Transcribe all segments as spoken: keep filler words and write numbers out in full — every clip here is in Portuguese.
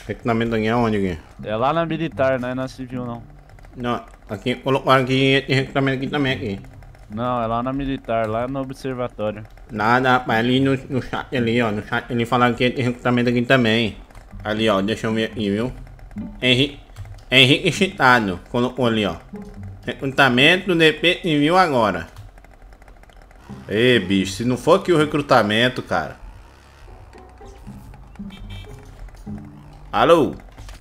Recrutamento aqui é onde aqui? É lá na militar, não é na civil não. Não, aqui colocaram aqui esse recrutamento aqui também aqui. Não, é lá na militar, lá no observatório. Nada, mas ali no, no chat ali, ó. No chat ele falaram que tem recrutamento aqui também. Ali, ó, deixa eu ver aqui, viu? Henrique, Henrique Chitado, colocou ali, ó. Recrutamento do D P Civil agora. Ei, bicho, se não for aqui o recrutamento, cara. Alô?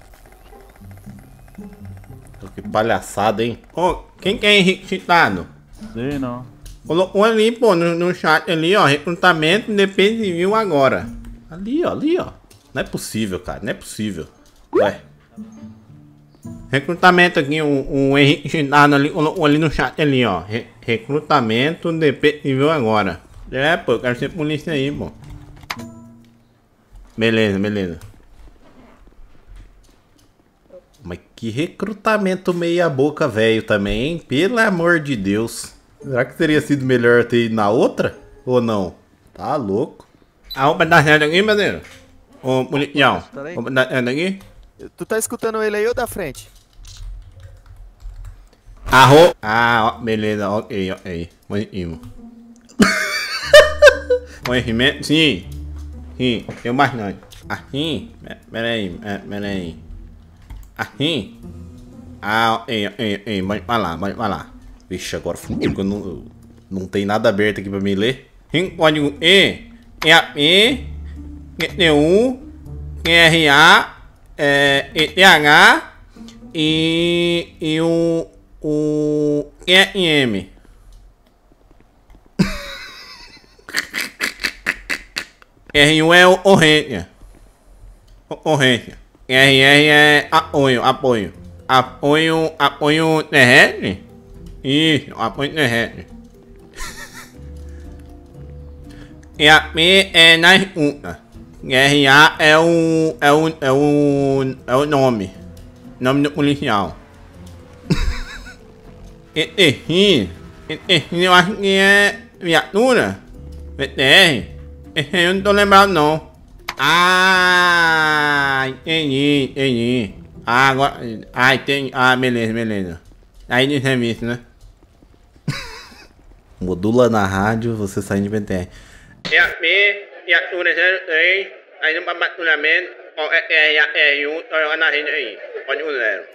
Que palhaçada, hein? Ô, quem que é Henrique Chitado? Sei não. Colocou ali, pô, no, no chat ali, ó. Recrutamento do D P Civil agora. Ali, ó, ali, ó. Não é possível, cara, não é possível. Ué. Recrutamento aqui, o, o Henrique Chitado ali, colocou ali no chat ali, ó. Re, recrutamento do D P Civil agora. É, pô, eu quero ser polícia aí, pô. Beleza, beleza. Mas que recrutamento meia boca velho também, hein? Pelo amor de Deus. Será que teria sido melhor ter ido na outra? Ou não? Tá louco. A roupa tá certa aqui, Bandeira? Ô, policial. A roupa tá certa aqui? Tu tá escutando ele aí ou da frente? A roupa... Ah, ó, beleza, ok, ok. Bonitinho. Conhecimento? Sim. Sim, tem bastante. Assim? Pera aí, pera aí. Assim? Ah, ok, ok, ok. Pode falar, pode falar. Vixe, agora fudeu que eu não, não tem nada aberto aqui pra me ler. Em código E, E A P, Q T U, Q R A, é, E T H e, e o, o Q R M. R U é ocorrência. Ocorrência. R R é apoio, apoio. Apoio, apoio terrestre? Isso, apoio terrestre. E A P é na escuta. R A é o, é o, é o, é o nome. Nome do policial. E T X, E T X eu acho que é viatura. V T R. Esse aí eu não tô lembrado não. Ah, entendi, entendi. Ah, agora... Ah, entendi. Ah, beleza, beleza. Aí de serviço, né? Modula na rádio, você saindo de V T R. E A P, viatura zero três, aí no patrulhamento, R A R um, tô jogando na rede aí. Código zero.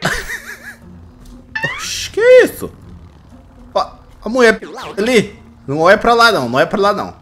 Oxi, que isso? Ó, a mulher ali. Não é pra lá não, não é pra lá não.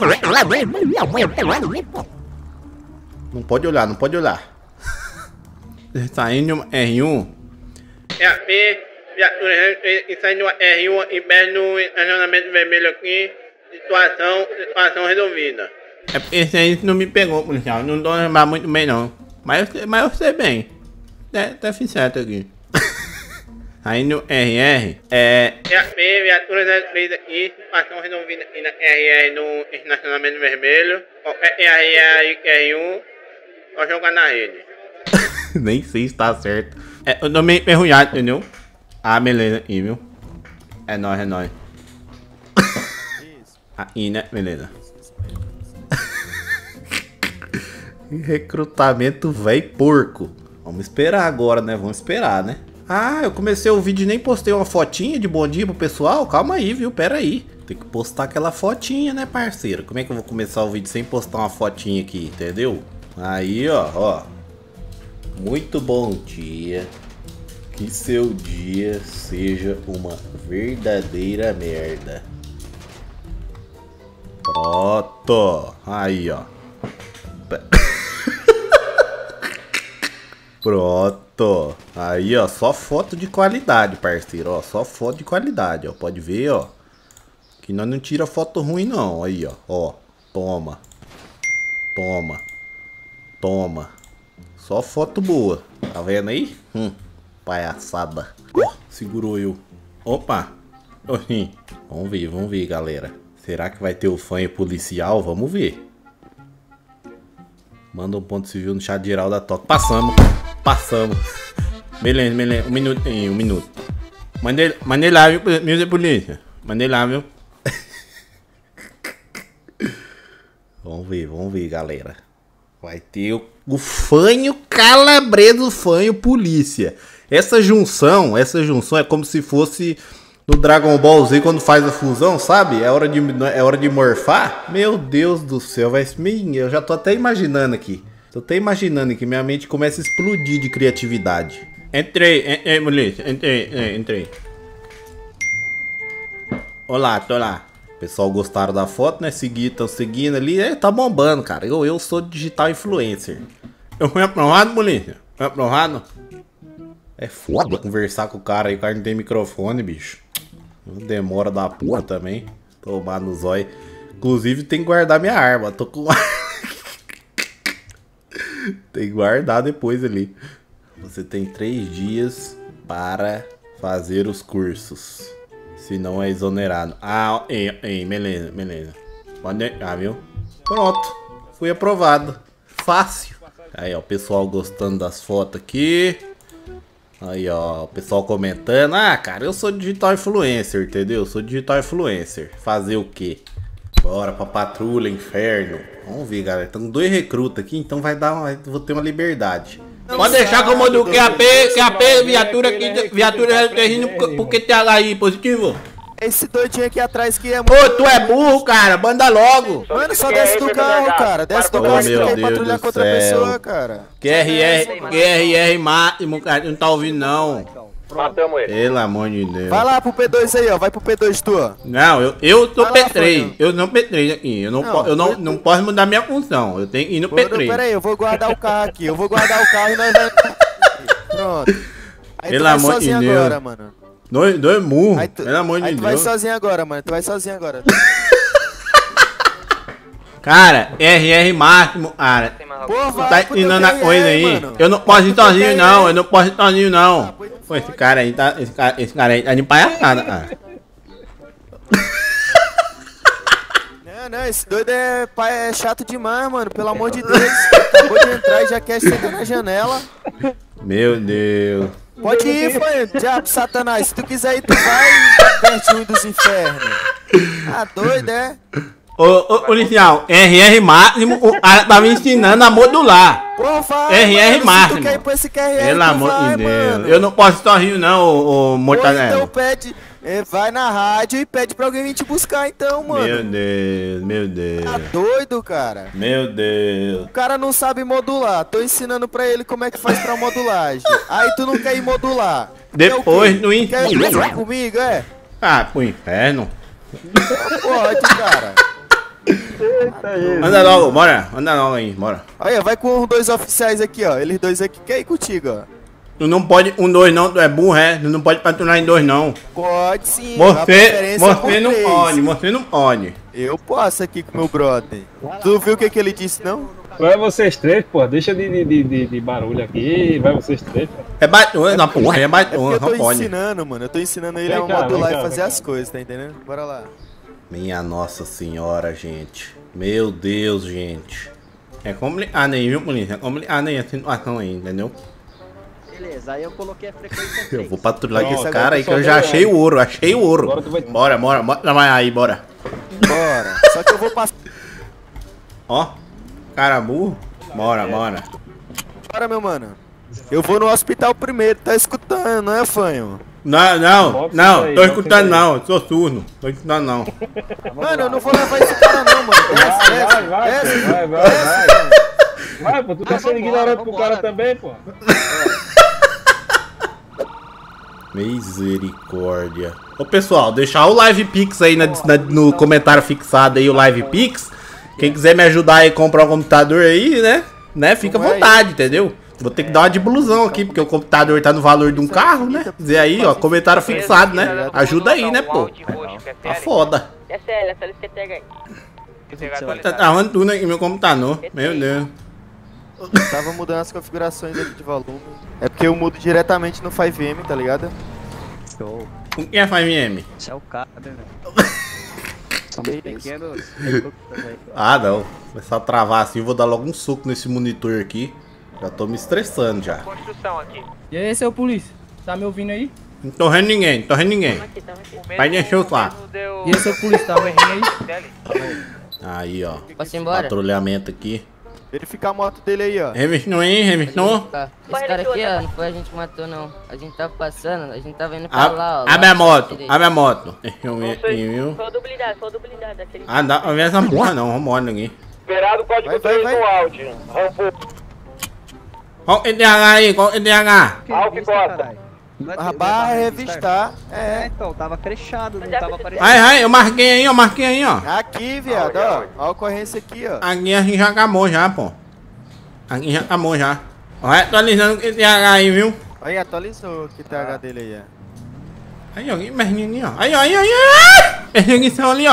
Não pode olhar, não pode olhar. Saindo R um. E A P, viatura e saindo R um e perto do estacionamento vermelho aqui. Situação, situação resolvida. É porque esse aí não me pegou, policial. Não tô lembrando muito bem não. Mas eu, mas eu sei bem. É, tá certo aqui. Aí no R R é... E A P, viatura três aqui, situação resolvida aqui na R R no estacionamento vermelho. Qualquer R R R um, só jogar na rede. Nem sei se tá certo. É, eu tô meio enferrujado, entendeu? Ah, beleza aqui, viu? É nóis, é nóis. Aí, né? Beleza. Recrutamento velho porco. Vamos esperar agora, né? Vamos esperar, né? Ah, eu comecei o vídeo e nem postei uma fotinha de bom dia pro pessoal. Calma aí, viu? Pera aí. Tem que postar aquela fotinha, né, parceiro? Como é que eu vou começar o vídeo sem postar uma fotinha aqui, entendeu? Aí, ó, ó. Muito bom dia. Que seu dia seja uma verdadeira merda. Pronto. Aí, ó. Pronto. Aí, ó, só foto de qualidade, parceiro, ó, só foto de qualidade, ó, pode ver, ó, que nós não tira foto ruim não, aí, ó, ó, toma, toma, toma, só foto boa, tá vendo aí? Hum, palhaçada. Ó, segurou eu. Opa, oxi, vamos ver, vamos ver, galera, será que vai ter o fã policial? Vamos ver. Manda um ponto civil no chat geral da Toca. Passamos. Passamos. Beleza, beleza. Um minuto aí, um minuto. Mandei, mandei lá, viu, meu de polícia. Mandei lá, viu. Vamos ver, vamos ver, galera. Vai ter o, o fanho calabreso, fanho polícia. Essa junção, essa junção é como se fosse no Dragon Ball Z quando faz a fusão, sabe? É hora de, é hora de morfar. Meu Deus do céu, vai eu já tô até imaginando aqui. Tô até imaginando aqui, minha mente começa a explodir de criatividade. Entrei, entrei, polícia, entrei, entrei. Olá, tô lá. O pessoal gostaram da foto, né? Seguir, estão seguindo ali. É, tá bombando, cara. Eu, eu sou digital influencer. Eu fui aprovado, polícia? Foi aprovado? É foda conversar com o cara aí. O cara não tem microfone, bicho. Demora da porra também. Tomar no zóio. Inclusive, tem que guardar minha arma. Tô com... tem que guardar depois ali. Você tem três dias para fazer os cursos. Se não é exonerado. Ah, ei, ei, beleza, beleza. Pode entrar, viu? Pronto. Fui aprovado. Fácil. Aí, ó, o pessoal gostando das fotos aqui. Aí, ó, o pessoal comentando. Ah, cara, eu sou digital influencer, entendeu? Eu sou digital influencer. Fazer o quê? Bora pra patrulha, inferno. Vamos ver, galera. Estão dois recrutas aqui, então vai dar uma... Vou ter uma liberdade. Não pode deixar como do Q A P, Q A P, viatura aqui, viatura rindo porque tem aí positivo. Esse doidinho aqui atrás que é muito... Ô, tu é burro, cara, manda logo. Mano, só desce do carro, cara, desce do carro, você quer patrulhar com outra pessoa, cara. Q R R, Q R R máximo, cara, não tá ouvindo não. Matamos ele. Pelo amor de Deus. Vai lá pro P dois aí, ó, vai pro P dois tu, ó. Não, eu, eu tô P três, eu não P três aqui, eu não, não, po, eu não, não posso mudar minha função, eu tenho que ir no P três. Pera aí, eu vou guardar o carro aqui, eu vou guardar o carro e nós vamos... Pronto. Aí Pelo tu vai amor sozinho de Deus. agora, mano. Dois, dois murros, tu, pelo amor de aí tu Deus. vai sozinho agora, mano, tu vai sozinho agora. Cara, R R máximo, cara. Pô, Tu tá ensinando a coisa aí. Mano. Eu não posso ir sozinho não, eu não posso ir sozinho não. Pô, esse cara aí tá, esse cara, esse cara aí tá de palhaçada, cara. Não, não, esse doido é, pai, é chato demais, mano, pelo amor de Deus. Acabou de entrar e já quer sentar na janela. Meu Deus. Pode ir, foi, diabo, satanás. Se tu quiser ir, tu vai pertinho dos infernos. Ah, doido, é? Ô, ô, policial, R R máximo, o cara tá me ensinando a modular. Pô, vai, R R mano, máximo. Se tu quer ir pra esse Q R R, pelo amor vai, de Deus. Mano. Eu não posso ir sozinho não, ô, ô mortadela. Então pede, vai na rádio e pede pra alguém vir te buscar então, mano. Meu Deus, meu Deus. Tá doido, cara? Meu Deus. O cara não sabe modular. Tô ensinando pra ele como é que faz pra modulagem. Aí tu não quer ir modular. Depois no inferno. Quer ir comigo, é? Ah, pro inferno. Pode, cara. Anda logo, bora. Anda logo aí, bora. Aí, vai com os dois oficiais aqui, ó. Eles dois aqui querem ir contigo, ó. Tu não pode um, dois não, tu é burro, é? Tu não pode patrulhar em dois não. Pode sim. Você, você não pode, você não pode. Eu posso aqui com meu brother. Tu viu o que que ele disse, não? Vai vocês três, pô. Deixa de, de, de, de barulho aqui. Vai vocês três, pô. É batom, na porra, é batom, é não eu tô pode. ensinando, mano. Eu tô ensinando ele Vem a cá, modular vem cá, e fazer vem as cá. coisas, tá entendendo? Bora lá. Minha Nossa Senhora, gente. Meu Deus, gente. É complicado aí, viu, polícia? É complicado aí a situação aí, entendeu? Beleza, aí eu coloquei a frequência três. Eu vou patrulhar com Pronto, esse agora cara aí tu que eu só já deu achei o ouro, achei o ouro. Agora tu vai- Bora, bora, bora mais aí, bora. Bora. Só que eu vou passar. Ó, cara burro. Bora, bora. Bora, meu mano. Eu vou no hospital primeiro, tá escutando, não é, fanho? Não, não, Bota não, isso aí, tô bota escutando isso aí. não, eu sou surdo. Tô escutando não. Mano, eu não vou levar esse cara não, mano. Desce, desce, Vai, vai, desce, vai, vai, desce, vai. mano. Vai, pô. Tu tá Ah, sendo vambora, ignorante pro vambora. cara também, pô. Misericórdia. Ô pessoal, deixar o Live Pix aí na, na- no comentário fixado aí, o Live Pix. Quem quiser me ajudar aí a comprar um computador aí, né? Né? Fica à vontade, entendeu? Vou ter que dar uma de blusão aqui, porque o computador tá no valor de um carro, né? Dizer aí, ó, comentário fixado, né? Ajuda aí, né, pô? Tá foda. É sério, essa lista pega aí. Tá travando tudo aqui no meu computador. Meu Deus. Tava mudando as configurações aqui de volume. É porque eu mudo diretamente no cinco M, tá ligado? Show. O que é cinco M? Isso é o cara, né, velho? São bem pequenos recrutas aí. Ah, não. Começar a travar assim, eu vou dar logo um soco nesse monitor aqui. Já tô me estressando já. Construção aqui. E aí, seu polícia? Tá me ouvindo aí? Não tô vendo ninguém, não tô vendo ninguém. Aqui, tamo aqui. Vai deixar eu lá. Deu... E aí, seu polícia? Tá me ouvindo aí? Aí, ó. Posso ir embora? Patrulhamento aqui. Verificar a moto dele aí, ó. Revistou aí, revistou? Tá. Esse cara aqui, ó, não foi a gente que matou, não. A gente tava passando, a gente tava indo pra Ab lá, ó. abre lá a moto, direita. abre a moto. Deixa eu ver aqui, viu? Foi o do blindado, foi o do blindado. Aquele... Ah, dá pra ver essa porra não, vambora aqui. Esperado o código três no áudio. Qual o E D H aí, qual o E D H? Alto e costa. A barra é revistar. É, É. então, tava fechado, não tava aparecendo. Ai, ai, eu marquei aí, eu marquei aí, ó. Aqui, viado, ó. Ó a ocorrência aqui, ó. Aqui a gente já acabou já, pô. Aqui já acabou já. Vai atualizando o E D H aí, viu? Aí, atualizou o Q T H dele aí, ó. Aí, ó, que merninho ali, ó. Aí, ó, aí, ó, aí, ó. Esse aqui são ali, ó.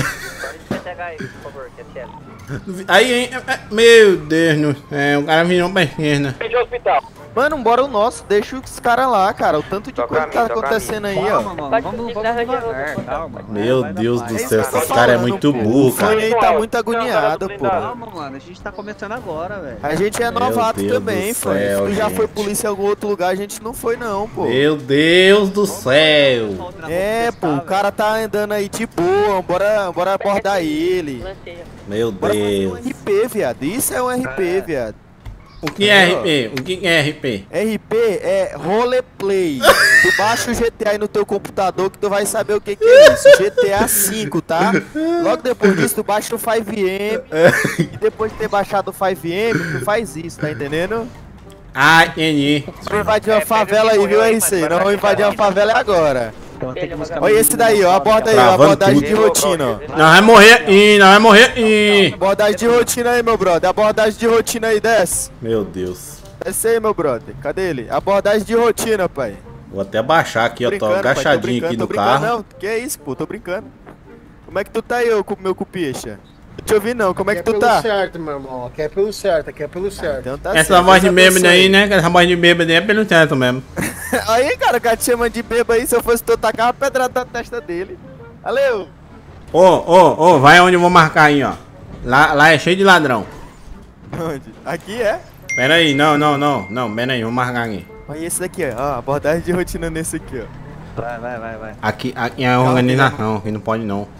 Aí, hein. Meu Deus do céu, o cara virou pra esquerda. hospital. Mano, bora o nosso, deixa os caras lá, cara. O tanto de coisa que tá acontecendo aí, ó. Calma, mano, vamos, vamos devagar, calma. Meu Vai, vai, Deus vai. do É céu, isso que eu esse tô cara é falando, muito pô. burro, O fone cara. aí tá muito agoniado, pô. Calma, mano, a gente tá começando agora, velho. A gente é Meu novato Deus também, do fã. Se céu, tu já gente. foi polícia em algum outro lugar, a gente não foi não, pô. Meu Deus do céu. É, pô, o cara tá andando aí de boa, bora, bora abordar ele. Lancei, ó. Meu Bora fazer um Deus. R P, viado. Isso é um R P, viado. O que é R P? O que é R P? R P é roleplay. Tu baixa o G T A aí no teu computador que tu vai saber o que, que é isso. G T A cinco, tá? Logo depois disso tu baixa o cinco M. E depois de ter baixado o cinco M, tu faz isso, tá entendendo? Ah, entendi. Não invadir uma favela aí, viu, R C? Não invadir uma favela é agora. Então tem que buscar Olha esse daí, ó. Aborda aí, ó. Travando Abordagem tudo. de rotina, ó. Nós vai morrer aqui, nós vai morrer aqui. Abordagem de rotina aí, meu brother. Abordagem de rotina aí, desce. Meu Deus. Desce aí, meu brother. Cadê ele? Abordagem de rotina, pai. Vou até baixar aqui, eu tô Brincando, pai, tô agachadinho brincando, aqui tô no brincando, carro. Não, que é isso, pô, tô brincando. Como é que tu tá aí, ô, cu- meu cupicha? Não te ouvi não, como é que tu tá? certo, meu irmão. Aqui é pelo certo, aqui é pelo certo. Então tá Essa certo, voz de Deus bêbado abençoe. aí, né? Essa voz de bêbado aí é pelo certo mesmo. Aí, cara, o cara te chama de bêbado aí, se eu fosse tu, eu tacava a pedrada na testa dele. Valeu! Ô, ô, ô, vai onde eu vou marcar aí, ó. Lá, lá é cheio de ladrão. Onde? Aqui é? Pera aí, não, não, não, não, pera aí, vou marcar aqui. Olha esse daqui, ó, ó, abordagem de rotina nesse aqui, ó. Vai, vai, vai, vai. Aqui, aqui é a organização, aqui não pode não.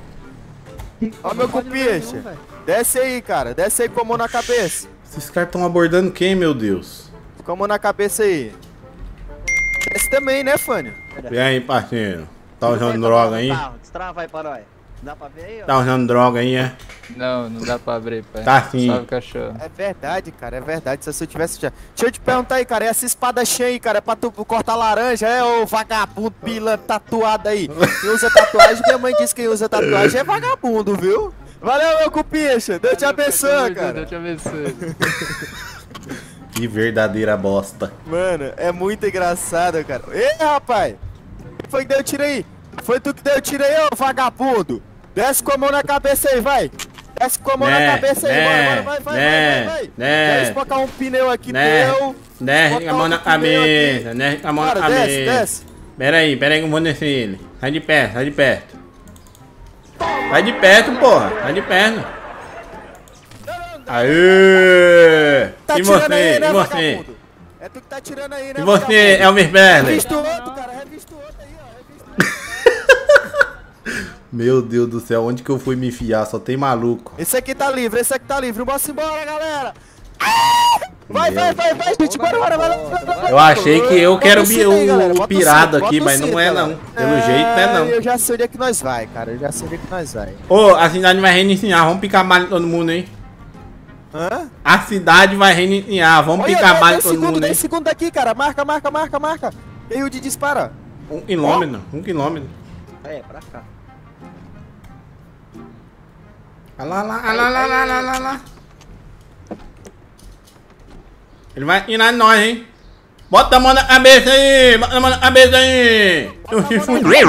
Ó meu cupicha. Desce aí, cara, desce aí com a mão na cabeça. Esses caras estão abordando quem, meu Deus? Com a mão na cabeça aí. Desce também, né, Fânio? E aí, parceiro? Tá usando droga aí? Destrava aí pra nós. Dá pra ver aí, ó? Tá usando droga aí, é? Não, não dá pra abrir, pai. Tá sim. Salve, cachorro. É verdade, cara, é verdade. Se eu tivesse já. Deixa eu te perguntar aí, cara. E essa espadachim aí, cara? É pra tu cortar laranja? É, ô vagabundo, pilantra, tatuado aí. Quem usa tatuagem, minha mãe disse que quem usa tatuagem é vagabundo, viu? Valeu, meu cupicha. Deus te abençoe, cara. Deus te abençoe. Que verdadeira bosta. Mano, é muito engraçado, cara. Ei, rapaz! Quem foi que deu tiro aí? Foi tu que deu tiro aí, ô vagabundo! Desce com a mão na cabeça aí, vai! Desce com a mão Né, na cabeça aí, né, bora, bora, vai, vai, né, vai, vai, vai! né. Quero espocar um pneu aqui Né, teu! Desce Espocar com a mão na outro pneu aqui. cabeça, desce com a mão na Cara, desce, cabeça. desce! Pera aí, pera aí que eu vou descer ele. Sai de perto, sai de perto. Sai de perto, porra. Sai de perto. Aê! Tá E tirando você? aí, né, E você? vagabundo? É tu que tá tirando aí, né, E você, vagabundo? Elvis Presley? Revista o outro, cara, revista o outro aí, ó, revista o Meu Deus do céu, onde que eu fui me enfiar? Só tem maluco. Esse aqui tá livre, esse aqui tá livre. Vamos embora, galera! Vai, vai, vai, vai, gente, bora, bora, bora, bora. Eu achei que eu Bota quero o cinto aí, galera, o, bota o o pirado cinto, aqui, bota o mas não cinto, é galera. não. Pelo jeito não é não. Eu já sei onde é que nós vai, cara. Eu já sei onde é que nós vai. Ô, a cidade vai reiniciar, vamos picar malho em todo mundo, hein? Hã? A cidade vai reiniciar, vamos Olha, picar dez malho em todo segundos, mundo, hein? dez segundos daqui, cara. Marca, marca, marca, marca. E aí o de dispara. Um quilômetro, um quilômetro. É, pra cá. Olha lá, lá, lá, lá, lá, lá, lá, lá. Ele vai tirar de nós, hein? Bota a mão na cabeça aí! Bota a mão na cabeça aí! Tu se fudeu!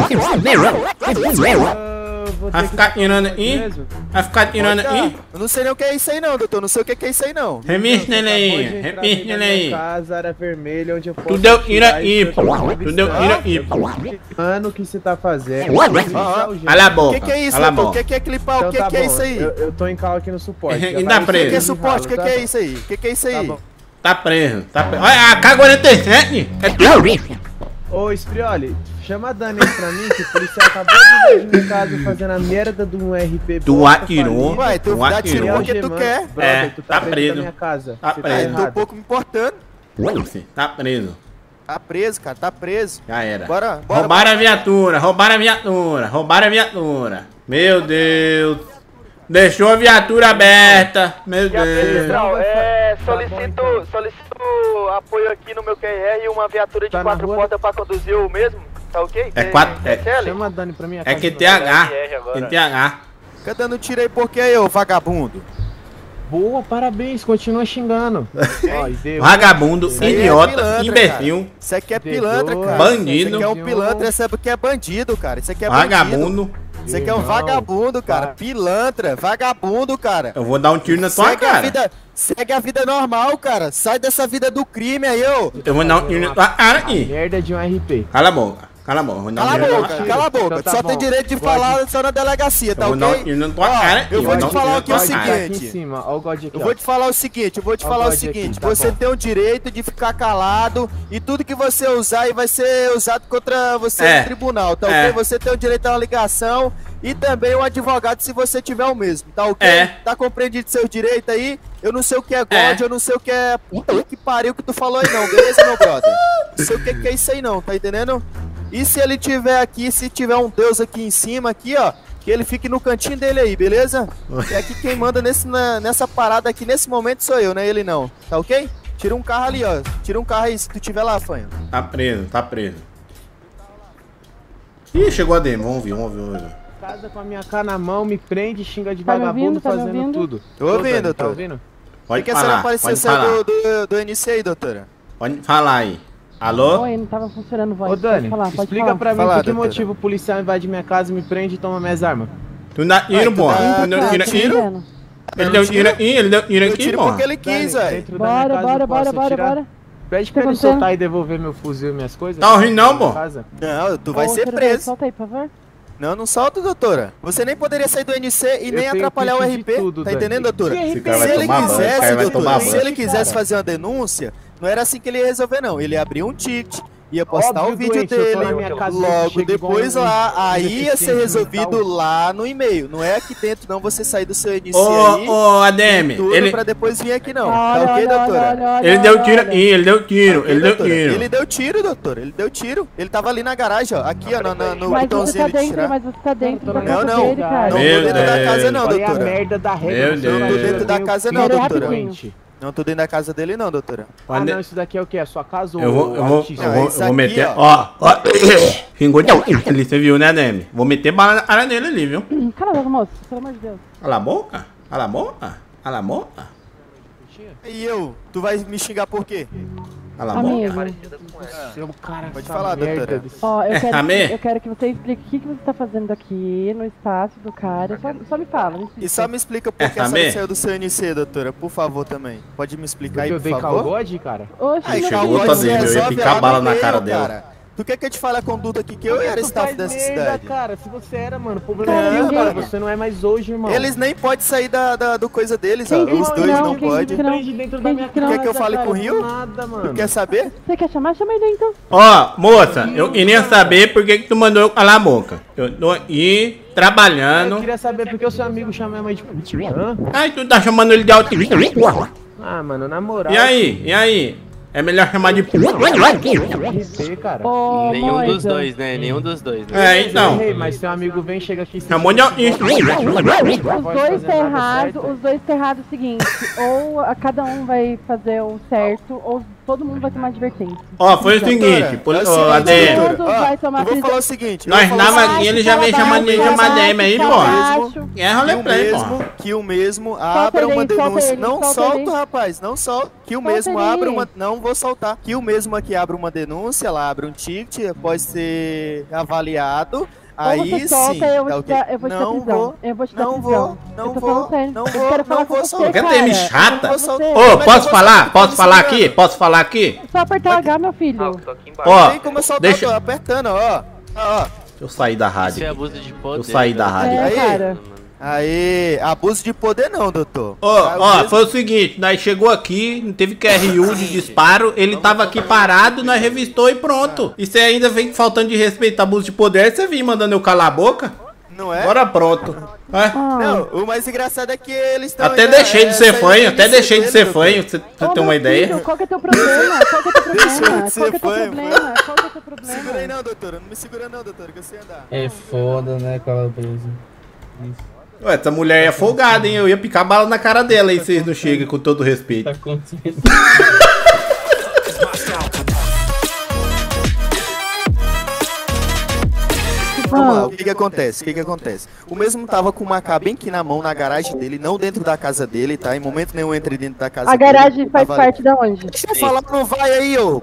Vai ficar tirando aí? Vai ficar tirando aí? Eu não sei nem o que é isso aí não, doutor. Não sei o que é isso aí não. Remiste nele aí, remiste nele aí. Casa era vermelha, onde eu posso Tu deu tiro tirar aí, isso, pô. eu tô Tu deu tiro aí, pô. Mano, o que você tá fazendo? Cala a boca. O que, que é isso, Cala a doutor? O boca. que, que é clipar? O Então que, tá que é bom, isso aí? Eu, eu tô em cal aqui no suporte. Ainda Já vai preso. O que é encerrado, suporte? O que, tá que é bom. isso aí? O que, que é isso aí? bom. Tá preso, tá preso. Olha, a K quarenta e sete é terrorista. Ô, Esprioli, chama a Dani aí pra mim, que o policial acabou de vir na casa fazendo a merda de um R P. Tu atirou, Ué, tu tu dá tiro atirou. porque tu quer. É, tu tá preso preso. na minha casa. Tá Você preso. Eu tô um pouco me importando. Tá preso. Tá preso, cara, tá preso. Já era. Bora, bora. Roubaram a viatura, roubaram a viatura, roubaram a viatura. Meu Deus. Deixou a viatura aberta. Meu Deus. Não, é, solicito, solicito apoio aqui no meu Q R e uma viatura de Tá na quatro rua? portas pra conduzir o mesmo, tá ok? É quatro. É, Chama a Dani pra minha é casa. Q T H. Q T H. Fica dando tiro aí porque eu, vagabundo. Boa, parabéns, continua xingando. Ó, e deu. Vagabundo, Isso aí é idiota, pilantra, imbecil. Isso aqui é pilantra, cara. Bandido. Isso aqui é um pilantra, isso aqui é bandido, cara. Isso aqui é Vagabundo. bandido. Isso aqui é um Não, vagabundo, cara. para. Pilantra, vagabundo, cara. Eu vou dar um tiro na tua Segue a cara. vida, segue a vida normal, cara. Sai dessa vida do crime aí, ô. Eu vou dar um tiro na tua cara aqui. Merda de um R P. Cala a boca. Cala a boca. Eu vou dar um Cala a tiro na tua boca, cara. cala a boca. Então tá Só bom. tem direito de Pode. falar só na delegacia, tá Eu vou dar um ok? tiro na tua Ó, cara aqui. eu vou dar te um falar tiro o que é o na tua cara. Aqui em seguinte. cima, ó o God aqui, Eu ó. vou te falar o seguinte, eu vou te Ó, falar o pode seguinte, aqui, tá você bom. tem o direito de ficar calado e tudo que você usar aí vai ser usado contra você É. no tribunal, tá É. ok? Você tem o direito a uma ligação e também um advogado se você tiver o mesmo, tá ok? É. Tá compreendido seus direitos aí? Eu não sei o que é God, É. eu não sei o que é... Puta que pariu que tu falou aí não, beleza, meu brother? Não sei o que que é isso aí não, tá entendendo? E se ele tiver aqui, se tiver um deus aqui em cima, aqui, ó, que ele fique no cantinho dele aí, beleza? E aqui quem manda nesse, na- nessa parada aqui, nesse momento, sou eu, né? Ele não, tá ok? Tira um carro ali, ó. Tira um carro aí, se tu tiver lá, fanho. Tá preso, tá preso. Ih, chegou a demo. Vamos ouvir, vamos ouvir, vamos ouvir. Casa com a minha cara na mão, me prende, xinga de Tá me vagabundo, ouvindo? Tá me fazendo ouvindo? tudo. Tô ouvindo, Dani, Tá tô. ouvindo? Pode Por que a senhora falar, apareceu pode saiu falar. do, do, do N C aí, doutora? Pode falar aí. Alô? Oi, não tava funcionando voz. Ô Dani, pode falar, pode explica falar. pra mim Fala, por que doutora. motivo o policial invade minha casa, me prende e toma minhas armas. Tu dá tiro, Vai, tu porra. dá- Tu deu dá tiro tiro? aqui. Ele deu tiro aqui, ele deu tiro Eu aqui, tiro porra. porque ele quis, Dani, velho. dentro da minha Bora, casa bora, eu bora, posso bora, atirar? bora. Pede pra Tá ele acontecendo? soltar e devolver meu fuzil e minhas coisas. Tá ouvindo não, Minha pô? casa. Não, tu vai Ô, ser Fernando, preso. Solta aí, por favor. Não, não solta, doutora. Você nem poderia sair do N C e Eu nem tenho atrapalhar o pique de R P. tudo, Tá Dani. entendendo, doutora? Que Esse cara vai Se ele tomar banho, esse quisesse, cara vai doutora, tomar se banho. ele quisesse fazer uma denúncia, não era assim que ele ia resolver, não. Ele ia abrir um ticket, ia postar Óbvio, o vídeo doente, eu tô na dele, minha casa, logo chego depois igual um lá, aí ia ser deficiente resolvido mental. lá no e-mail. Não é aqui dentro, não, você sair do seu N C Ô, aí, ô, A D M, tudo ele, pra depois vir aqui, não. Olha, Tá ok, olha, doutora? olha, olha, ele deu olha, tiro olha. aqui, ele deu tiro, Ok, ele deu doutora? tiro. Ele deu tiro, doutora. Ele deu tiro. Ele tava ali na garagem, ó. Aqui, ó, no, no, no Mas você botãozinho tá ali de dentro, tirar. mas você tá dentro da Não, casa não. dele, cara. Não tô Meu dentro da Deus. casa, não, Olha a doutora. merda da regra. Meu você Deus. não Não tô dentro da tem casa, o não, pique doutora. doente. Não tô dentro da casa dele, não, doutora. Ah, não, isso daqui é o quê? A sua casa ou Eu vou, eu vou, artista? eu Não, vou, isso eu vou aqui, meter, ó. ó, ó, xingou de ali, você viu, né, A D M? Vou meter bala na cara dele ali, viu? Cala a boca, moço. Pelo amor de Deus. Cala a boca, cala a boca, cala a boca, E eu? Tu vai me xingar por quê? cala a boca. Amigo, Seu cara, Pode essa falar, merda doutora. desse- ó, eu É, quero, Amê? que, eu quero que você explique o que, que você tá fazendo aqui no espaço do cara. Só, só me fala. Me explica. E só me explica por É, que a senhora também? saiu do seu N C, doutora. Por favor, também. Pode me explicar aí, Porque eu por dei favor? calgode, cara? Oxe, Aí, meu chegou filho. outra calgode dele, eu ia resolve picar lá bala no na meio, cara dela. cara. Tu quer que eu te fale a conduta aqui que eu Por que era tu staff faz dessa merda, cidade? cara? Se você era, mano, o problema Cara, é meu, ninguém- cara. Você não é mais hoje, irmão. Eles nem podem sair da, da- do coisa deles, Quem ó. disse Os que dois não? não Quem podem. disse que não? Prende dentro da Quem minha disse que não? casa, Quer que eu fale cara, com o Rio? Nada, Tu mano. quer saber? Você quer chamar? Chama ele aí, então. Ó, moça, eu queria saber por que que tu mandou eu calar a boca. Eu tô aqui, Eu trabalhando. queria saber porque o seu amigo chama minha mãe de... Hã? Ai, tu tá chamando ele de autista. Ah, mano, na moral. E aí, e aí? É melhor chamar de... R P, cara. Ô, Nenhum Moisa. dos dois, né? Nenhum dos dois, né? É, então. Errei, mas seu amigo vem, chega aqui... Chamou de autista. Os dois fazer tá nada errado, certo. os dois tá errado é o seguinte, ou a cada um vai fazer o certo, ou todo mundo vai tomar advertência. Ó, foi o seguinte, poli- é o ó, seguinte, A D M. doutora, Todos ó, vai tomar eu vou prisão. falar o seguinte. eu Nós vou falar o tava seguinte, aqui, ele já vem Fala chamando de baixo, chamar D M aí, fala pô. baixo. É que rolê o play, mesmo, pô. que o mesmo abra ele uma aí, solta denúncia. ele, Não solta solta, ele. rapaz, não solta. Que o Solta mesmo ele. abra uma. Não vou soltar. Que o mesmo aqui abra uma denúncia, lá abre um ticket, pode ser avaliado. Ou Aí você solta, sim. eu vou tá te ok? dar, eu vou te dar não prisão. vou. Eu vou te dar Não prisão. vou, não eu tô vou, falando sério. não eu vou, quero falar não com vou você, soltar. Quer cara. ter me chata? Não vou soltar. Ô, Como é que posso eu vou falar? soltar? Posso Tá falar me aqui? segurando? Posso falar aqui? Só apertar H, meu filho. Ah, tô aqui embaixo. Ó, Não tem como eu soltar, deixa... tô apertando, ó. Ó, ó. Eu saí da Isso é rádio. abuso de poder. Eu saí da velho. rádio. É, Aí, cara. Aí, abuso de poder não, doutor. Ó, ó, foi o seguinte, nós chegou aqui, não teve Q R U de disparo, ele tava aqui parado, nós revistou e pronto. E você ainda vem faltando de respeito, abuso de poder, você vem mandando eu calar a boca? Não é? Bora pronto. É. Não, o mais engraçado é que eles estão... Até deixei de ser fanho, até deixei de ser fanho, pra você ter uma ideia. Qual que é teu problema? Qual que é teu problema? Qual que é teu problema? Qual que é teu problema? Segura aí não, doutora, não me segura não, doutora, que eu sei andar. É foda, né, Calabresa? Ué, essa mulher é folgada, hein? Eu ia picar bala na cara dela, aí vocês não chegam com todo respeito. Tá acontecendo. Vamos lá, o que que acontece? O que que acontece? O mesmo tava com uma A K bem aqui na mão, na garagem dele, não dentro da casa dele, tá? Em momento nenhum eu entrei dentro da casa A dele. garagem faz Tava parte da onde? Deixa eu falar, não vai aí, ô.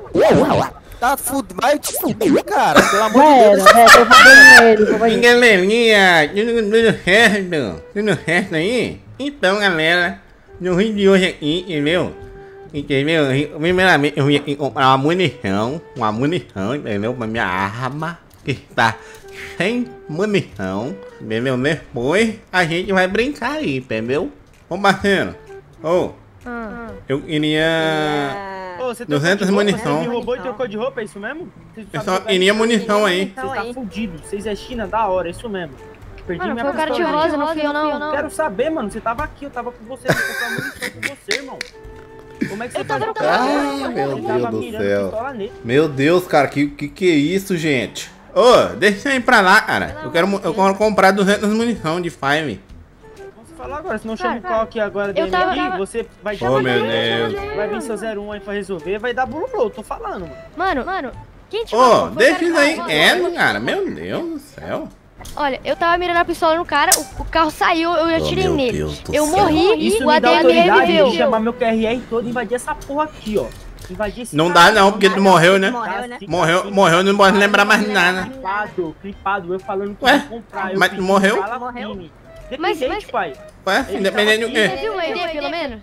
Tá fudido, vai te fuder, cara, pelo amor de Era, Deus. é, eu vou banir ele, vou banir. Galerinha, no resto, no resto aí, então galera, no vídeo de hoje aqui, entendeu? Entendeu? Primeiramente eu vim aqui comprar uma munição, uma munição, entendeu? Pra minha arma, que está sem munição, entendeu? Depois a gente vai brincar aí, entendeu? Ô parceiro, ô, Ah. eu queria... Ô, você duzentas munição. Você roubou e trocou de roupa, é isso mesmo? Eu só queria munição aí. Você tá fudido, vocês é China da hora, é isso mesmo. Perdi Mano, minha foi o cara de pistola. rosa, não fui eu não. Quero saber, mano, você tava aqui, eu tava com você, eu vou comprar munição com você, irmão. Como é que você tava faz? Ah, meu Eu tava Deus do mirando céu. pistola nele. Meu Deus, cara, que que, que é isso, gente? Ô, deixa aí pra lá, cara. Eu quero, eu quero comprar duzentas munição de Five. Falar agora, se não Cara, chama o call aqui agora dele tava- aqui, tava- você vai Oh, meu Deus. vai vir seu zero um aí pra resolver, vai dar bulu bulu, tô falando, mano. Mano, mano, quem te Ô, mandou? Foi o deixa cara isso que aí tava- quieto, cara. Meu Deus do céu. Olha, eu tava mirando a pistola no cara, o, o carro saiu, eu atirei Oh, meu nele. Deus do Eu céu. morri, Isso o me dá A D M autoridade de reviveu. chamar meu Q R R todo e invadir essa porra aqui, ó. Invadir esse Não cara, dá não, porque tu morreu, né? Morreu, né? Morreu, morreu, não pode lembrar mais nada. Clipado, clipado, eu falando que Ué, eu vou comprar. Eu mas pedi morreu? bala Morreu? firme. Mas- Independente, mas- pai. Ué, Ele independente do tava quê? aqui, Você viu o I D, pelo menos?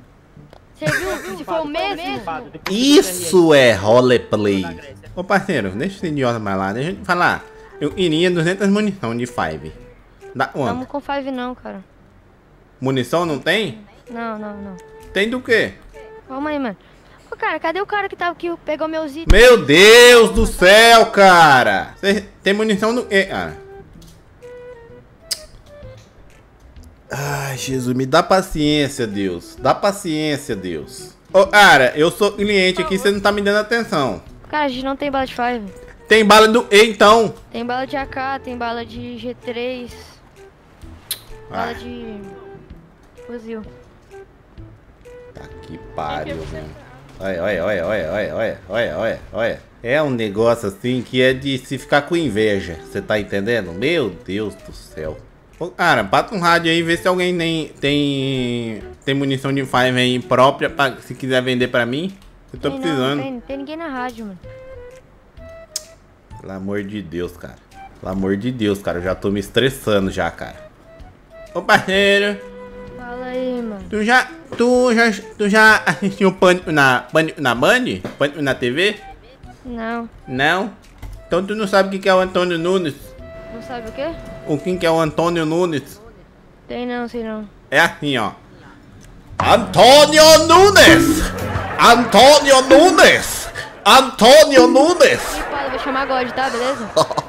Você viu se foi o mesmo? Isso é roleplay. Ô parceiro, deixa esse idiota mais lá, deixa eu te falar. Eu iria duzentas munição de Five. Dá quanto? Tamo com five não, cara. Munição não tem? Não, não, não. Tem do quê? Calma aí, mano. Ô, cara, cadê o cara que tava aqui, pegou meus itens? Meu Deus do céu, cara! Cê tem munição do quê, cara? Ai, Jesus, me dá paciência, Deus. Dá paciência, Deus. Ô, cara, eu sou cliente aqui, você não tá me dando atenção. Cara, a gente não tem bala de five. Tem bala do E, então. Tem bala de A K, tem bala de G três. Bala Ah. de fuzil. Tá que pariu, mano. Olha, olha, olha, olha, olha, olha, olha, olha, olha. É um negócio assim que é de se ficar com inveja. Você tá entendendo? Meu Deus do céu. Ô, cara, bata um rádio aí, vê se alguém tem, tem, tem munição de Five aí própria, pra, se quiser vender pra mim. Eu tô Tem não, precisando. tem, tem ninguém na rádio, mano. Pelo amor de Deus, cara. Pelo amor de Deus, cara. Eu já tô me estressando já, cara. Ô, parceiro. Fala aí, mano. Tu já, tu já, tu já assistiu Pânico na, Pânico na Band? Pânico na T V? Não. Não? Então tu não sabe o que que é o Antônio Nunes? Não sabe o quê? O que que é o Antônio Nunes? Tem não, sei não. É assim, ó. Antônio Nunes! Antônio Nunes! Antônio Nunes! Clipado, vou chamar God, tá? Beleza?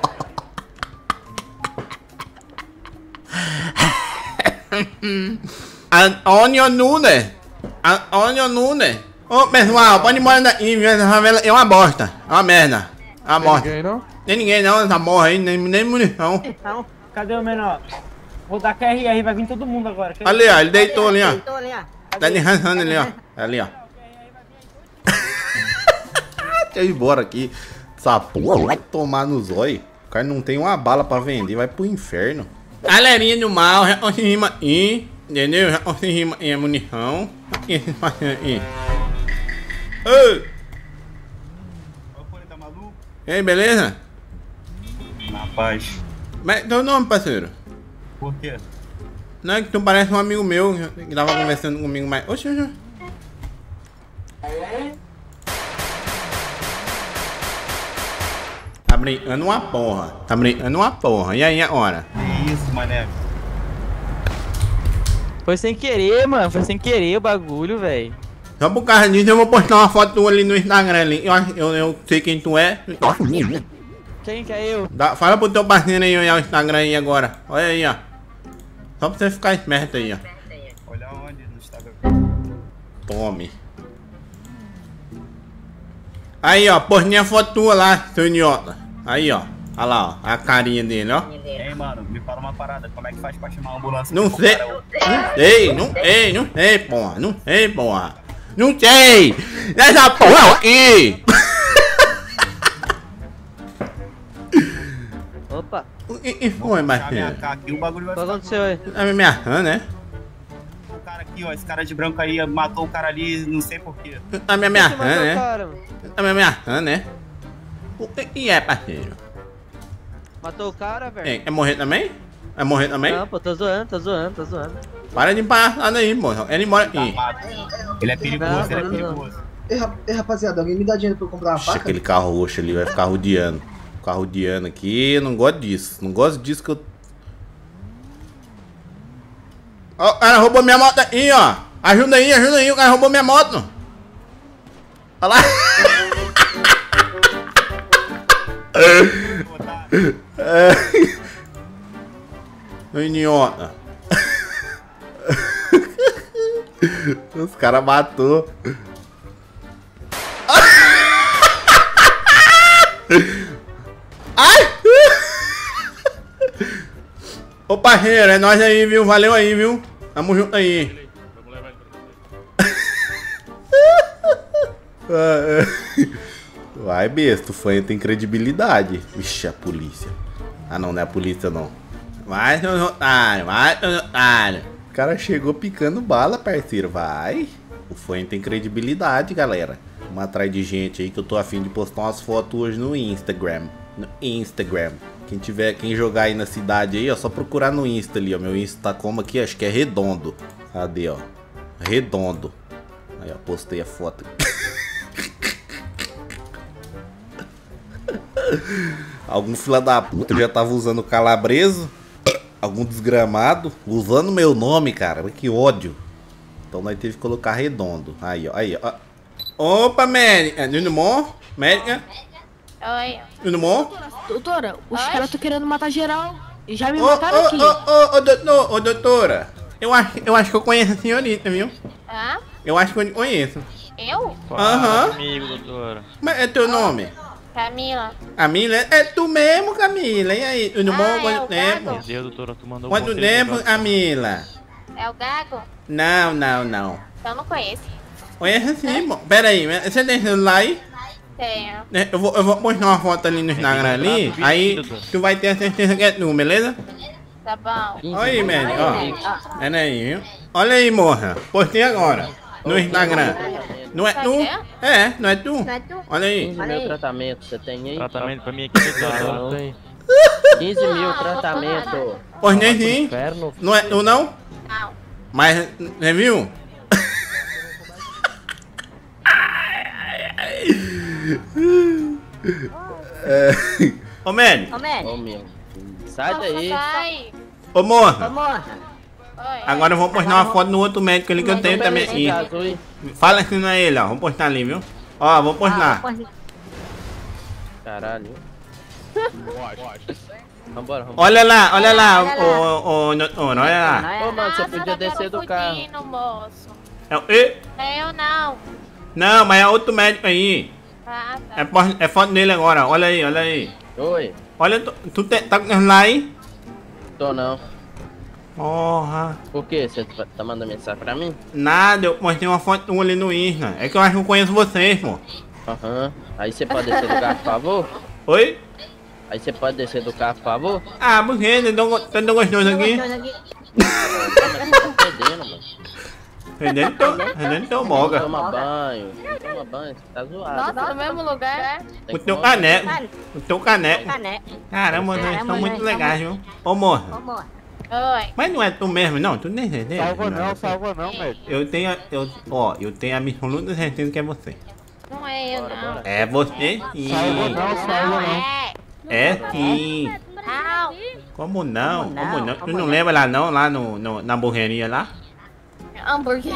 Antônio Nunes! Antônio Nunes! Ô, pessoal, pode ir embora daqui, essa favela é uma bosta. É uma merda. É uma bosta. Ninguém não? Tem ninguém não nessa porra aí, nem, nem munição. Não, cadê o menor? Vou dar Q R R, vai vir todo mundo agora. Ali, ó, ele deitou ali, ó. Deitou ali, ó. Tá descansando ali, ó. Ali, ó. Deixa eu ir embora aqui. Essa porra vai tomar no zóio. O cara não tem uma bala pra vender, vai pro inferno. Galerinha do mal, já conseguimos aqui. Entendeu? Já conseguimos aqui a munição. Aqui esse parceiro aqui. Ei! E aí, beleza? Na paz. Mas teu nome, parceiro? Por quê? Não, é que tu parece um amigo meu que tava conversando comigo mais. Oxe, oxe. Tá brincando uma porra. Tá brincando uma porra. E aí, agora? Que isso, mané? Foi sem querer, mano. Foi sem querer o bagulho, velho. Só por causa disso eu vou postar uma foto tua ali no Instagram ali. Eu, acho- eu, eu sei quem tu é. Quem que é eu? Dá- fala pro teu parceiro aí olhar o Instagram aí agora. Olha aí, ó. Só pra você ficar esperto aí, ó. Olha onde no Instagram. Tome. Aí, ó. Postei a foto tua lá, seu idiota. Aí, ó. Olha lá, ó. A carinha dele, ó. Ei, mano, me fala uma parada. Como é que faz pra chamar uma ambulância? Não pro sei. cara? Não sei, não sei, não sei, porra. Não sei, porra. Não sei. Essa porra aqui. Opa. O que que foi, parceiro? Aqui o bagulho vai O que ficar... aconteceu aí? Tá me ameaçando, né? O cara aqui, ó, esse cara de branco aí matou o cara ali, não sei porquê. Tá me ameaçando, Você matou o né? cara, mano? Tá me ameaçando, né? O que que é, parceiro? Matou o cara, velho? É, é morrer também? É morrer também? Não, pô, tô zoando, tô zoando, tô zoando. Para de palhaçada aí, moço. Ele mora aqui. Ele é perigoso, Não, ele é não, perigoso. Ei, rap- ei, rapaziada, alguém me dá dinheiro pra eu comprar uma Ixi, faca? aquele carro roxo ali vai ficar rodeando. Ficar rodeando aqui, não gosto disso. Não gosto disso que eu... Ó, o cara roubou minha moto aí, ó. Ajuda aí, ajuda aí. O cara roubou minha moto. Olha lá. Ô, idiota. Os caras matou. Ai! Ô, parceiro, é nóis aí, viu? Valeu aí, viu? Tamo junto aí. Vai, besta, o fã tem credibilidade. Vixe, a polícia. Ah, não, não é a polícia, não. Vai, seu otário, vai, seu otário. O cara chegou picando bala, parceiro. Vai. O fã tem credibilidade, galera. Vamos atrás de gente aí que eu tô afim de postar umas fotos hoje no Instagram. No Instagram. Quem tiver, quem jogar aí na cidade aí, ó, só procurar no Insta ali, ó. Meu Insta tá como aqui, acho que é redondo. Cadê, ó? Redondo. Aí, ó, postei a foto. Algum fila da puta já tava usando calabreso. Algum desgramado usando meu nome, cara. Que ódio. Então nós teve que colocar redondo. Aí, ó. Aí, ó. Opa, médica. Tudo bom? Médica? Oi. Tudo bom? Doutora, os caras estão querendo matar geral. E já me Ô, mataram ô, aqui. ô, ô, ô, doutor, ô, doutora. Eu acho, eu acho que eu conheço a senhorita, viu? Hã? Eu acho que eu conheço. Eu? Aham. Comigo, doutora. Mas é teu nome? Camila. Camila? É tu mesmo, Camila. E aí? Tudo bom? Ah, é Quanto o tempo? Gago? Meu Deus, doutora, tu mandou Quanto um tempo, Camila? É o Gago? Não, não, não. Eu não conheço. Conhece sim, bom. Pera aí, você tem celular aí? Tenho. É, Eu vou, eu vou postar uma foto ali no Instagram ali, aí tu vai ter a certeza que é tu, beleza? Tá bom. Olha aí, Manny, ó. Pera aí, viu? Olha aí, morra. Postei agora. No Instagram. Não é tu? É, não é tu? Olha aí. quinze mil tratamento, você tem aí? Tratamento pra mim aqui, doutora. Não tem. quinze mil tratamento. Postei sim. Inferno. Não é tu não? Não. Mas, você viu? Ô, Manny. Ô, Manny. Ô, meu. Sai daí. Sai. Ô, morra. Morra. Agora eu vou postar uma foto no outro médico ali que eu tenho também aqui. Fala assim não é ele, ó. Vou postar ali, viu? Ó, vou postar. Caralho. Vambora, vambora. Olha lá, olha lá, ô, ô, doutor, olha lá. Ô, mano, você podia descer do carro. Moço. É o e? É eu não. Não, mas é outro médico aí. Ah, tá. É, po- é foto dele agora, olha aí, olha aí. Oi. Olha, tu, tu te, tá com o celular aí? Tô não. Porra. Por quê? Você tá mandando mensagem pra mim? Nada, eu postei uma foto tua ali no Insta. É que eu acho que eu conheço vocês, pô. Aham. Aí você pode descer do carro, por favor? Oi? Aí você pode descer do carro, por favor? Ah, por quê? Você tão, tão tão gostoso aqui? Tá perdendo, mano. Fedendo teu, fedendo teu boga. Toma banho. Toma banho, você tá zoado. Nossa, no mesmo lugar. O teu caneco. O teu caneco. Caramba, vocês são muito legais, viu? Ô, morra. Oi. Mas não é tu mesmo, não? Tu nem certeza? Salva não, salva não, velho. Eu tenho, eu, ó, eu tenho a absoluta certeza que é você. Não é eu, não. É você sim. Salva não, salva não. É. É sim. Não. Como não? Como não? Tu não lembra lá não, lá no, no, na burreria lá? hambúrguer.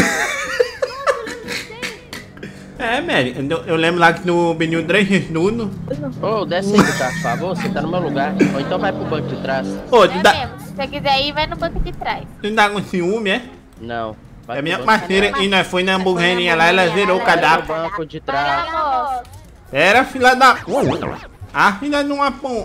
É, Mary, eu, eu lembro lá que no Benil três Nuno. Ô, desce aí do carro, por favor, você tá no meu lugar. Ou então vai pro banco de trás. Ô, tu dá... Se você quiser ir, vai no banco de trás. Tu tá com ciúme, é? Não. É minha parceira e nós foi na hamburgueria lá, ela zerou o cadastro. Banco de trás. Era filha da... A filha de uma pão.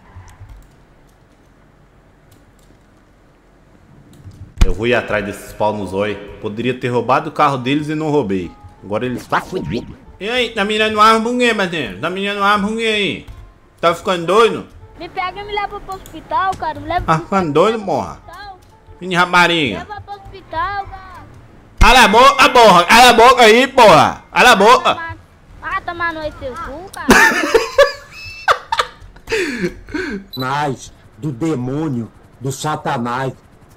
Eu vou ir atrás desses pau no zóio. Poderia ter roubado o carro deles e não roubei. Agora eles estão fodidos. E aí, tá mirando arma por quê, Matheus? Tá mirando arma por quê aí? Tá ficando doido? Me pega e me leva pro hospital, cara. Me leva Tá ficando doido, morra? Filho de rapariga. leva pro hospital, cara. Cala a boca, porra! Cala a boca aí, porra! Cala a boca! Ah, tomar no seu cu, cara. Satanás, do demônio, do satanás.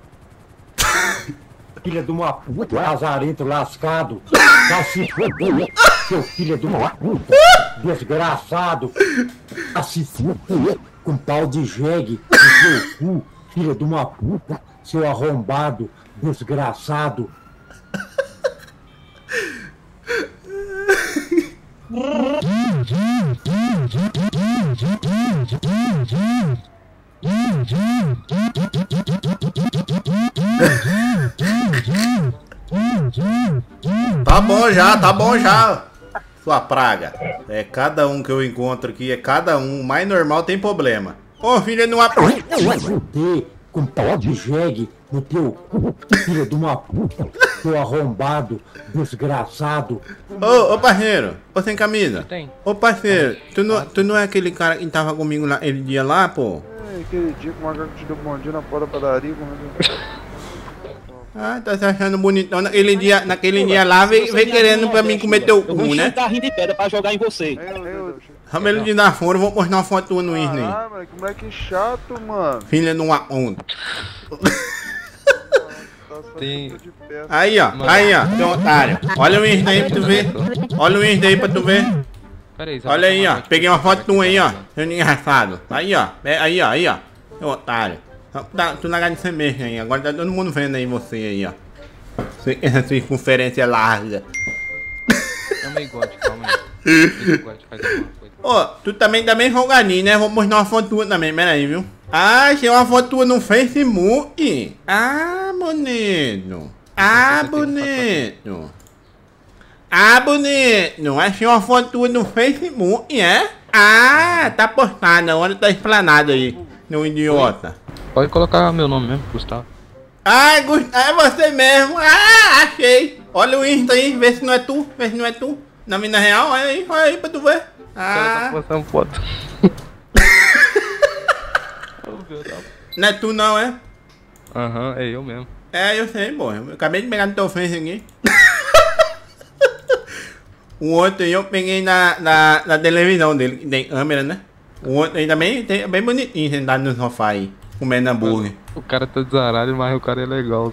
Filha de uma puta, lazarento lascado. Tá se fudendo, seu filho de uma puta, desgraçado. Tá se fudendo com pau de jegue no seu cu, filha de uma puta, seu arrombado, desgraçado. Tá bom já, tá bom já. Sua praga. É cada um que eu encontro aqui, é cada um. O mais normal tem problema. Ô, filha de uma... Fuder com pau de jegue no teu cu, filha de uma puta, seu arrombado, desgraçado. Ô, ô parceiro, ô sem camisa. Tem. Ô parceiro, tu não, tu não é aquele cara que tava comigo lá, aquele dia lá, pô? É, aquele dia que o macaco te deu bom dia na porta da padaria, como é que... Ah, tá se achando bonitão. Naquele dia, naquele dia lá, vem, vem querendo pra mim comer teu cu, né? Eu rindo de pedra pra jogar em você. Ramelo de dar fora, eu vou postar uma foto tua no Disney. Ah, mano, que moleque chato, mano. Filha de uma onda. Tem... Aí, ó, aí, ó, teu otário. Olha o Insta aí pra tu ver. Olha o Insta aí pra tu ver. Olha aí, ó. Peguei uma foto tua aí, ó. Seu engraçado. Aí, ó. Aí, ó, aí, ó. Teu otário. Tá, tu na de ser mesmo aí. Agora tá todo mundo vendo aí você aí, ó. Essa circunferência larga. Também gosto, calma aí. Gosto de fazer alguma coisa. Ô, tu também tá bem folgadinho, né? Vou mostrar uma foto tua também, pera aí, viu? Ah, achei uma foto tua no Facebook. Ah, bonito. Ah, bonito. Ah, bonito. Achei uma foto tua no Facebook, é? Ah, tá postada. Olha, tá explanado aí. No idiota. Pode colocar meu nome mesmo, Gustavo. Ah, Gustavo, é você mesmo. Ah, achei. Olha o Insta aí, vê se não é tu. Vê se não é tu. Na vida real, olha aí, olha aí pra tu ver. Ah. Tá postando foto. Não é tu não, é? Aham, uhum, é eu mesmo. É, eu sei, pô. Eu acabei de pegar no teu face aqui. O outro aí eu peguei na, na, na televisão dele, que tem câmera, né? O outro aí também tem, bem bonitinho, sentado no sofá aí, comendo hambúrguer. O cara tá desarado, mas o cara é legal.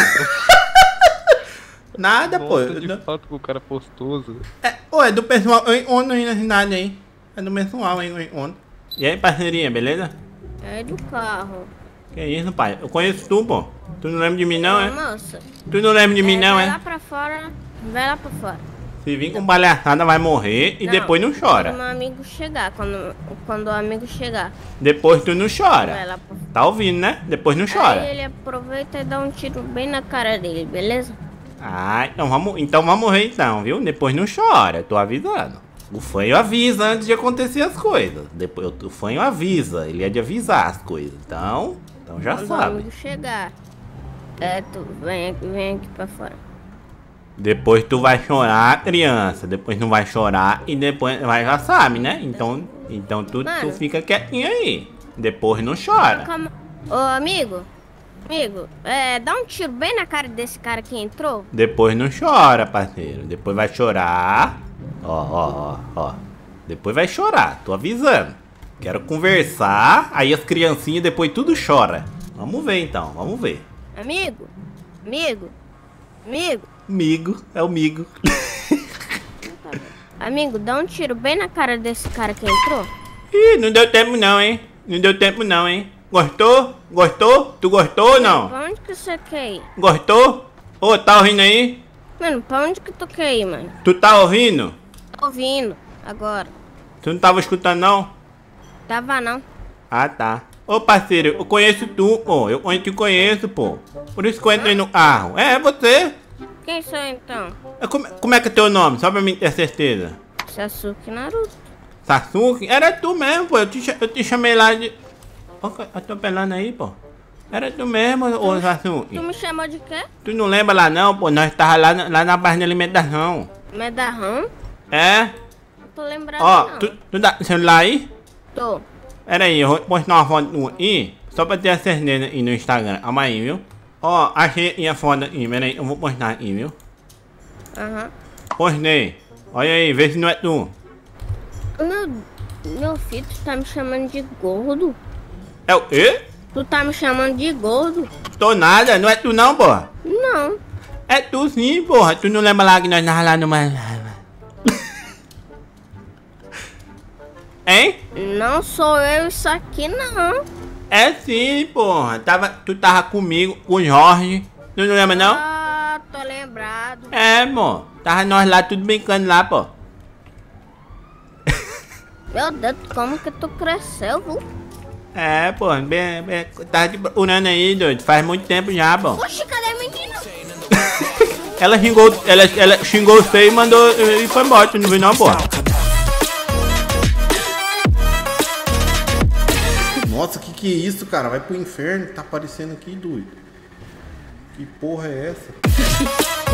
Nada, pô. De eu... foto com o cara postoso. É, pô, é do pessoal eu encontro aí na cidade aí. É do pessoal aí eu encontro. E aí, parceirinha, beleza? É do carro. Que isso, pai? Eu conheço tu, pô. Tu não lembra de mim não, é? Moça. Tu não lembra de mim não, é? Vai lá pra fora, vai lá pra fora. Se vir com palhaçada vai morrer e não, depois não chora. Quando o amigo chegar, quando, quando o amigo chegar. Depois tu não chora. Vai lá pra... Tá ouvindo, né? Depois não chora. Aí ele aproveita e dá um tiro bem na cara dele, beleza? Ah, então vamos, então vamos morrer então, viu? Depois não chora, tô avisando. O fanho avisa antes de acontecer as coisas. Depois o fanho avisa, ele é de avisar as coisas. Então, então já quando sabe. Quando o amigo chegar, é, tu vem, vem aqui pra fora. Depois tu vai chorar, criança. Depois não vai chorar e depois vai, já sabe, né? Então, então tu, tu fica quietinho aí. Depois não chora. Calma. Ô, amigo, amigo, é, dá um tiro bem na cara desse cara que entrou. Depois não chora, parceiro. Depois vai chorar. Ó, ó, ó, ó. Depois vai chorar, tô avisando. Quero conversar, aí as criancinhas depois tudo chora. Vamos ver então, vamos ver. Amigo, amigo, amigo. Migo, é o Migo. Amigo, dá um tiro bem na cara desse cara que entrou. Ih, não deu tempo não, hein? Não deu tempo não, hein? Gostou? Gostou? Tu gostou ou não? Pra onde que você quer ir? Gostou? Ô, tá ouvindo aí? Mano, pra onde que tu quer ir, mano? Tu tá ouvindo? Tô ouvindo, agora. Tu não tava escutando, não? Tava não. Ah, tá. Ô, parceiro, eu conheço tu, pô. Eu te conheço, pô. Por isso que eu entrei no carro. É, é você. Quem sou eu, então? É, como, como é que é teu nome? Só pra mim ter certeza. Sasuke Naruto. Sasuke? Era tu mesmo, pô. Eu te, eu te chamei lá de... Ó, atropelando aí, pô. Era tu mesmo, ô Sasuke. Tu me chamou de quê? Tu não lembra lá não, pô? Nós tava lá, na- lá na barra de alimentação. Medarrão? É? Não tô lembrado Ó, não. tu, tu dá celular aí? Tô. Pera aí, eu vou postar uma foto tua aí, só pra ter a certeza aí no Instagram. Calma aí, viu? Ó, achei aí a foto aí, pera aí, eu vou postar aí, viu? Aham. Postei. Olha aí, vê se não é tu. Meu, meu filho, tu tá me chamando de gordo? É o quê? Tu tá me chamando de gordo? Tô nada, não é tu não, porra. Não. É tu sim, porra. Tu não lembra lá que nós tava lá numa... Hein? Não sou eu isso aqui, não. É sim, porra. Tava, tu tava comigo, com o Jorge. Tu não lembra não? Ah, tô lembrado. É, amor. Tava nós lá tudo brincando lá, pô. Meu Deus, como que tu cresceu, viu? É, pô. Bem, bem, tava te procurando aí, doido. Faz muito tempo já, pô. Oxi, cadê a menina? Ela xingou, ela, ela xingou você e mandou e foi embora. Tu não viu não, porra? Nossa, que que é isso, cara? Vai pro inferno, tá aparecendo aqui, doido. Que porra é essa?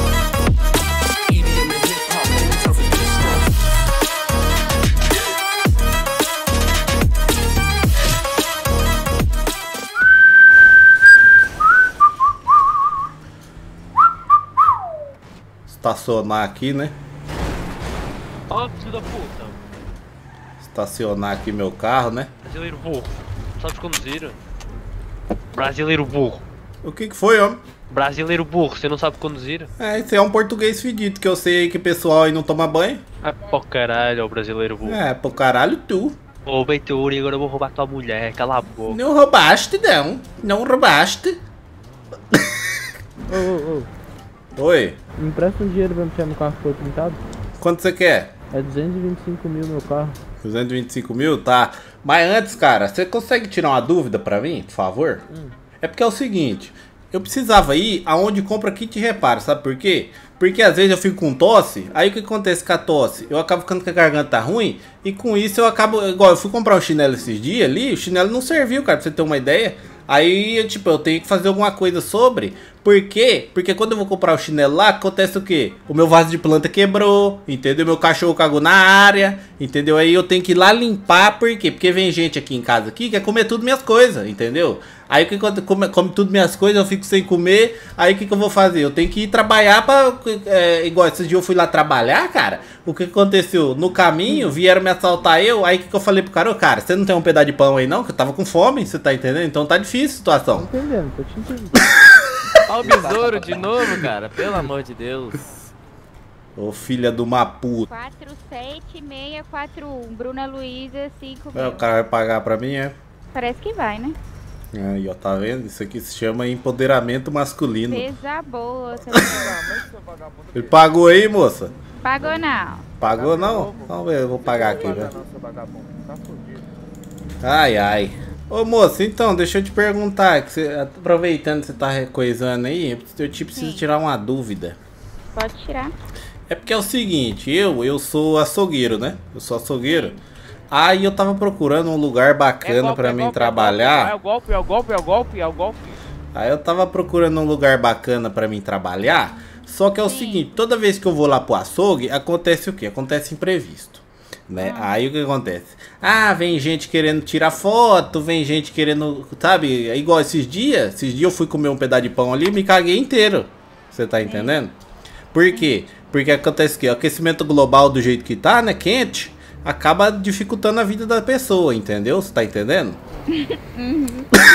Estacionar aqui, né? Ó, filho da puta. Estacionar aqui meu carro, né? Brasileiro burro. Sabe conduzir? Brasileiro burro. O que que foi, homem? Brasileiro burro, você não sabe conduzir? É, isso é um português fedido, que eu sei aí que o pessoal aí não toma banho. É pro caralho, o brasileiro burro. É, pro caralho tu. Ô, Beituri, agora eu vou roubar tua mulher, cala a boca. Não roubaste, não. Não roubaste. Ô, ô, ô. Oi. Me empresta um dinheiro pra mexer no carro que foi pintado? Quanto você quer? É duzentos e vinte e cinco mil meu carro. duzentos e vinte e cinco mil? Tá. Mas antes, cara, você consegue tirar uma dúvida pra mim, por favor? Hum. É porque é o seguinte, eu precisava ir aonde compra kit reparo, sabe por quê? Porque às vezes eu fico com tosse, aí o que acontece com a tosse? Eu acabo ficando com a garganta ruim, e com isso eu acabo, igual eu fui comprar um chinelo esses dias ali, o chinelo não serviu, cara, pra você ter uma ideia. Aí, eu, tipo, eu tenho que fazer alguma coisa sobre. Por quê? Porque quando eu vou comprar o chinelo lá, acontece o quê? O meu vaso de planta quebrou, entendeu? Meu cachorro cagou na área, entendeu? Aí eu tenho que ir lá limpar, por quê? Porque vem gente aqui em casa aqui que quer comer tudo minhas coisas, entendeu? Aí o que quando come, come tudo minhas coisas, eu fico sem comer. Aí o que, que eu vou fazer? Eu tenho que ir trabalhar pra... É, igual esse dia eu fui lá trabalhar, cara. O que aconteceu? No caminho, vieram me assaltar eu. Aí o que, que eu falei pro cara? Ô, cara, você não tem um pedaço de pão aí não? Que eu tava com fome, você tá entendendo? Então tá difícil a situação. Tô entendendo, tô te entendendo. Ó o besouro de novo, cara. Pelo amor de Deus. Ô, filha de uma puta. quatro sete seis quatro um, Bruna Luiza, cinco mil. É, o cara vai pagar pra mim, é? Parece que vai, né? Aí, ó, tá vendo? Isso aqui se chama empoderamento masculino. Pesa boa, seu Ele pagou aí, moça? Pagou não. Pagou não? Vamos ver, eu vou pagar aqui, velho. Ai, ai. Ô, moça, então, deixa eu te perguntar, que você, aproveitando que você tá recoisando aí, eu te preciso Sim. tirar uma dúvida. Pode tirar. É porque é o seguinte, eu, eu sou açougueiro, né? Eu sou açougueiro. Aí eu tava procurando um lugar bacana golpe, pra é mim golpe, trabalhar. É o golpe, é o golpe, é o golpe, é o golpe. Aí eu tava procurando um lugar bacana pra mim trabalhar. Só que é o seguinte, toda vez que eu vou lá pro açougue, acontece o quê? Acontece imprevisto, né? Ah. Aí o que acontece? Ah, vem gente querendo tirar foto, vem gente querendo, sabe? É igual esses dias. Esses dias eu fui comer um pedaço de pão ali e me caguei inteiro. Você tá entendendo? Por quê? Porque acontece que o aquecimento global do jeito que tá, né? Quente, acaba dificultando a vida da pessoa, entendeu? Você tá entendendo? Uhum.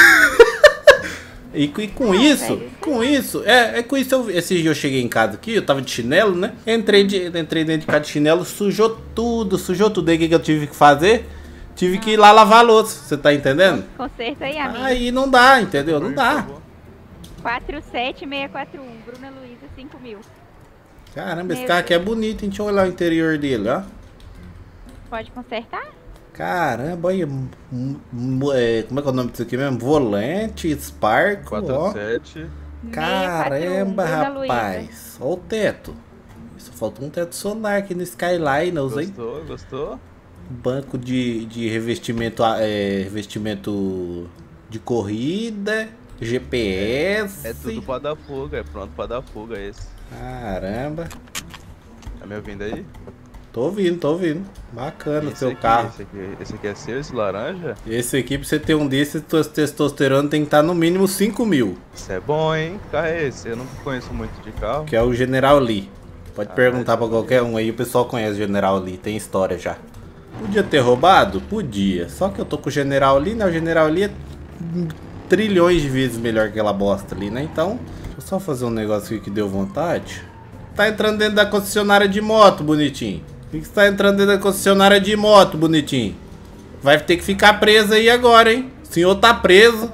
E, e com isso, com isso, é, é com isso, eu, esses dias eu cheguei em casa aqui, eu tava de chinelo, né? Entrei, de, entrei dentro de casa de chinelo, sujou tudo, sujou tudo. Aí o que, que eu tive que fazer? Tive que ir lá lavar a louça, você tá entendendo? Conserta aí, amigo. Aí não dá, entendeu? Não dá. quatro sete seis quatro um, Bruna Luiza, cinco mil. Caramba, esse Meu carro aqui é Deus. bonito, hein? Deixa eu olhar o interior dele, ó. Pode consertar? Caramba, olha. hum, hum, é, como é que é o nome disso aqui mesmo? Volante, Sparco, ó. sete. Caramba, Bruna Luiza. rapaz. Olha o teto. Só falta um teto solar aqui no Skyline, hein? Gostou, gostou? Banco de, de revestimento, é, revestimento de corrida, G P S. É tudo pra dar fuga, é pronto pra dar fuga esse. Caramba. Tá me ouvindo aí? Tô ouvindo, tô ouvindo. Bacana o Esse seu aqui, carro. Esse aqui, esse aqui é seu, esse laranja? Esse aqui, pra você ter um desses, tua testosterona tem que estar no mínimo cinco mil. Isso é bom, hein? Que carro é esse? Eu não conheço muito de carro. Que é o General Lee. Pode Ah, perguntar esse pra qualquer um aí, o pessoal conhece o General Lee, tem história já. Podia ter roubado? Podia. Só que eu tô com o General Lee, né? O General Lee é trilhões de vezes melhor que aquela bosta ali, né? Então, deixa eu só fazer um negócio aqui que deu vontade. Tá entrando dentro da concessionária de moto, bonitinho. Por que você tá entrando dentro da concessionária de moto, bonitinho? Vai ter que ficar preso aí agora, hein? O senhor tá preso.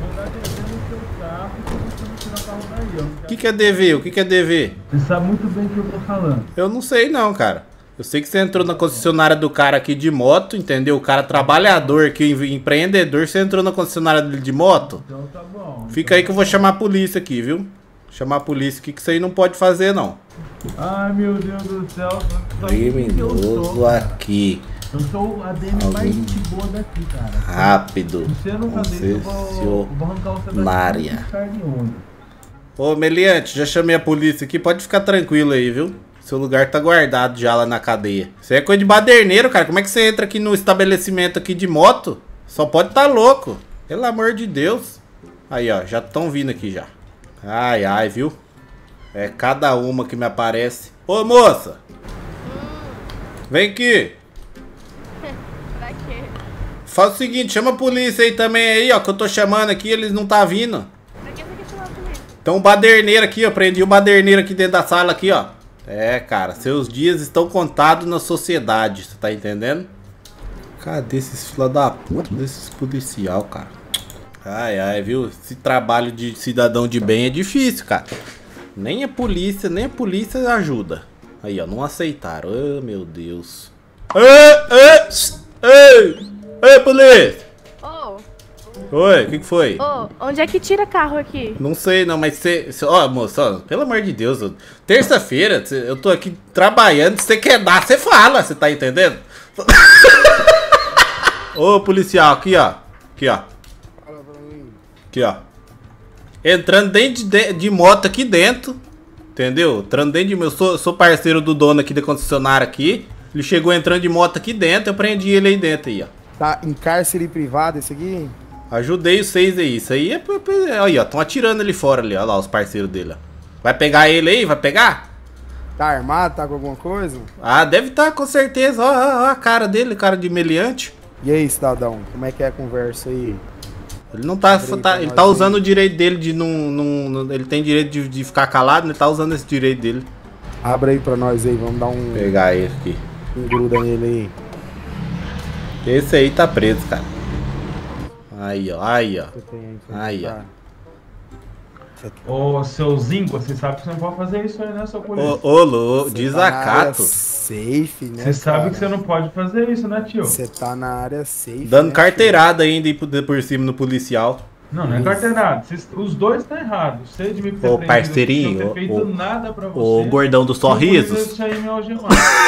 O que, que é D V? O que, que é D V? Você sabe muito bem o que eu tô falando. Eu não sei não, cara. Eu sei que você entrou na concessionária do cara aqui de moto, entendeu? O cara trabalhador aqui, empreendedor, você entrou na concessionária dele de moto? Então tá bom. Fica aí que eu vou chamar a polícia aqui, viu? Chamar a polícia aqui que isso aí não pode fazer, não. Ai, meu Deus do céu. Criminoso aqui. Eu sou a D M mais gente boa daqui, cara. Rápido. Se você não fazer isso, eu vou, vou arrancar você Concessionária. daqui. Ô, Meliante, já chamei a polícia aqui. Pode ficar tranquilo aí, viu? Seu lugar tá guardado já lá na cadeia. Isso aí é coisa de baderneiro, cara. Como é que você entra aqui no estabelecimento aqui de moto? Só pode tá louco. Pelo amor de Deus. Aí, ó. Já estão vindo aqui já. Ai, ai, viu? É cada uma que me aparece. Ô, moça! Vem aqui. Pra quê? Faz o seguinte, chama a polícia aí também aí, ó. Que eu tô chamando aqui, eles não tá vindo. Pra que você quer chamar a polícia? Então o baderneiro aqui, ó. Prendi o baderneiro aqui dentro da sala aqui, ó. É, cara, seus dias estão contados na sociedade, você tá entendendo? Cadê esses filha da puta desses policial, cara? Ai, ai, viu? Esse trabalho de cidadão de bem é difícil, cara. Nem a polícia, nem a polícia ajuda. Aí, ó, não aceitaram. Oh, meu Deus. Ei, ei, ei, ei, polícia! Ô, Oi, o que, que foi? ô, onde é que tira carro aqui? Não sei não, mas você... Ó, moça, ó, pelo amor de Deus, terça-feira eu tô aqui trabalhando, se você quer dar, você fala, você tá entendendo? Ô, policial, aqui, ó. Aqui, ó. Aqui, ó. Entrando dentro de, de moto aqui dentro, entendeu? Entrando dentro de... Eu sou, sou parceiro do dono aqui da concessionária aqui. Ele chegou entrando de moto aqui dentro, eu prendi ele aí dentro aí, ó. Tá em cárcere privado esse aqui? Ajudei vocês aí. Isso aí é... Aí, ó. Estão atirando ali fora ali, ó lá, os parceiros dele, ó. Vai pegar ele aí? Vai pegar? Tá armado? Tá com alguma coisa? Ah, deve estar, com certeza. Ó, ó, ó a cara dele, cara de meliante. E aí, cidadão? Como é que é a conversa aí? Ele não tá... tá ele tá usando o direito dele de não... não ele tem direito de, de ficar calado, né? Ele tá usando esse direito dele. Abre aí pra nós aí, vamos dar um... Pegar ele aqui. Um gruda nele aí. Esse aí tá preso, cara. Aí, ó. Aí, ó. Aí, ó. Ô, seu Zinco, você sabe que você não pode fazer isso aí, né, seu polícia? Ô, ô, Lô, desacato. Safe, né? Você sabe que você não pode fazer isso, né, tio? Você tá na área safe. Dando né, carteirada ainda e por, por cima no policial. Não, não é carteirado. Cês, os dois tá errado. Você de me ter Ô, prendido, parceirinho, não ter feito ô, nada pra você. Ô, gordão dos sorrisos. Isso aí me algemar.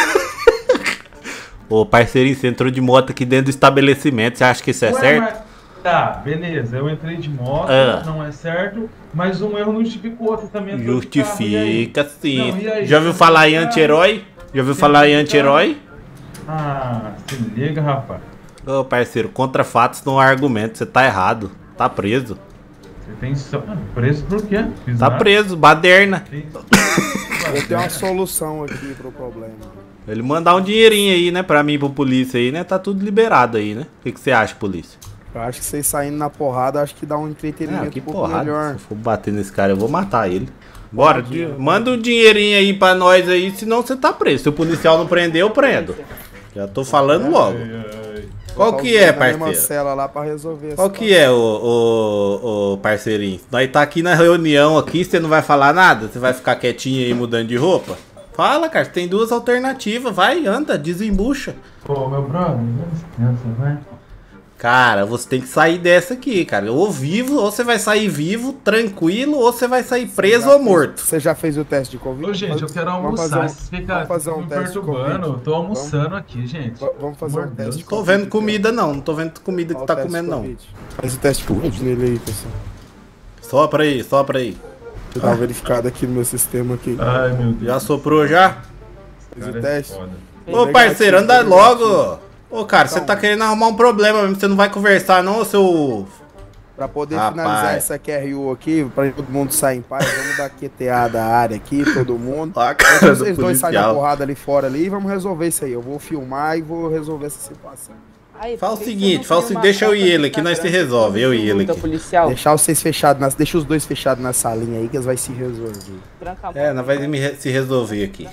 Ô, parceirinho, você entrou de moto aqui dentro do estabelecimento. Você acha que isso é Ué, certo? Mas... Tá, beleza. Eu entrei de moto, Ah. não é certo. Mas um erro não justifica o outro também. entrou de carro, e aí? Justifica sim. Não, e aí? Já ouviu falar em anti-herói? Já ouviu falar em anti-herói? Ah, se liga, rapaz. Ô, parceiro, contra fatos não há argumento. Você tá errado. Tá preso. Você tem só... ah, preso por quê? Fiz Tá nada. preso, baderna. Eu tenho uma solução aqui pro problema. Ele mandar um dinheirinho aí, né, pra mim e pra polícia aí, né? Tá tudo liberado aí, né? O que, que você acha, polícia? Eu acho que vocês saindo na porrada, acho que dá um entretenimento Ah, que um pouco porrada. melhor. Se eu for bater nesse cara, eu vou matar ele. Bora, di- manda um dinheirinho aí pra nós aí, senão você tá preso. Se o policial não prender, eu prendo. Já tô falando logo. Qual que é, parceiro? Cela lá pra resolver. Qual que é, ô, ô, ô parceirinho? Nós tá aqui na reunião aqui, você não vai falar nada? Você vai ficar quietinho aí mudando de roupa? Fala, cara, tem duas alternativas, vai, anda, desembucha. Pô, meu brother, vai. Cara, você tem que sair dessa aqui, cara. Ou vivo, ou você vai sair vivo, tranquilo, ou você vai sair preso ou morto. Você já fez o teste de Covid? Ô, gente, eu quero almoçar. Vamos fazer um, fica, vamos fazer um me teste de perturbando. Eu tô almoçando vamos, aqui, gente. Vamos fazer um teste de Covid. Não tô vendo comida, não. Não tô vendo comida que tá comendo, não. Faz o teste de Covid nele aí, pessoal. Sopra aí, sopra aí. Deixa eu dar uma verificada aqui no meu sistema aqui. Ai, meu Deus. Já soprou já? Fez o teste? Ô, parceiro, anda logo. Ô, cara, você tá querendo arrumar um problema mesmo. Você não vai conversar, não, seu... Pra poder Rapaz. finalizar essa Q R U aqui, pra todo mundo sair em paz, vamos dar Q T A da área aqui, todo mundo. Ah, cara, então, vocês dois saem na porrada ali fora ali e vamos resolver isso aí. Eu vou filmar e vou resolver essa situação. Fala o seguinte, fala o seguinte, deixa eu e ele aqui, nós se resolve, eu e ele aqui. Deixar vocês fechados, nas, deixa os dois fechados na salinha aí que eles vão se resolver. É, nós vamos me se resolver aqui.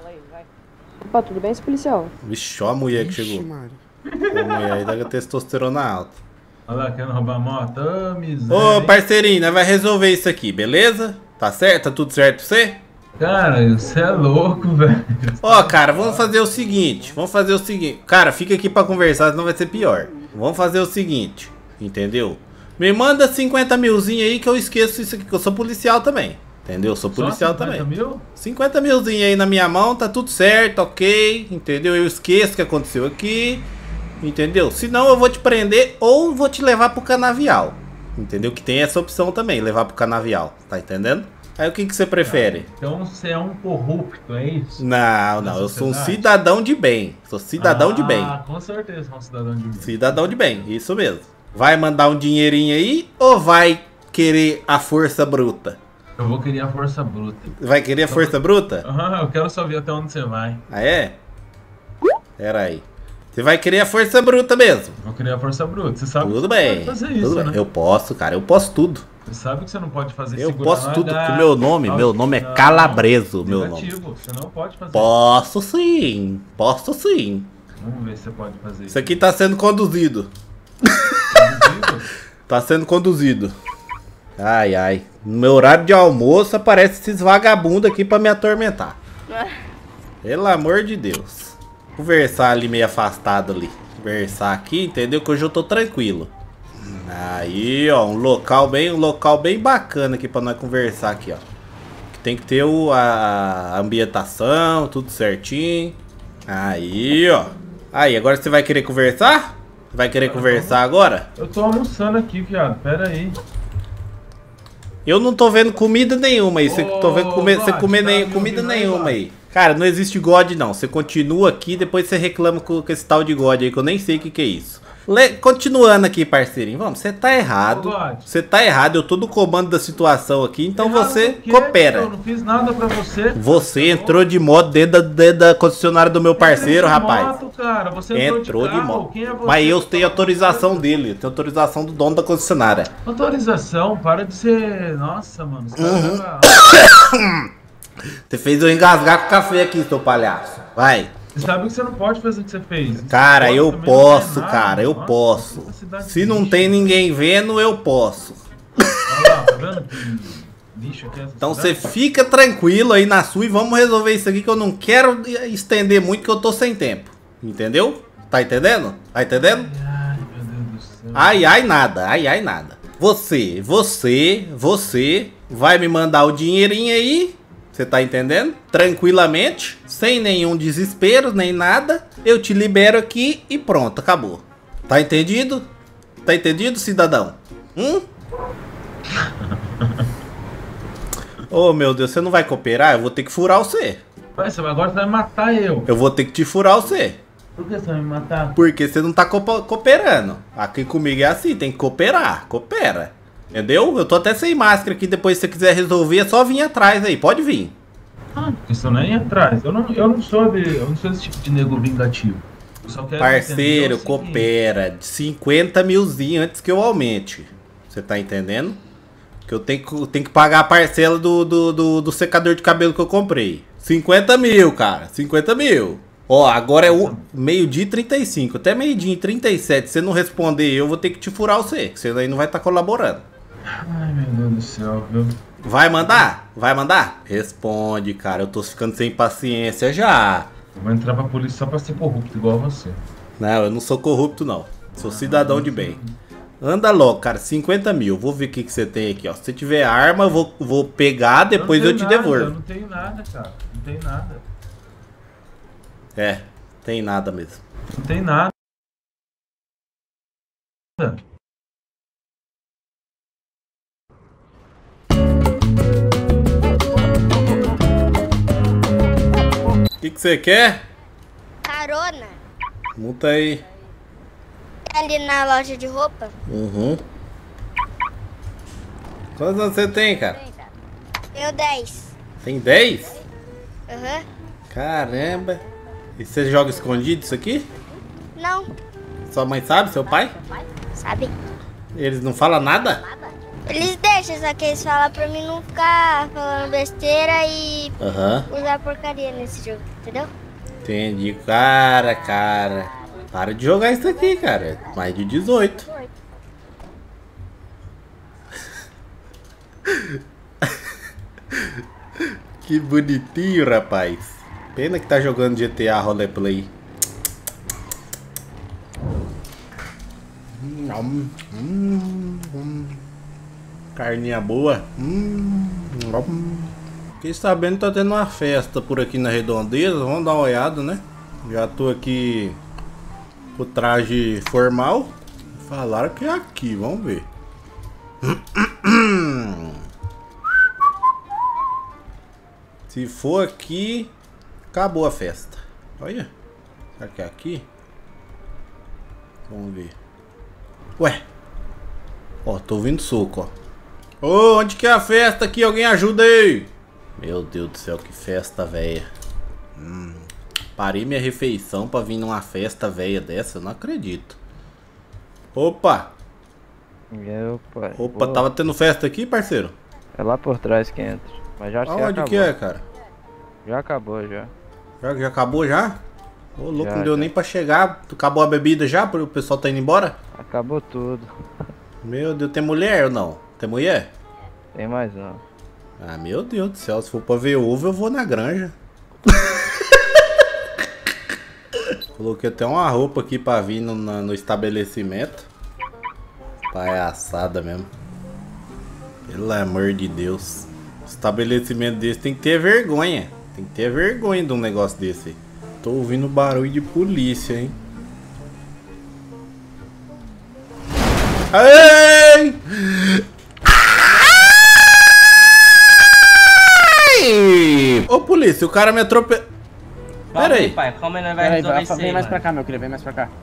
Opa, tudo bem, esse policial? Vixe, ó a mulher que chegou. A mulher aí da testosterona alta. Olha lá, querendo roubar a moto. Ô, miséria. Ô, parceirinho, nós vai resolver isso aqui, beleza? Tá certo? Tá tudo certo pra você? Cara, você é louco, velho. Ó, cara, vamos fazer o seguinte. Vamos fazer o seguinte. Cara, fica aqui pra conversar, senão vai ser pior. Vamos fazer o seguinte, entendeu? Me manda cinquenta milzinho aí que eu esqueço isso aqui, que eu sou policial também. Entendeu? Eu sou policial também. cinquenta mil? cinquenta milzinho aí na minha mão, tá tudo certo, ok. Entendeu? Eu esqueço o que aconteceu aqui. Entendeu? Senão eu vou te prender ou vou te levar pro canavial. Entendeu? Que tem essa opção também, levar pro canavial. Tá entendendo? Aí o que, que você prefere? Então você é um corrupto, é isso? Não, não, eu sou um cidadão de bem. Sou cidadão ah, de bem. Ah, com certeza é um cidadão de bem. Cidadão de bem, isso mesmo. Vai mandar um dinheirinho aí ou vai querer a força bruta? Eu vou querer a força bruta. Vai querer a eu força vou... bruta? Aham, uhum, eu quero só ver até onde você vai. Ah, é? Pera aí. Você vai querer a força bruta mesmo? Vou querer a força bruta, você sabe tudo que bem, você pode fazer tudo isso, bem. né? Eu posso, cara, eu posso tudo. Você sabe que você não pode fazer Eu posso tudo, porque meu nome, meu nome é Calabreso, meu nome. Você não pode fazer. Posso sim, posso sim. Vamos ver se você pode fazer isso. Isso aqui tá sendo conduzido. Conduzido? Tá sendo conduzido. Ai, ai. No meu horário de almoço aparece esses vagabundos aqui pra me atormentar. Pelo amor de Deus. Conversar ali meio afastado ali. Conversar aqui, entendeu? Que hoje eu tô tranquilo. Aí, ó, um local bem, um local bem bacana aqui pra nós conversar aqui, ó. Tem que ter o, a ambientação, tudo certinho. Aí, ó. Aí, agora você vai querer conversar? Vai querer eu conversar tô... agora? Eu tô almoçando aqui, viado. Pera aí. Eu não tô vendo comida nenhuma aí. Você oh, tô vendo comer, você comer tá nem, comida nenhuma aí. Cara, não existe God não. Você continua aqui, depois você reclama com, com esse tal de God aí, que eu nem sei o que que é isso. Le... Continuando aqui, parceirinho. Vamos, você tá errado. Você tá errado, eu tô no comando da situação aqui, então errado você coopera. Eu não fiz nada pra você. Você entrou de moto dentro da, dentro da concessionária do meu parceiro, de rapaz. Moto, cara. Você entrou, entrou de, de moto. Quem é você? Mas eu tenho autorização dele. Eu tenho autorização do dono da concessionária. Autorização? Para de ser... Nossa, mano. Você, uhum. tá... você fez eu engasgar com o café aqui, seu palhaço. Vai. Você sabe que você não pode fazer o que você fez. Cara, você eu posso, nada, cara, eu nossa, posso. Se não tem ninguém vendo, eu posso. Olha lá, tá vendo que lixo aqui é essa então cidade? você fica tranquilo aí na sua e vamos resolver isso aqui que eu não quero estender muito que eu tô sem tempo. Entendeu? Tá entendendo? Tá entendendo? Ai, meu Deus do céu. Ai, ai, nada. Ai, ai, nada. Você, você, você vai me mandar o dinheirinho aí. Você tá entendendo? Tranquilamente, sem nenhum desespero, nem nada. Eu te libero aqui e pronto, acabou. Tá entendido? Tá entendido, cidadão? Hum? Oh, meu Deus, você não vai cooperar? Eu vou ter que furar você. Mas agora você vai matar eu. Eu vou ter que te furar você. Por que você vai me matar? Porque você não tá co cooperando. Aqui comigo é assim, tem que cooperar. Coopera. Entendeu? Eu tô até sem máscara aqui, depois se você quiser resolver é só vir atrás aí, pode vir. Ah, porque você não é ir atrás. Eu não, eu não sou de, eu não sou esse tipo de nego vingativo. Eu só quero Parceiro, coopera. cinquenta milzinho antes que eu aumente. Você tá entendendo? Que eu tenho que, tenho que pagar a parcela do, do, do, do secador de cabelo que eu comprei. cinquenta mil, cara. cinquenta mil. Ó, agora é o meio-dia e trinta e cinco. Até meio-dia e trinta e sete. Se você não responder, eu vou ter que te furar você. Que você aí não vai estar colaborando. Ai, meu Deus do céu, viu? Vai mandar? Vai mandar? Responde, cara. Eu tô ficando sem paciência já. Eu vou entrar pra polícia só pra ser corrupto, igual você. Não, eu não sou corrupto, não. Sou cidadão de bem. Anda logo, cara. cinquenta mil. Vou ver o que, que você tem aqui, ó. Se você tiver arma, eu vou, vou pegar, depois eu, eu te nada, devolvo. Eu não tenho nada, cara. Não tenho nada. É, tem nada mesmo. Não tem nada. O que, que você quer? Carona. Multa aí. Ali na loja de roupa. Uhum. Quantos anos você tem, cara? Tenho dez. Tem dez? Aham. Uhum. Caramba. E você joga escondido isso aqui? Não. Sua mãe sabe? Seu pai? Sabe. Eles não falam nada? Eles deixam, só que eles falam pra mim não ficar falando besteira e uhum. usar porcaria nesse jogo, entendeu? Entendi. Cara, cara. Para de jogar isso aqui, cara. Mais de dezoito. Que bonitinho, rapaz. Pena que tá jogando G T A Roleplay. Hum, hum, hum. Carninha boa. Hum, hum. Fiquei sabendo que tá tendo uma festa por aqui na redondeza. Vamos dar uma olhada, né? Já tô aqui com o traje formal. Falaram que é aqui, vamos ver. Se for aqui, acabou a festa. Olha. Será que é aqui? Vamos ver. Ué. Ó, tô ouvindo soco, ó. Ô, onde que é a festa aqui? Alguém ajuda aí. Meu Deus do céu, que festa, velha. Hum, parei minha refeição pra vir numa festa velha dessa. Eu não acredito. Opa. Meu pai. Opa, Boa. Tava tendo festa aqui, parceiro? É lá por trás que entra. Mas já Aonde acabou. Que é, cara? Já acabou, já. Já, já acabou, já? Ô, louco, já, não deu já. nem pra chegar. Acabou a bebida já? O pessoal tá indo embora? Acabou tudo. Meu Deus, tem mulher ou não? Tem mulher? Tem mais não. Ah, meu Deus do céu. Se for pra ver ovo, eu vou na granja. Coloquei até uma roupa aqui pra vir no, no estabelecimento. Palhaçada mesmo. Pelo amor de Deus. Estabelecimento desse tem que ter vergonha. Tem que ter vergonha de um negócio desse. Tô ouvindo barulho de polícia, hein? Ai! Ai! Ô polícia, o cara me atropelou. Pera aí. Pai, calma aí, não vai resolver vai, isso vem aí, mais mano. pra cá, meu querido, vem mais pra cá.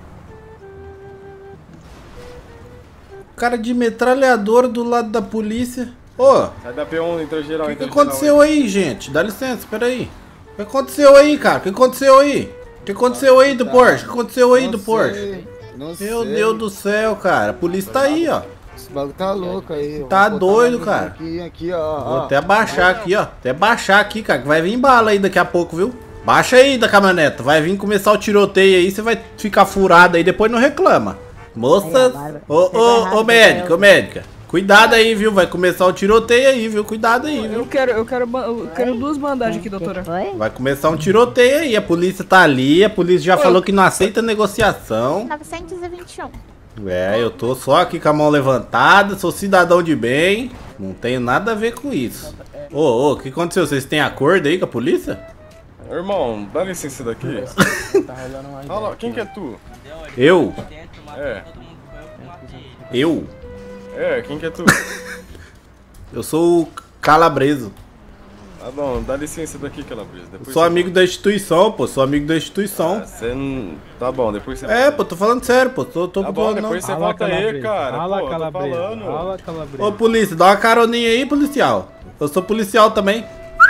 Cara de metralhadora do lado da polícia. Ô! Sai da P um, entrou geral. O que, que aconteceu aí, gente? Dá licença, pera aí. O que aconteceu aí, cara? O que aconteceu aí? O que aconteceu aí do Porsche? O que aconteceu aí do Porsche? Meu Deus do céu, cara. A polícia tá aí, ó. Esse bagulho tá louco aí. Tá doido, cara. Aqui, aqui, ó. Vou até baixar aqui, ó. Até baixar aqui, cara. Que vai vir bala aí daqui a pouco, viu? Baixa aí da caminhoneta. Vai vir começar o tiroteio aí. Você vai ficar furado aí. Depois não reclama. Moça. Ô, ô, ô, médica, ô, médica. Cuidado aí, viu? Vai começar o tiroteio aí, viu? Cuidado aí, viu? Eu quero, eu quero, eu quero duas bandagens aqui, doutora. Vai começar um tiroteio aí. A polícia tá ali. A polícia já falou que não aceita negociação. novecentos e vinte e um. É, eu tô só aqui com a mão levantada. Sou cidadão de bem. Não tenho nada a ver com isso. Ô, ô, o que aconteceu? Vocês têm acordo aí com a polícia? Irmão, dá licença daqui. Fala, quem que é tu? Eu? É. Eu? É, quem que é tu? Eu sou o Calabreso. Ah, não, dá licença daqui, Calabreso. Depois sou amigo da instituição, pô. Sou amigo da instituição. Ah, você não... Tá bom, depois você... É, pô, tô falando sério, pô. Tô, tô tá bom, depois não. você volta aí, cara. Fala, pô, Calabreso. tô falando. Fala, Calabreso. Ô, polícia, dá uma caroninha aí, policial. Eu sou policial também.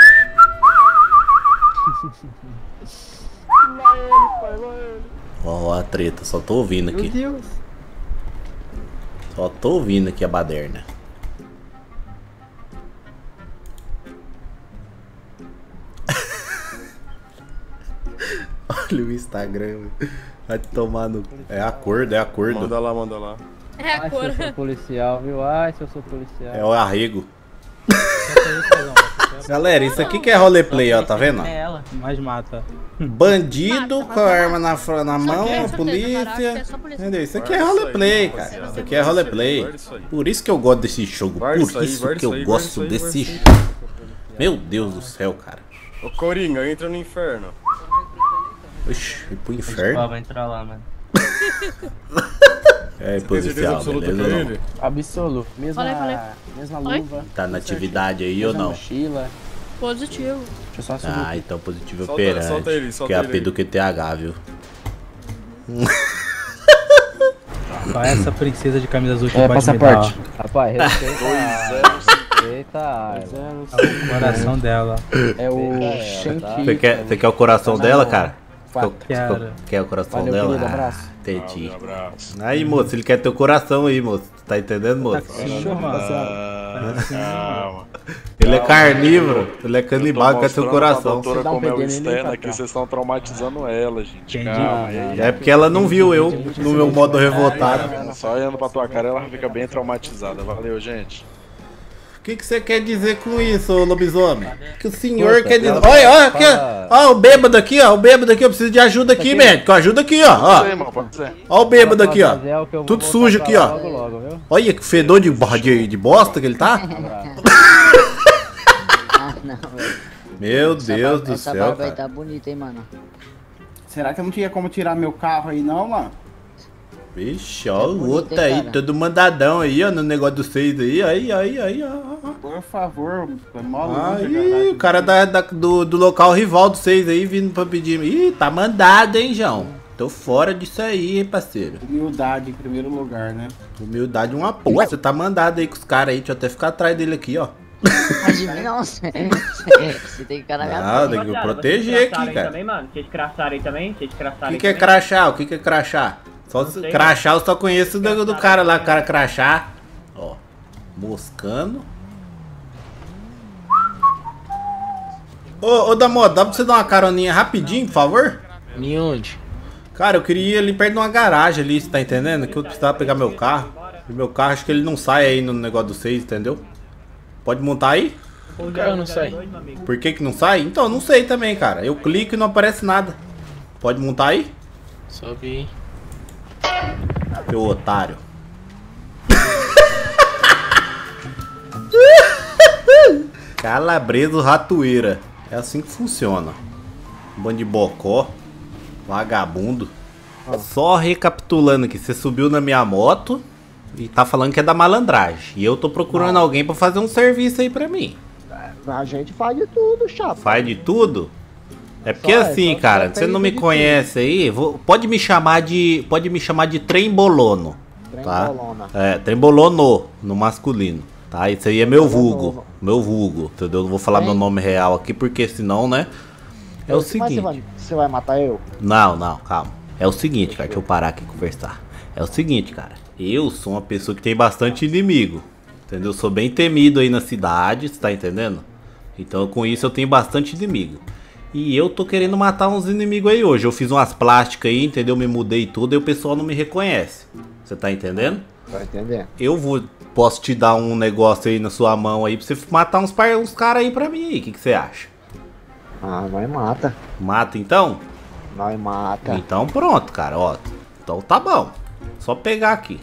Ó, a treta, só tô ouvindo aqui. Meu Deus. Só tô ouvindo aqui a baderna. Olha o Instagram. Vai tomar no... É acordo, é acordo. Manda lá, manda lá. É a cor. Ai, se eu sou policial, viu? Ai, se eu sou policial. É o arrego. Galera, isso aqui que é roleplay, ó, tá vendo? É ela, mas mata. Bandido com a arma na, na mão, a polícia. Entendeu? Isso aqui é roleplay, cara. Isso aqui é roleplay. Por isso que eu gosto desse jogo. Por isso que eu gosto desse jogo. Meu Deus do céu, cara. Ô Coringa, entra no inferno. Oxi, e pro inferno? Vai entrar lá, mano. É aí, policial, beleza ou não? Absoluto. Mesma, Falei, falei. mesma Oi? luva. Tá na atividade aí ou mesma não? mochila. Positivo. Deixa eu só subir. Ah, então positivo Solta- operante. solta ele, solta Que é a ele P aí. do Q T H, viu? Qual é essa princesa de camisa azul que É, pode me passaporte. dar? Rapaz, respeita. Eita, o coração dela. É o Você quer, você quer o coração dela, cara? Quatro. Quer, quer o coração Valeu, dela? querido, Ah, abraço. entendi. Aí, moço, ele quer teu coração aí, moço. Tá entendendo, moço? Calma. Ele é carnívoro, ele é canibal, quer teu coração. Doutora, Dá um como é o pequeno, ele externo tá aqui, cá. vocês estão traumatizando ela, gente. Entendi. Calma, e aí? É porque ela não viu eu no meu modo revoltado. Só olhando pra tua cara, ela fica bem traumatizada. Valeu, gente. O que, que você quer dizer com isso, ô lobisomem? O que o senhor quer dizer? Olha, olha aqui, ó. Ó, o bêbado aqui, ó. O bêbado aqui, eu preciso de ajuda aqui, médico. Ajuda aqui, ó. Ó, Pode ser, irmão, pode ser. ó o bêbado aqui, ó. Tudo sujo aqui, ó. Olha que fedor de, de, de bosta que ele tá. Ah, não, velho. Meu Essa Deus barba- do essa céu, barba aí cara. tá bonita, hein, mano. Será que eu não tinha como tirar meu carro aí não, mano? Vixe, ó o outro aí, todo mandadão aí, ó, no negócio dos seis aí, aí, aí, aí, ó. Por favor, é mó Aí, o cara da, da- do, do local rival do seis aí vindo pra pedir. Ih, tá mandado, hein, João? Tô fora disso aí, hein, parceiro. Humildade em primeiro lugar, né? Humildade uma porra. Você tá mandado aí com os caras aí, deixa eu até ficar atrás dele aqui, ó. Mas de mim não, você, você tem que ficar na minha Não, frente. tem que proteger aqui, cara. Também, mano? Vocês cracharam aí também? Vocês O cracharam que, que é crachá? O que, que é crachá? Só se- sei, crachá eu só conheço do, do cara lá, o cara crachá. Ó, moscando. Ô, ô Damó, dá pra você dar uma caroninha rapidinho, por favor? Em onde? Cara, eu queria ir ali perto de uma garagem ali, você tá entendendo? Que eu precisava pegar meu carro. E meu carro, acho que ele não sai aí no negócio do seis, entendeu? Pode montar aí? O cara não sai. Por que que não sai? Então, não sei também, cara. Eu clico e não aparece nada. Pode montar aí? Sobe. Seu otário. Calabreso ratoeira. É assim que funciona. Bando de bocó. Vagabundo. Só recapitulando aqui. Você subiu na minha moto e tá falando que é da malandragem. E eu tô procurando Não. alguém pra fazer um serviço aí pra mim. A gente faz de tudo, chapa. Faz de tudo? É porque Só, é, assim, só- cara, só você tem não me de conhece aí, vou- pode me chamar de. Pode me chamar de trembolono. Tá? Trembolona. É, trembolono no masculino. Tá? Isso aí é meu vulgo. Meu vulgo, entendeu? Não vou falar meu nome real aqui, porque senão, né? É o Mas seguinte. Você vai, você vai matar eu? Não, não, calma. É o seguinte, cara, deixa eu parar aqui e conversar. É o seguinte, cara. Eu sou uma pessoa que tem bastante inimigo. Entendeu? Sou bem temido aí na cidade, você tá entendendo? Então com isso eu tenho bastante inimigo. E eu tô querendo matar uns inimigos aí hoje. Eu fiz umas plásticas aí, entendeu? Me mudei tudo e o pessoal não me reconhece. Você tá entendendo? Tá entendendo? Eu vou. Posso te dar um negócio aí na sua mão aí pra você matar uns, par- uns caras aí pra mim aí. O que, que você acha? Ah, nós mata. Mata então? Nós mata. Então pronto, cara, ó. Então tá bom. Só pegar aqui.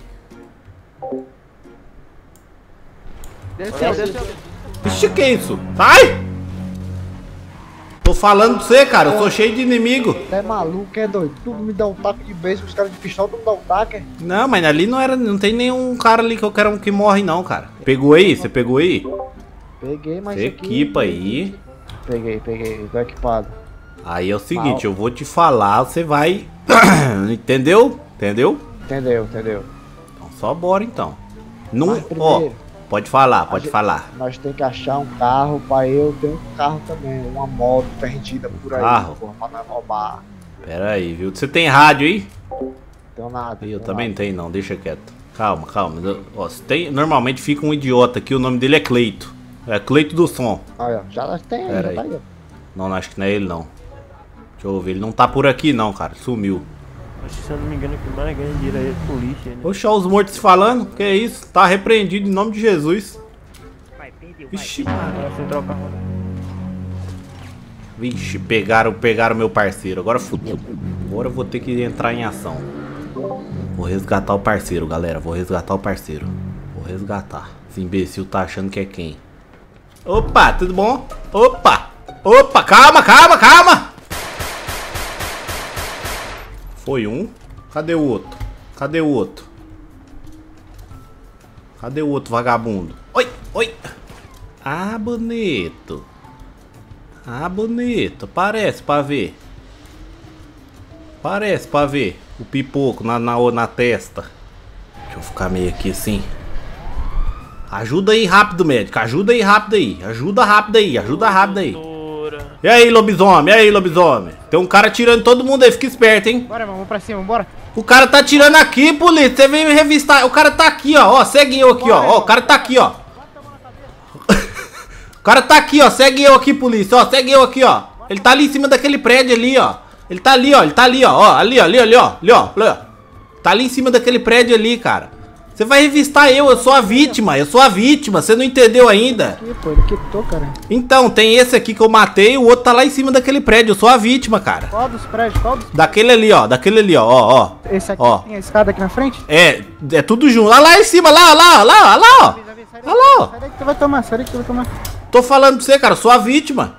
Desceu, desceu. Ixi, que isso? Sai! Tô falando pra você, cara, eu sou cheio de inimigo. Você é maluco, é doido? Tudo me dá um taco de beijo, os caras de pistola, tudo me dá um taco, é? Não, mas ali não era. Não tem nenhum cara ali que eu quero que morre, não, cara. Pegou aí? Você pegou aí? Peguei, mas Você isso aqui... equipa aí. Peguei, peguei, tô equipado. Aí é o seguinte, eu vou te falar, você vai. Entendeu? Entendeu? Entendeu, entendeu. Então só bora então. Não. Mas Ó, primeiro, pode falar, a pode gente- falar. Nós temos que achar um carro pra eu ter um carro também, uma moto perdida por aí, Carro? porra, pra nós roubar. Pera aí, viu? Você tem rádio aí? Tenho nada. Eu tenho também não nada. tenho não, deixa quieto. Calma, calma. Eu- Ó, se tem, normalmente fica um idiota aqui, o nome dele é Cleito. É Cleito do som. Olha, já nós tem, Pera já tá aí. aí. ó. Não, não, acho que não é ele não. Deixa eu ver, ele não tá por aqui não, cara. Sumiu. Acho que, se eu não me engano, que mais ganha dinheiro aí é polícia, né? Oxe, olha os mortos se falando. Que é isso? Tá repreendido em nome de Jesus. Vixe, mano. Vixe, pegaram, pegaram meu parceiro. Agora fudeu. Agora eu vou ter que entrar em ação. Vou resgatar o parceiro, galera. Vou resgatar o parceiro. Vou resgatar. Esse imbecil tá achando que é quem? Opa, tudo bom? Opa! Opa, calma, calma, calma! Foi um. Cadê o outro? Cadê o outro? Cadê o outro vagabundo? Oi, oi! Ah, bonito. Ah, bonito. Parece pra ver. Parece pra ver. O pipoco na, na, na testa. Deixa eu ficar meio aqui assim. Ajuda aí rápido, médico. Ajuda aí rápido aí. Ajuda rápido aí. Ajuda rápido aí. E aí, lobisomem? E aí, lobisomem? Tem um cara tirando todo mundo aí. Fica esperto, hein? Bora, vamos pra cima, bora. O cara tá tirando aqui, polícia. Você veio me revistar. O cara tá aqui, ó. Ó, segue eu aqui, ó. Ó, o cara tá aqui, ó. O cara tá aqui, ó. Segue eu aqui, polícia. Ó, segue eu aqui, ó. Ele tá ali em cima daquele prédio ali, ó. Ele tá ali, ó. Ele tá ali, ó. Ó, ali, ó. Ali, ali, ó. Ali, ó. Ali, ó. Tá ali em cima daquele prédio ali, cara. Você vai revistar eu. Eu sou a vítima. Eu sou a vítima. Você não entendeu ainda? Aqui, pô. Ele quitou, cara. Então, tem esse aqui que eu matei. E o outro tá lá em cima daquele prédio. Eu sou a vítima, cara. Qual dos prédios? Qual dos... Daquele ali, ó. Daquele ali, ó. Ó, ó. Esse aqui ó. tem a escada aqui na frente? É. É tudo junto. Olha lá em cima. Lá, lá, lá, lá, ó. Olha lá, ó. Sai daí que tu vai tomar. Sai daí que tu vai tomar. Tô falando pra você, cara. Eu sou a vítima.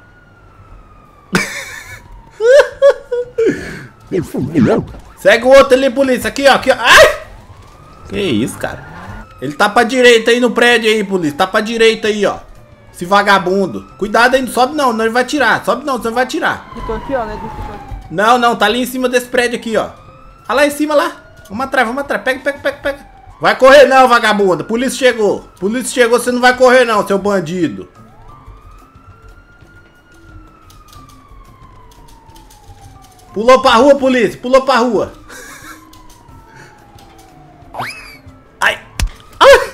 Segue o outro ali, polícia. Aqui, ó. Aqui, ó. Ai! Que isso, cara? Ele tá pra direita aí no prédio aí, polícia. Tá pra direita aí, ó. Esse vagabundo. Cuidado aí, não sobe não, não ele vai tirar. Sobe não, senão ele vai tirar. Aqui, ó, né? Não, não, tá ali em cima desse prédio aqui, ó. Olha lá em cima, lá. Vamos atrás, vamos atrás. Pega, pega, pega, pega. Vai correr não, vagabundo. Polícia chegou. Polícia chegou, você não vai correr não, seu bandido. Pulou pra rua, polícia. Pulou pra rua. Ai. Ai.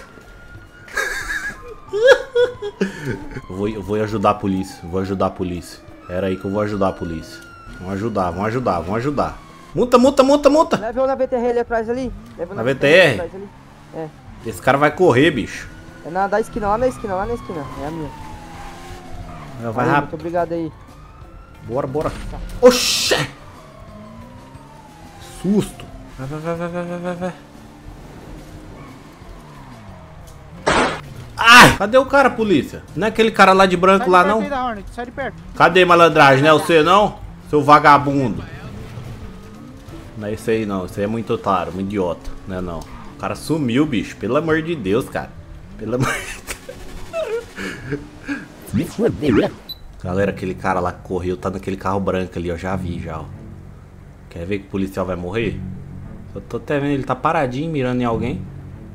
Eu vou, eu vou ajudar a polícia. Eu vou ajudar a polícia. Pera aí que eu vou ajudar a polícia. Vamos ajudar, vamos ajudar, vamos ajudar. Multa, multa, multa, multa. Leva eu na V T R ali atrás ali. Leva na V T R? Ali. É. Esse cara vai correr, bicho. É na da esquina, lá na esquina, lá na esquina. É a minha. Vai rápido. Muito obrigado aí. Bora, bora. Tá. Oxê! Susto. Vai, vai, vai, vai, vai, vai, vai. Ai! Cadê o cara, polícia? Não é aquele cara lá de branco lá, não? Sai de perto. Cadê, malandragem? Não é você, não? Seu vagabundo. Não é esse aí, não. Esse aí é muito otário, muito idiota. Não é, não. O cara sumiu, bicho. Pelo amor de Deus, cara. Pelo amor de Deus. Galera, aquele cara lá que correu tá naquele carro branco ali, eu já vi, já, ó. Quer ver que o policial vai morrer? Eu tô até vendo, ele tá paradinho mirando em alguém.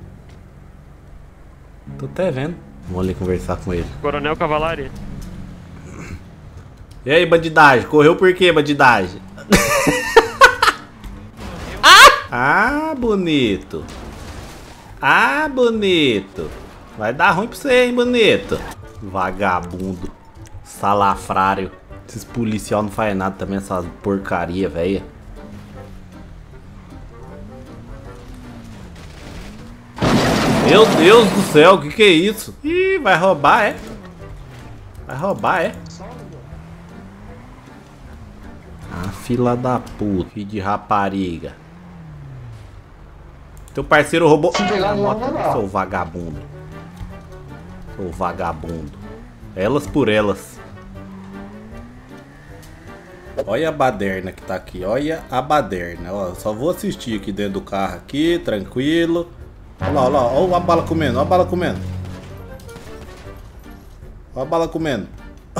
Tô até vendo. Vamos ali conversar com ele. Coronel Cavalari. E aí, bandidagem? Correu por quê, bandidagem? ah! ah, bonito. Ah, bonito. Vai dar ruim pra você, hein, bonito. Vagabundo. Salafrário. Esses policial não fazem nada também, essas porcaria, velho. Meu Deus do céu, o que que é isso? Ih, vai roubar, é? Vai roubar, é? Ah, fila da puta, filho de rapariga. Teu parceiro roubou a moto, seu vagabundo. Seu vagabundo. Elas por elas. Olha a baderna que tá aqui, olha a baderna. Ó, só vou assistir aqui dentro do carro aqui, tranquilo. Olha lá, olha lá, olha a bala comendo, olha a bala comendo. Olha a bala comendo.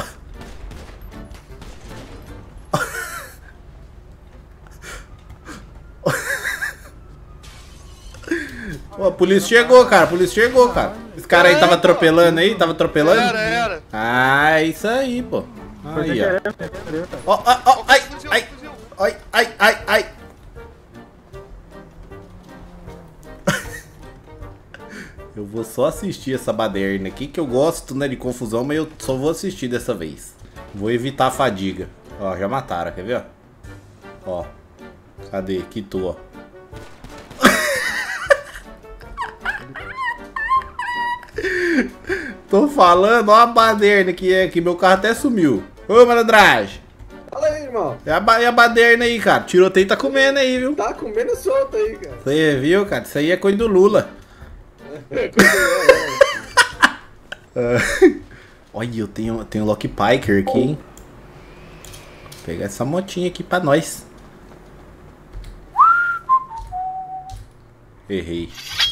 Ô, a polícia chegou, cara, a polícia chegou, cara. Esse cara aí tava atropelando aí, tava atropelando? Era, era. Ah, é isso aí, pô. Aí, ó. Ó, ó, ó, ai, ai, ai, ai, ai, ai. Eu vou só assistir essa baderna aqui, que eu gosto, né, de confusão, mas eu só vou assistir dessa vez. Vou evitar a fadiga. Ó, já mataram, quer ver, ó? Ó. Cadê? Quitou, ó. Tô falando, ó a baderna que é que meu carro até sumiu. Ô, malandragem. Fala aí, irmão. E a, ba e a baderna aí, cara? Tiroteio tá comendo aí, viu? Tá comendo solto aí, cara. Você viu, cara? Isso aí é coisa do Lula. uh, olha, eu tenho, tenho Lock Piker aqui, hein? Vou pegar essa motinha aqui pra nós. Errei.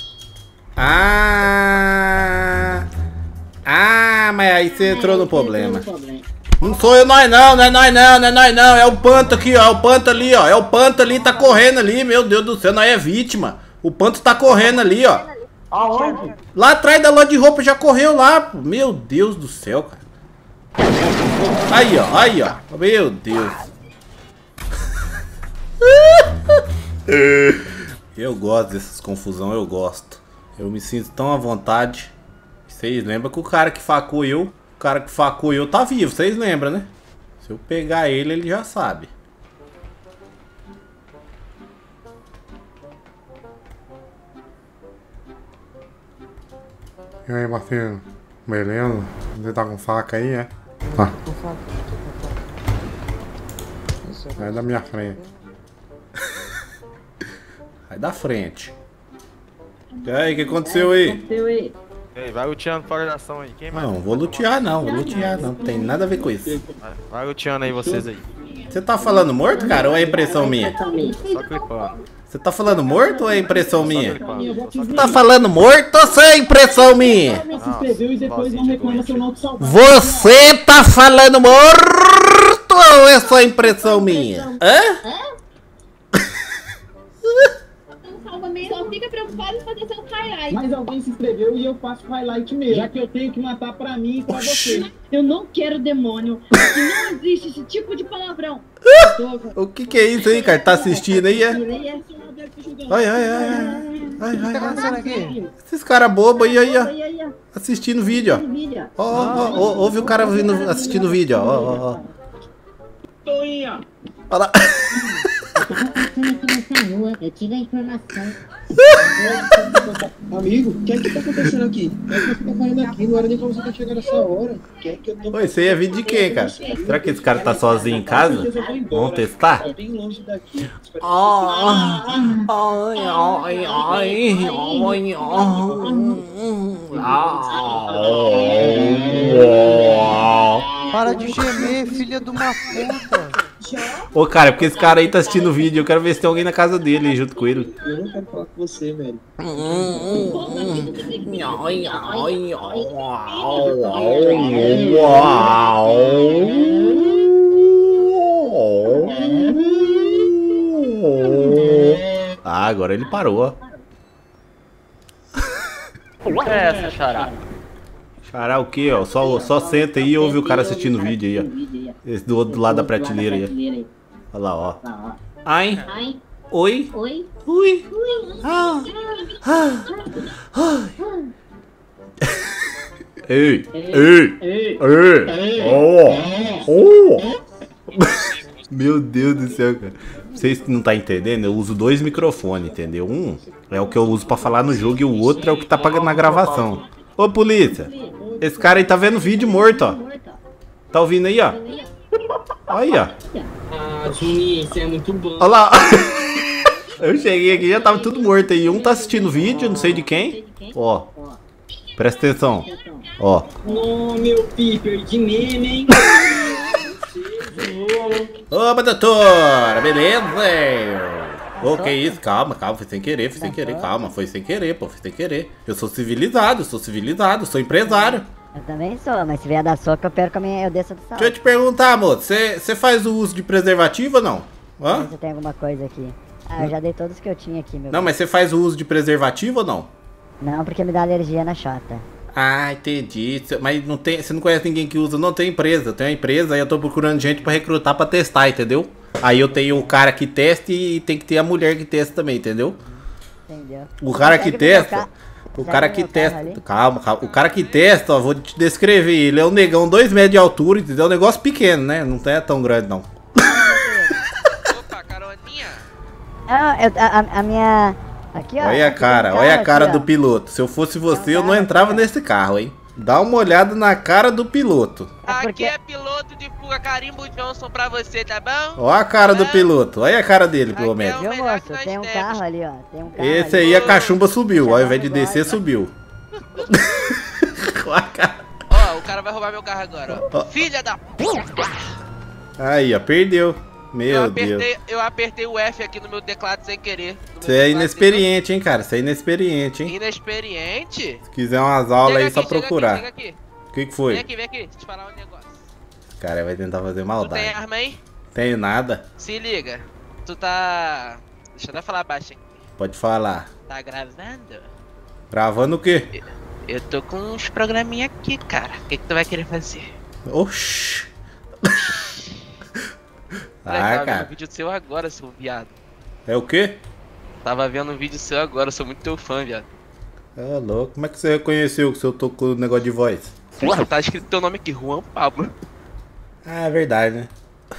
Ah! Ah, mas aí você entrou no problema. Não sou eu, nós não, não é nós não, não é nós não. É o Panto aqui, ó. É o Panto ali, ó. É o Panto ali, tá correndo ali. Meu Deus do céu, nós é vítima. O Panto tá correndo ali, ó. Aonde? Lá atrás da loja de roupa já correu lá. Meu Deus do céu, cara. Aí, ó, aí, ó. Meu Deus. Eu gosto dessas confusão, eu gosto. Eu me sinto tão à vontade. Vocês lembram que o cara que facou eu, o cara que facou eu tá vivo, vocês lembram, né? Se eu pegar ele, ele já sabe. E aí, Martino? Beleza? Você tá com faca aí, é? Tá. Sai da minha frente. Sai da frente. E aí, o que aconteceu aí? Ei, vai luteando fora da ação aí. Quem mais? Não, vou lutear não, vou lutear não. Não tem nada a ver com isso. Vai, vai luteando aí vocês aí. Você tá falando morto, cara, ou é impressão minha? Só clipando. Você tá falando morto ou é impressão minha? Você tá falando morto ou é impressão minha? Você tá falando morto ou é só impressão minha? Hã? Só fica preocupado em fazer seu highlight. Mas alguém se inscreveu e eu faço highlight mesmo. Já que eu tenho que matar pra mim e pra você. Eu não quero demônio. Não existe esse tipo de palavrão. O que que é isso aí, cara? Tá assistindo aí, é? Ai, ai, ai, ai. Ai, ai, ai. Esses caras bobos aí, aí, ó. Assistindo vídeo, ó. Ó, ó, ó. Ouve o cara vindo, assistindo vídeo, ó. Ó, ó, ó. Olha lá. Eu tive a informação. Amigo, o que é que tá acontecendo aqui? O que é que você tá fazendo aqui? Não era nem pra você estar chegando essa hora. Que é que eu tô... Oi, você ia vir de quem, cara? Será que esse cara tá sozinho em casa? Vamos testar? Bem longe daqui. Ai, ai, ai, ai, Para de gemer, filha de uma puta. Ô, cara, porque esse cara aí tá assistindo o vídeo. Eu quero ver se tem alguém na casa dele aí junto com ele. Eu não quero falar com você, velho. Ah, agora ele parou. É essa, Xará. Xará o quê, ó? Só, só senta aí e ouve o cara assistindo o vídeo aí, ó. Esse do outro lado da prateleira aí. Olha lá, ó. Ai. Oi. Oi. Ui. Ah. Ah. Ah. Ei. Ei. Ei. Oh. Oh. Meu Deus do céu, cara. Vocês que não tá entendendo, eu uso dois microfones, entendeu? Um é o que eu uso pra falar no jogo e o outro é o que tá na gravação. Ô, polícia. Esse cara aí tá vendo vídeo morto, ó. Tá ouvindo aí, ó? Aí, ó. Ah, Juninho, você é muito bom. Olha lá. Eu cheguei aqui e já tava tudo morto aí. Um tá assistindo vídeo, não sei de quem. Ó. Presta atenção. Ó. Ô, meu piper de meme, hein? Opa, doutora. Beleza? Ô, que isso? Calma, calma. Foi sem querer, foi sem querer. Calma, foi sem querer, pô. Foi sem querer. Eu sou civilizado, eu sou civilizado. Eu sou empresário. Eu também sou, mas se vier dar soco, eu perco a minha... Eu desço do salto. Deixa eu te perguntar, moço. Você faz o uso de preservativo ou não? Hã? Você tem alguma coisa aqui? Ah, eu já dei todos que eu tinha aqui, meu. Não, mas você faz o uso de preservativo ou não? Não, porque me dá alergia na chota. Ah, entendi. Mas não tem, você não conhece ninguém que usa? Não, tem empresa. Tem uma empresa e eu tô procurando gente pra recrutar pra testar, entendeu? Aí eu tenho o cara que testa e tem que ter a mulher que testa também, entendeu? Entendeu? O cara que testa... O cara que testa... Calma, calma. O cara que testa, ó, vou te descrever. Ele é um negão dois metros de altura, entendeu? É um negócio pequeno, né? Não é tão grande, não. Opa, carona Ah, eu, a, a minha... Aqui, ó. Olha a aqui cara, tem um olha a carro cara aqui, do ó. piloto. Se eu fosse você, eu não entrava nesse carro, hein? Dá uma olhada na cara do piloto. Aqui é piloto de fuga Carimbo Johnson pra você, tá bom? Olha a cara do piloto. Olha a cara dele, pelo menos. Viu, moço? Tem um carro ali, ó. Tem um carro Esse ali. aí a cachumba subiu. Ao invés de descer, subiu. Ó, o cara vai roubar meu carro agora, ó. Ó. Filha da puta! Aí, ó, perdeu. Meu eu Deus. apertei, eu apertei o F aqui no meu teclado sem querer. No meu Você é teclado inexperiente, hein, cara? Você é inexperiente, sem- hein? Inexperiente? Se quiser umas aulas Chega aí, só aqui, chega procurar. aqui, chega aqui. O que que foi? Vem aqui, vem aqui, deixa eu te falar um negócio. Esse cara vai tentar fazer Tu tem maldade. arma aí? Tenho nada. Se liga. Tu tá... Deixa eu até falar baixo aqui. Pode falar. Tá gravando? Gravando o quê? Eu tô com uns programinha aqui, cara. O que que tu vai querer fazer? Oxi. Moleque, Ah, tava vendo um cara. vídeo seu agora, seu viado. É o quê? Tava vendo um vídeo seu agora, eu sou muito teu fã, viado. É louco. Como é que você reconheceu que eu tô com o negócio de voz? Porra, tá escrito teu nome aqui, Juan Pablo. Ah, é verdade, né?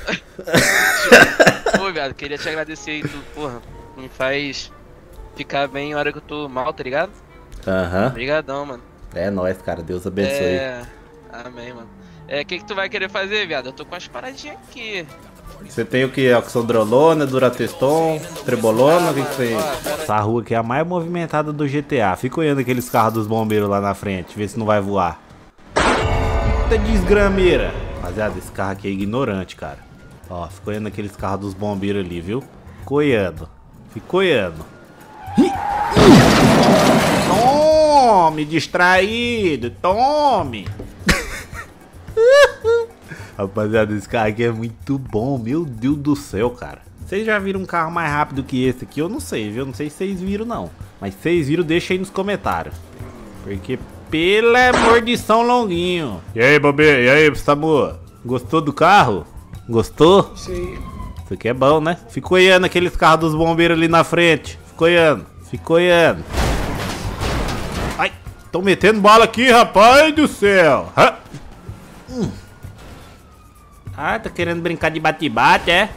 Pô, viado, queria te agradecer aí, tu, porra, me faz ficar bem na hora que eu tô mal, tá ligado? Aham. Obrigadão, mano. É nóis, cara. Deus abençoe. É... Amém, mano. É, o que que tu vai querer fazer, viado? Eu tô com umas paradinhas aqui. Você tem o que? Oxandrolona, Durateston, Trebolona, o que que você tem? Essa rua aqui é a mais movimentada do G T A. Fica olhando aqueles carros dos bombeiros lá na frente, vê se não vai voar. Puta desgrameira. Rapaziada, esse carro aqui é ignorante, cara. Ó, fica olhando aqueles carros dos bombeiros ali, viu? Fica olhando. Fica olhando. Tome, distraído, tome. Rapaziada, esse carro aqui é muito bom, meu Deus do céu, cara. Vocês já viram um carro mais rápido que esse aqui? Eu não sei, viu? Não sei se vocês viram, não. Mas se vocês viram, deixa aí nos comentários. Porque, pelo amor de São Longuinho. E aí, Bobê? E aí, Samu? Gostou do carro? Gostou? Sim. Isso aqui é bom, né? Fica olhando aqueles carros dos bombeiros ali na frente. Fica olhando, fica olhando. Ai, tô metendo bala aqui, rapaz do céu. Ha. Hum. Ah, tá querendo brincar de bate-bate, é?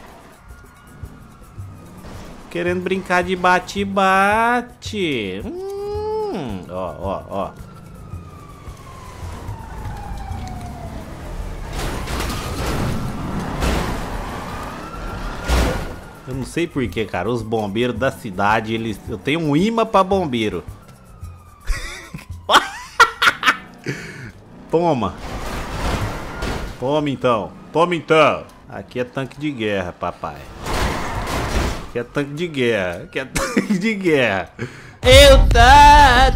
Querendo brincar de bate-bate. Hum. Ó, ó, ó. Eu não sei porquê, cara. Os bombeiros da cidade, eles... Eu tenho um imã pra bombeiro. Toma. Toma então. Toma então. Aqui é tanque de guerra, papai. Aqui é tanque de guerra. Aqui é tanque de guerra. Eu tá...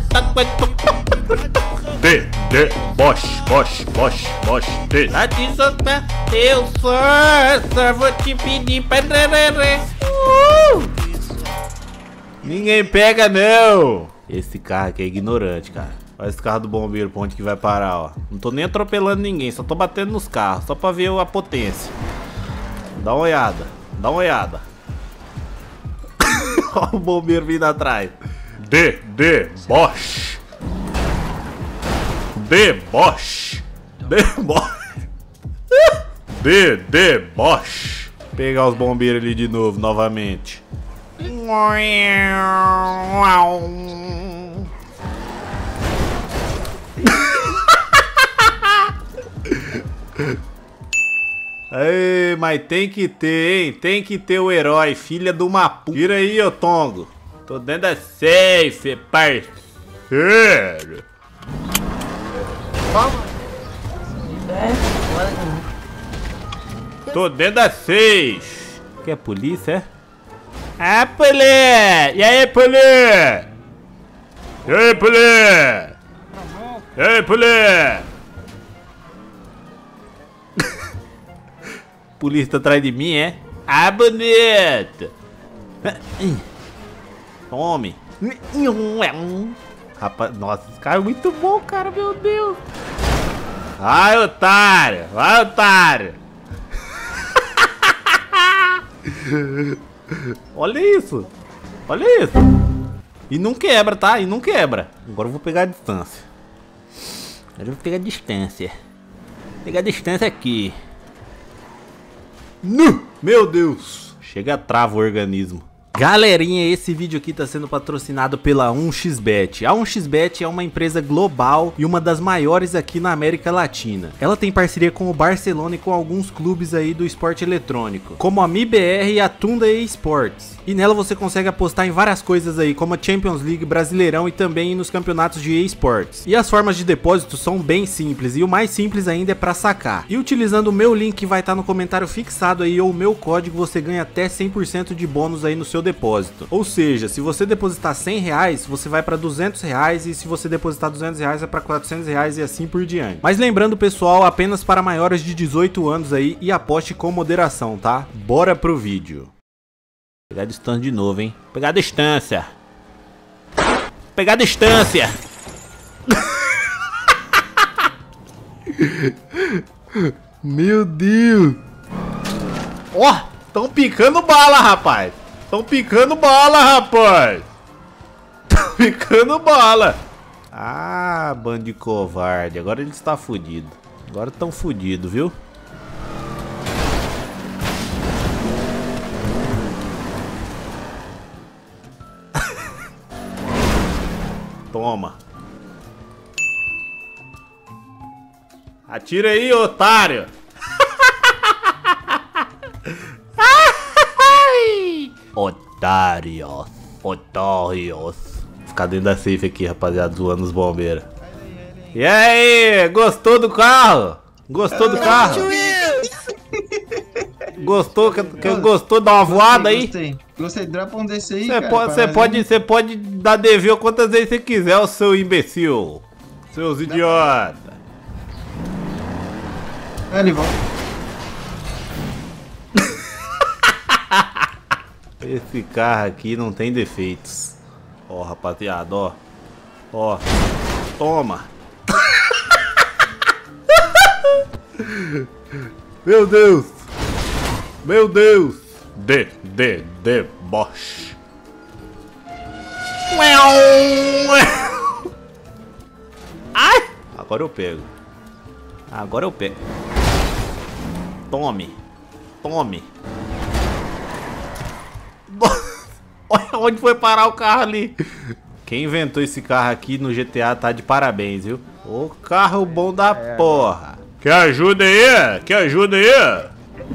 De, de, Bosch, Bosch, Bosch, Bosch, de. Lá de soltar, eu só, só vou te pedir pra... Uh! Ninguém pega, não. Esse carro aqui é ignorante, cara. Olha esse carro do bombeiro, pra onde que vai parar, ó. Não tô nem atropelando ninguém, só tô batendo nos carros, só pra ver a potência. Dá uma olhada, dá uma olhada. Olha o bombeiro vindo atrás. De, de, Bosch. De, Bosch. De, Bosch. De, de, Bosch. Pegar os bombeiros ali de novo, novamente. Ei, mas tem que ter, hein? Tem que ter o herói, filha de uma puta. Tira aí, ô Tongo. Tô dentro da safe, parceiro. Tô dentro da safe. Que é polícia, é? Ah, polê! E aí, polê? E aí, polê? E aí, polê? Polícia tá atrás de mim, é? Ah, bonito! Tome! Rapaz, nossa, esse cara é muito bom, cara, meu Deus! Vai, otário! Vai, otário! Olha isso! Olha isso! E não quebra, tá? E não quebra. Agora eu vou pegar a distância. Agora eu vou pegar a distância. Vou pegar a distância aqui. Nu! Meu Deus! Chega, trava o organismo. Galerinha, esse vídeo aqui tá sendo patrocinado pela um x bet. A um x bet é uma empresa global e uma das maiores aqui na América Latina. Ela tem parceria com o Barcelona e com alguns clubes aí do esporte eletrônico, como a M I B R e a Tunda eSports. E nela você consegue apostar em várias coisas aí, como a Champions League, Brasileirão e também nos campeonatos de eSports. E as formas de depósito são bem simples, e o mais simples ainda é para sacar. E utilizando o meu link que vai estar no comentário fixado aí, ou o meu código, você ganha até cem por cento de bônus aí no seu depósito. Ou seja, se você depositar cem reais, você vai para duzentos reais, e se você depositar duzentos reais, vai para quatrocentos reais e assim por diante. Mas lembrando, pessoal, apenas para maiores de dezoito anos aí, e aposte com moderação, tá? Bora pro vídeo. Pegar a distância de novo, hein? Pegar a distância. Pegar a distância. Meu Deus. Ó, oh, tão picando bala, rapaz. Tão picando bala, rapaz. Tão picando bala. Ah, bando de covarde. Agora ele está fudido. Agora tão fudido, viu? Toma. Atira aí, otário. Otários. Otários. Vou ficar dentro da safe aqui, rapaziada, zoando os bombeiros. E aí, gostou do carro? Gostou do carro? Gostou? Que, que gostou de dar uma voada aí? Gostei. Gostei, dropa um desse aí, Você cara. pode, você pode, você pode dar devil quantas vezes você quiser, o seu imbecil. Seus idiotas. É, ele volta. Esse carro aqui não tem defeitos. Ó, rapaziada, ó. Ó. Toma. Meu Deus. Meu Deus. De, de, deboche. Ai! Agora eu pego. Agora eu pego. Tome. Tome. Olha onde foi parar o carro ali. Quem inventou esse carro aqui no G T A tá de parabéns, viu? O carro bom da porra. Quer ajuda aí? Quer ajuda aí?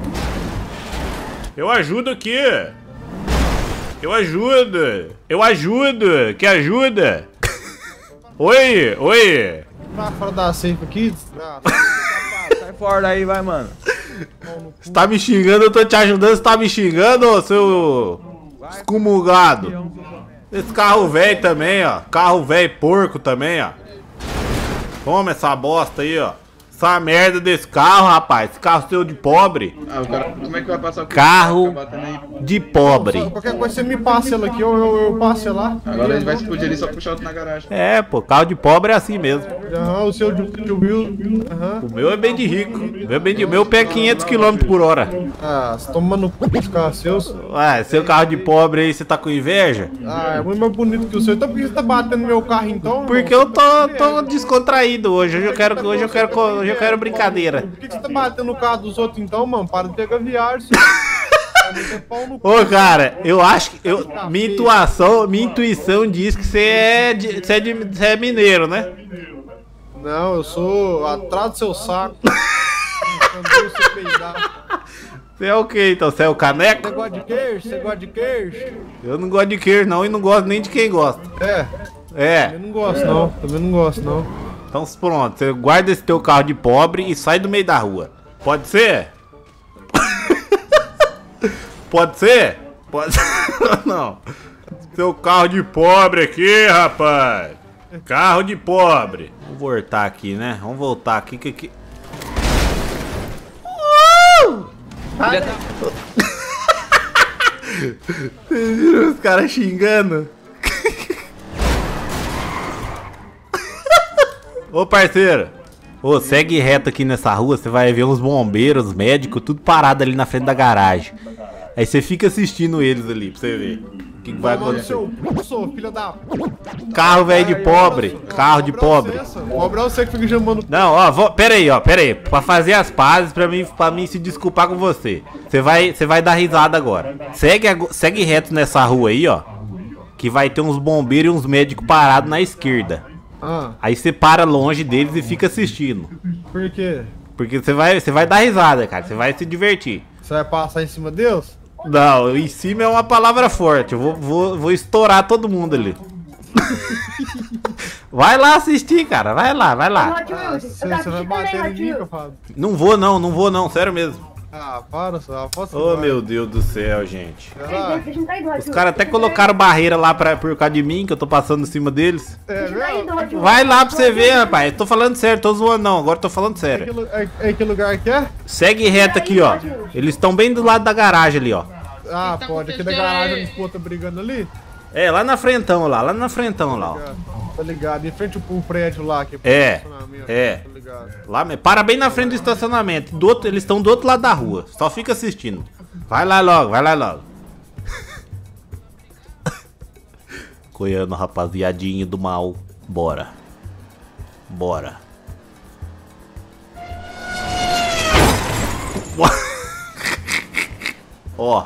Eu ajudo aqui. Eu ajudo. Eu ajudo. Quer ajuda? Oi, oi. Tá fora da safe aqui, desgraça. Sai fora daí, vai, mano. Você tá me xingando, eu tô te ajudando. Você tá me xingando, ô seu excomungado. Esse carro velho também, ó. Carro velho porco também, ó. Toma essa bosta aí, ó. Essa merda desse carro, rapaz. Esse carro seu de pobre. Ah, o cara, como é que vai passar o carro de pobre. Só, qualquer coisa você me passa ela aqui, eu, eu, eu passo lá. Agora a gente vai explodir ali, só puxar outro na garagem. É, pô, carro de pobre é assim mesmo. Aham, o seu de Will. Aham. O meu é bem de rico. O meu, é bem de... o meu pega quinhentos quilômetros por hora. Ah, você toma no cu dos carros seus. Ué, seu carro de pobre aí, você tá com inveja? Ah, é muito mais bonito que o seu. Então por que você tá batendo no meu carro então? Porque irmão? eu tô, tô descontraído hoje. Hoje eu quero, hoje eu quero, hoje eu quero brincadeira. Por que você tá batendo no carro dos outros então, mano? Para de pegar viagem. Ô, cara, eu acho que eu, minha intuição, minha intuição diz que você é, de, você é, de, você é mineiro, né? Não, eu sou atrás do seu saco. Você é o que então? Você é o caneco? Você gosta de queijo? Você gosta de queijo? Eu não gosto de queijo não e não gosto nem de quem gosta. É? É. Também não gosto não, também não gosto não. Então pronto, você guarda esse teu carro de pobre e sai do meio da rua. Pode ser? Pode ser? Pode ser? Não. Seu carro de pobre aqui, rapaz. Carro de pobre. Vamos voltar aqui, né? Vamos voltar aqui que aqui. Uh! Vocês viram os caras xingando? Ô parceiro, ô, segue reto aqui nessa rua, você vai ver uns bombeiros, médicos, tudo parado ali na frente da garagem. Aí você fica assistindo eles ali, pra você ver. O que, que vai Tomando acontecer? seu pulso, filho da... Carro velho de pobre. Carro de pobre. Pobre é você que fica chamando... Não, ó, vou, pera aí, ó, pera aí. Pra fazer as pazes, pra mim, pra mim se desculpar com você. Você vai, você vai dar risada agora. Segue, segue reto nessa rua aí, ó. Que vai ter uns bombeiros e uns médicos parados na esquerda. Ah. Aí você para longe deles e fica assistindo. Por quê? Porque você vai, você vai dar risada, cara. Você vai se divertir. Você vai passar em cima deles? Não, em cima é uma palavra forte. Eu vou, vou, vou estourar todo mundo ali. Vai lá assistir, cara. Vai lá, vai lá. Ah, você, você vai bater em mim, Fábio? Não vou não, não vou não. Sério mesmo. Ah, para só. Posso Oh, meu Deus do céu, gente. Será? Os caras até colocaram barreira lá pra, por causa de mim, que eu tô passando em cima deles. É mesmo? Vai lá pra você ver, rapaz. Tô falando sério, tô zoando não. Agora tô falando sério. É que, lu- é, é que lugar que é? Segue reto aqui, ó. Eles estão bem do lado da garagem ali, ó. Ah, pode. Aqui da garagem os pô tá brigando ali? É, lá na frentão lá, lá na frentão lá, ó. Tá ligado? Em frente ao prédio lá. Que É, estacionamento, é. Tá ligado? Lá, para bem na frente do estacionamento. Do outro, eles estão do outro lado da rua. Só fica assistindo. Vai lá logo, vai lá logo. Coiano, rapaziadinho do mal. Bora. Bora. Ó.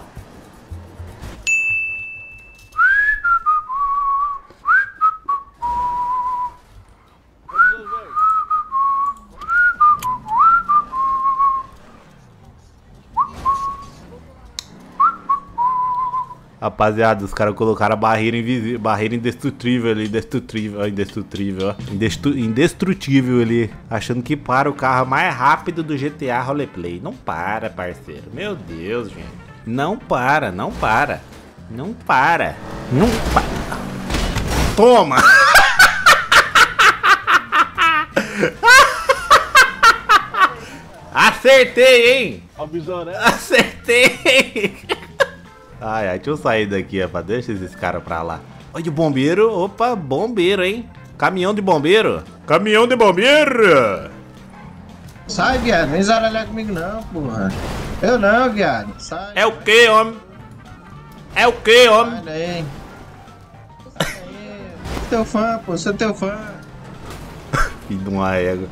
Rapaziada, os caras colocaram a barreira invisível, barreira indestrutível ali, indestrutível, indestrutível, ó. Indestru indestrutível ali, achando que para o carro mais rápido do G T A Roleplay. Não para, parceiro. Meu Deus, gente. Não para, não para. Não para. Não para. Toma! Acertei, hein? Acertei! Ai, ai, deixa eu sair daqui, rapaz. Deixa esses caras pra lá. Olha o bombeiro. Opa, bombeiro, hein? Caminhão de bombeiro. Caminhão de bombeiro. Sai, viado. Vem zaralhar comigo não, porra. Eu não, viado. Sai. É o que, homem? É o que, homem? Sai daí. Sai daí. Sou teu fã, pô. Sou teu fã. Filho de uma égua.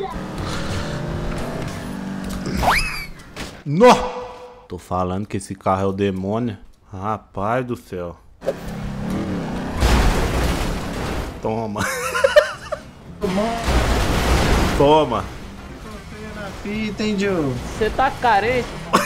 Nó! Tô falando que esse carro é o demônio. Rapaz do céu. Toma. Toma. Fita, hein, Joe? Você tá carente?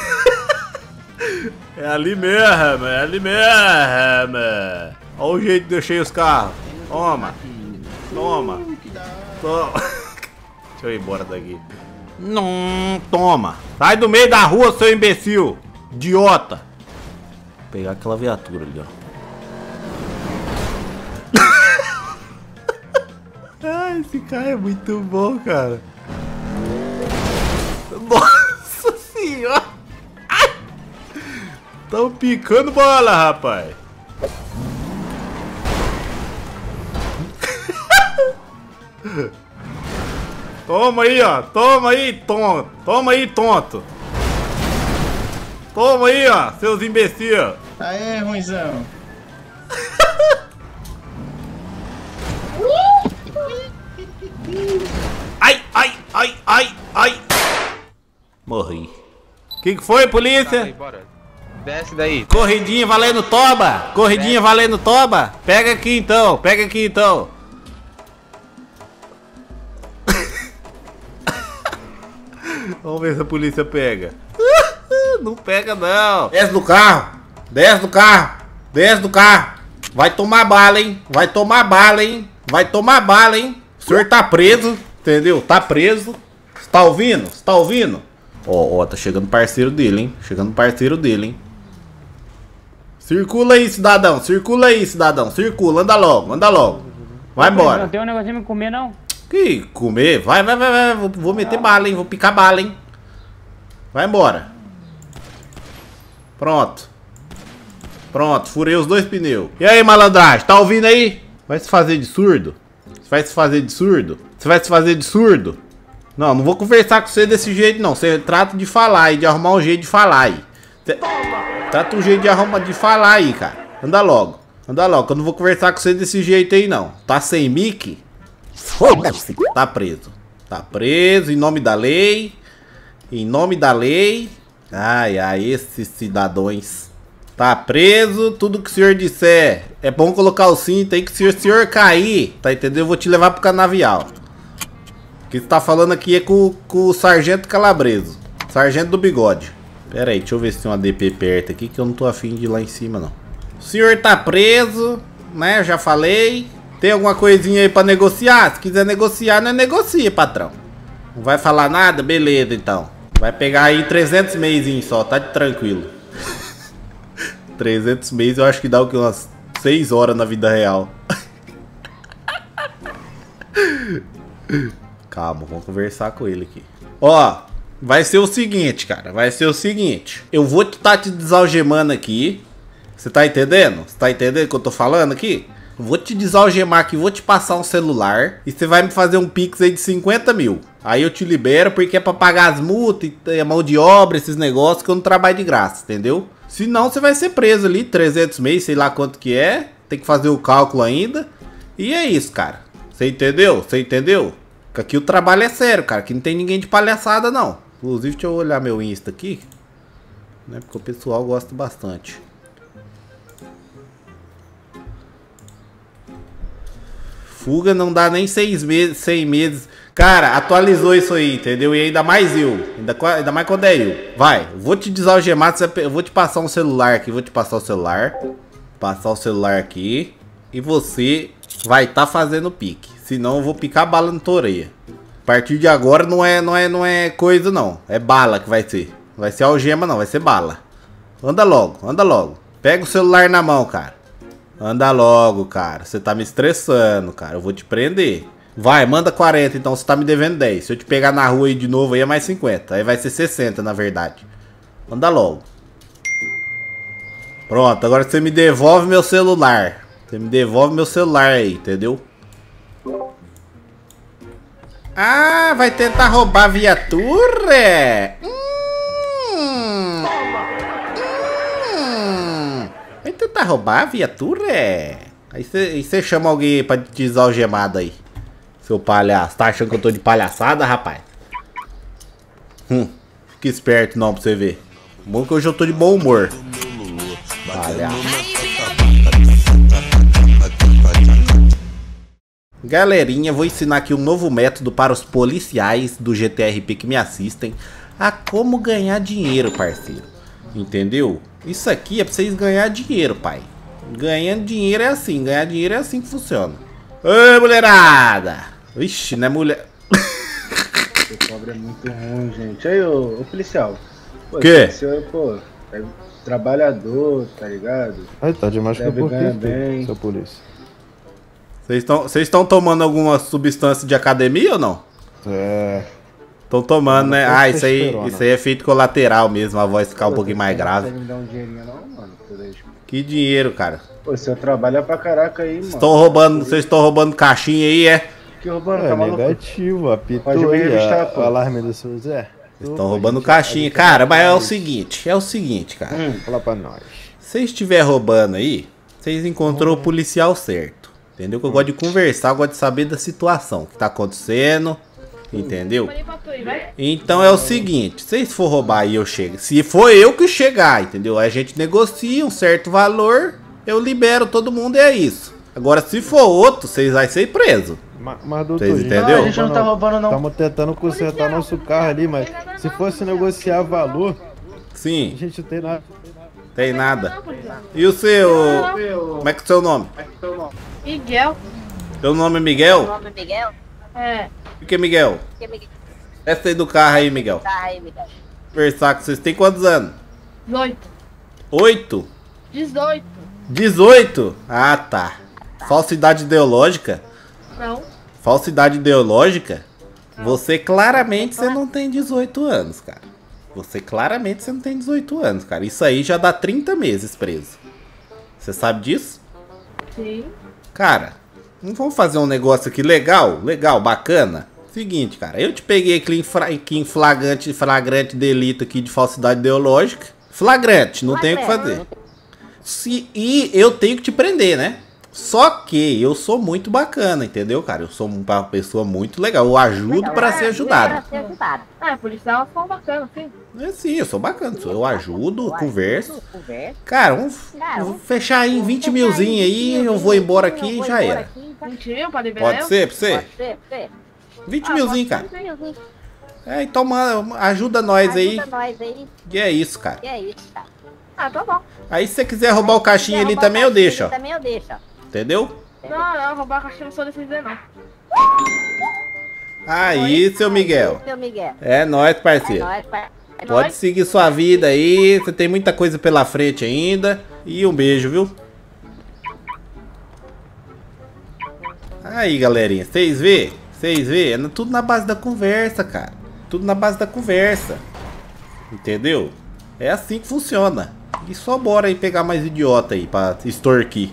É ali mesmo, é ali mesmo. Olha o jeito que deixei os carros. Toma. Toma. Toma. Deixa eu ir embora daqui. Não, toma. Sai do meio da rua, seu imbecil. Idiota. Vou pegar aquela viatura ali, ó. Ai, esse carro é muito bom, cara. Nossa senhora. Tão picando bola, rapaz. Toma aí, ó. Toma aí, tonto. Toma aí, tonto. Toma aí, ó, seus imbecil. Aê, ruizão. Ai, ai, ai, ai, ai. Morri. Que que foi, polícia? Aí, bora. Desce daí. Corridinha valendo toba. Corridinha valendo toba. Pega aqui então, pega aqui então. Vamos ver se a polícia pega. Não pega não. Desce do carro. Desce do carro. Desce do carro. Vai tomar bala, hein? Vai tomar bala, hein? Vai tomar bala, hein? O senhor tá preso, entendeu? Tá preso. Você tá ouvindo? Você tá ouvindo? Ó, ó, tá chegando parceiro dele, hein? Chegando parceiro dele, hein? Circula aí, cidadão. Circula aí, cidadão. Circula. Anda logo, anda logo. Vai embora. Não tem um negocinho pra comer, não? Que comer? Vai, vai, vai, vai. Vou, vou meter bala, hein? Vou picar bala, hein? Vai embora. Pronto. Pronto, furei os dois pneus. E aí, malandragem, tá ouvindo aí? Vai se fazer de surdo? Você vai se fazer de surdo? Você vai se fazer de surdo? Não, não vou conversar com você desse jeito, não. Você trata de falar aí, de arrumar um jeito de falar aí. Cê... Trata um jeito de arrumar de falar aí, cara. Anda logo. Anda logo, que eu não vou conversar com você desse jeito aí, não. Tá sem mic? Foda-se. Tá preso. Tá preso em nome da lei. Em nome da lei. Ai, ai, esses cidadãos. Tá preso, tudo que o senhor disser. É bom colocar o cinto aí que se o senhor cair, tá entendendo? Eu vou te levar pro canavial. O que você tá falando aqui é com, com o sargento Calabreso. Sargento do bigode. Pera aí, deixa eu ver se tem uma D P perto aqui, que eu não tô afim de ir lá em cima, não. O senhor tá preso, né? Eu já falei. Tem alguma coisinha aí pra negociar? Se quiser negociar, não é negocia, patrão. Não vai falar nada? Beleza, então. Vai pegar aí trezentos meizinhos só, tá de tranquilo. trezentos meses eu acho que dá o que? Umas seis horas na vida real. Calma, vamos conversar com ele aqui. Ó, vai ser o seguinte, cara. Vai ser o seguinte. Eu vou estar te desalgemando aqui. Você tá entendendo? Você tá entendendo o que eu tô falando aqui? Eu vou te desalgemar aqui, vou te passar um celular. E você vai me fazer um pix aí de cinquenta mil. Aí eu te libero porque é pra pagar as multas, a mão de obra, esses negócios que eu não trabalho de graça, entendeu? Senão você vai ser preso ali, trezentos meses, sei lá quanto que é. Tem que fazer o cálculo ainda. E é isso, cara. Você entendeu? Você entendeu? Que aqui o trabalho é sério, cara. Aqui não tem ninguém de palhaçada, não. Inclusive, deixa eu olhar meu Insta aqui. Né? Porque o pessoal gosta bastante. Fuga não dá nem seis meses, seis meses. Cara, atualizou isso aí, entendeu? E ainda mais eu. Ainda, ainda mais quando é eu. Vai, vou te desalgemar. Eu vou te passar um celular aqui. Vou te passar o celular. Passar o celular aqui. E você vai estar tá fazendo pique. Senão eu vou picar bala na tua orelha. A partir de agora não é, não, é, não é coisa não. É bala que vai ser. Vai ser algema não, vai ser bala. Anda logo, anda logo. Pega o celular na mão, cara. Anda logo, cara. Você tá me estressando, cara. Eu vou te prender. Vai, manda quarenta, então você tá me devendo dez. Se eu te pegar na rua aí de novo, aí é mais cinquenta. Aí vai ser sessenta, na verdade. Anda logo. Pronto, agora você me devolve meu celular. Você me devolve meu celular aí, entendeu? Ah, vai tentar roubar a viatura? Hum, hum, vai tentar roubar a viatura? Aí você chama alguém pra te desalgemar aí. Seu palhaço, tá achando que eu tô de palhaçada, rapaz? Hum, fica esperto não pra você ver. Bom que hoje eu tô de bom humor. Palhaço. Galerinha, vou ensinar aqui um novo método para os policiais do G T R P que me assistem a como ganhar dinheiro, parceiro. Entendeu? Isso aqui é pra vocês ganhar dinheiro, pai. Ganhando dinheiro é assim, ganhar dinheiro é assim que funciona. Ô, mulherada! Ixi, não é mulher... O pobre é muito ruim, gente. Aí, ô, ô policial. Pô, que? O senhor, pô, é trabalhador, tá ligado? Aí tá demais que eu ganhar bem. Seu polícia. Vocês estão vocês estão tomando alguma substância de academia ou não? É. Estão tomando, né? Ah, isso aí, isso aí é feito colateral mesmo, a voz ficar um pouquinho mais grave. Não me dar um dinheirinho não, mano? Que dinheiro, cara? Pô, o senhor trabalha pra caraca aí, mano. Estão roubando, vocês estão roubando caixinha aí, é? Que roubando, é, tá maluco? negativo, apitou Pode me aí, revistar, a, pô. o alarme do seu Zé. Vocês estão roubando caixinha. Cara, mas é o seguinte, é o seguinte, cara. Hum, fala pra nós. Se vocês estiverem roubando aí, vocês encontrou hum. o policial certo. Entendeu? Que eu gosto de conversar, eu gosto de saber da situação, o que tá acontecendo. Entendeu? Então é o seguinte, se vocês for roubar aí eu chego. Se for eu que chegar, entendeu? Aí a gente negocia um certo valor, eu libero todo mundo e é isso. Agora se for outro, vocês vão ser presos. Mas, mas doutor, vocês entendeu? Não, a gente não tá roubando não. Estamos tentando consertar nosso carro ali, mas se fosse negociar valor, sim, a gente não tem nada. Tem nada. E o seu? Como é que é o seu nome? Miguel. Seu nome é Miguel? Meu nome é Miguel? É. O que é Miguel? Que é Miguel? Desce aí do carro aí, Miguel. Carro aí, Miguel. Conversar com vocês. Tem quantos anos? dezoito. Oito? dezoito. dezoito? Ah, tá. Falsidade ideológica? Não. Falsidade ideológica? Não. Você claramente você não tem dezoito anos, cara. Você claramente você não tem dezoito anos, cara. Isso aí já dá trinta meses preso. Você sabe disso? Sim. Cara, não vamos fazer um negócio aqui legal? Legal, bacana? Seguinte, cara. Eu te peguei aqui em, fra aqui em flagrante, flagrante delito aqui de falsidade ideológica. Flagrante, não tem o que fazer. Se, e eu tenho que te prender, né? Só que eu sou muito bacana, entendeu, cara? Eu sou uma pessoa muito legal. Eu ajudo legal, pra ser ajudado. Ser ajudado. Ah, policial são bacanas, sim. É sim, eu sou bacana. Eu ajudo, eu converso. Cara, vamos, vamos fechar aí em vinte milzinho aí. Eu vou embora aqui e já era. vinte mil, pode ver? Pode ser pra você? Pode ser, pra você. vinte milzinho, cara. É, então mano, ajuda nós aí. Ajuda nós aí. E é isso, cara. E é isso, cara. Ah, tá bom. Aí se você quiser roubar o caixinha ali também, eu deixo, ó. Também eu deixo, ó. Entendeu? Não, não, roubar a caixinha não sou desse dizer, não. Aí, seu Miguel. Seu Miguel. É nóis, parceiro. É nóis, par... é Pode nóis. seguir sua vida aí. Você tem muita coisa pela frente ainda. E um beijo, viu? Aí, galerinha. Vocês vê? Vocês vê? É tudo na base da conversa, cara. Tudo na base da conversa. Entendeu? É assim que funciona. E só bora aí pegar mais idiota aí pra extorquir.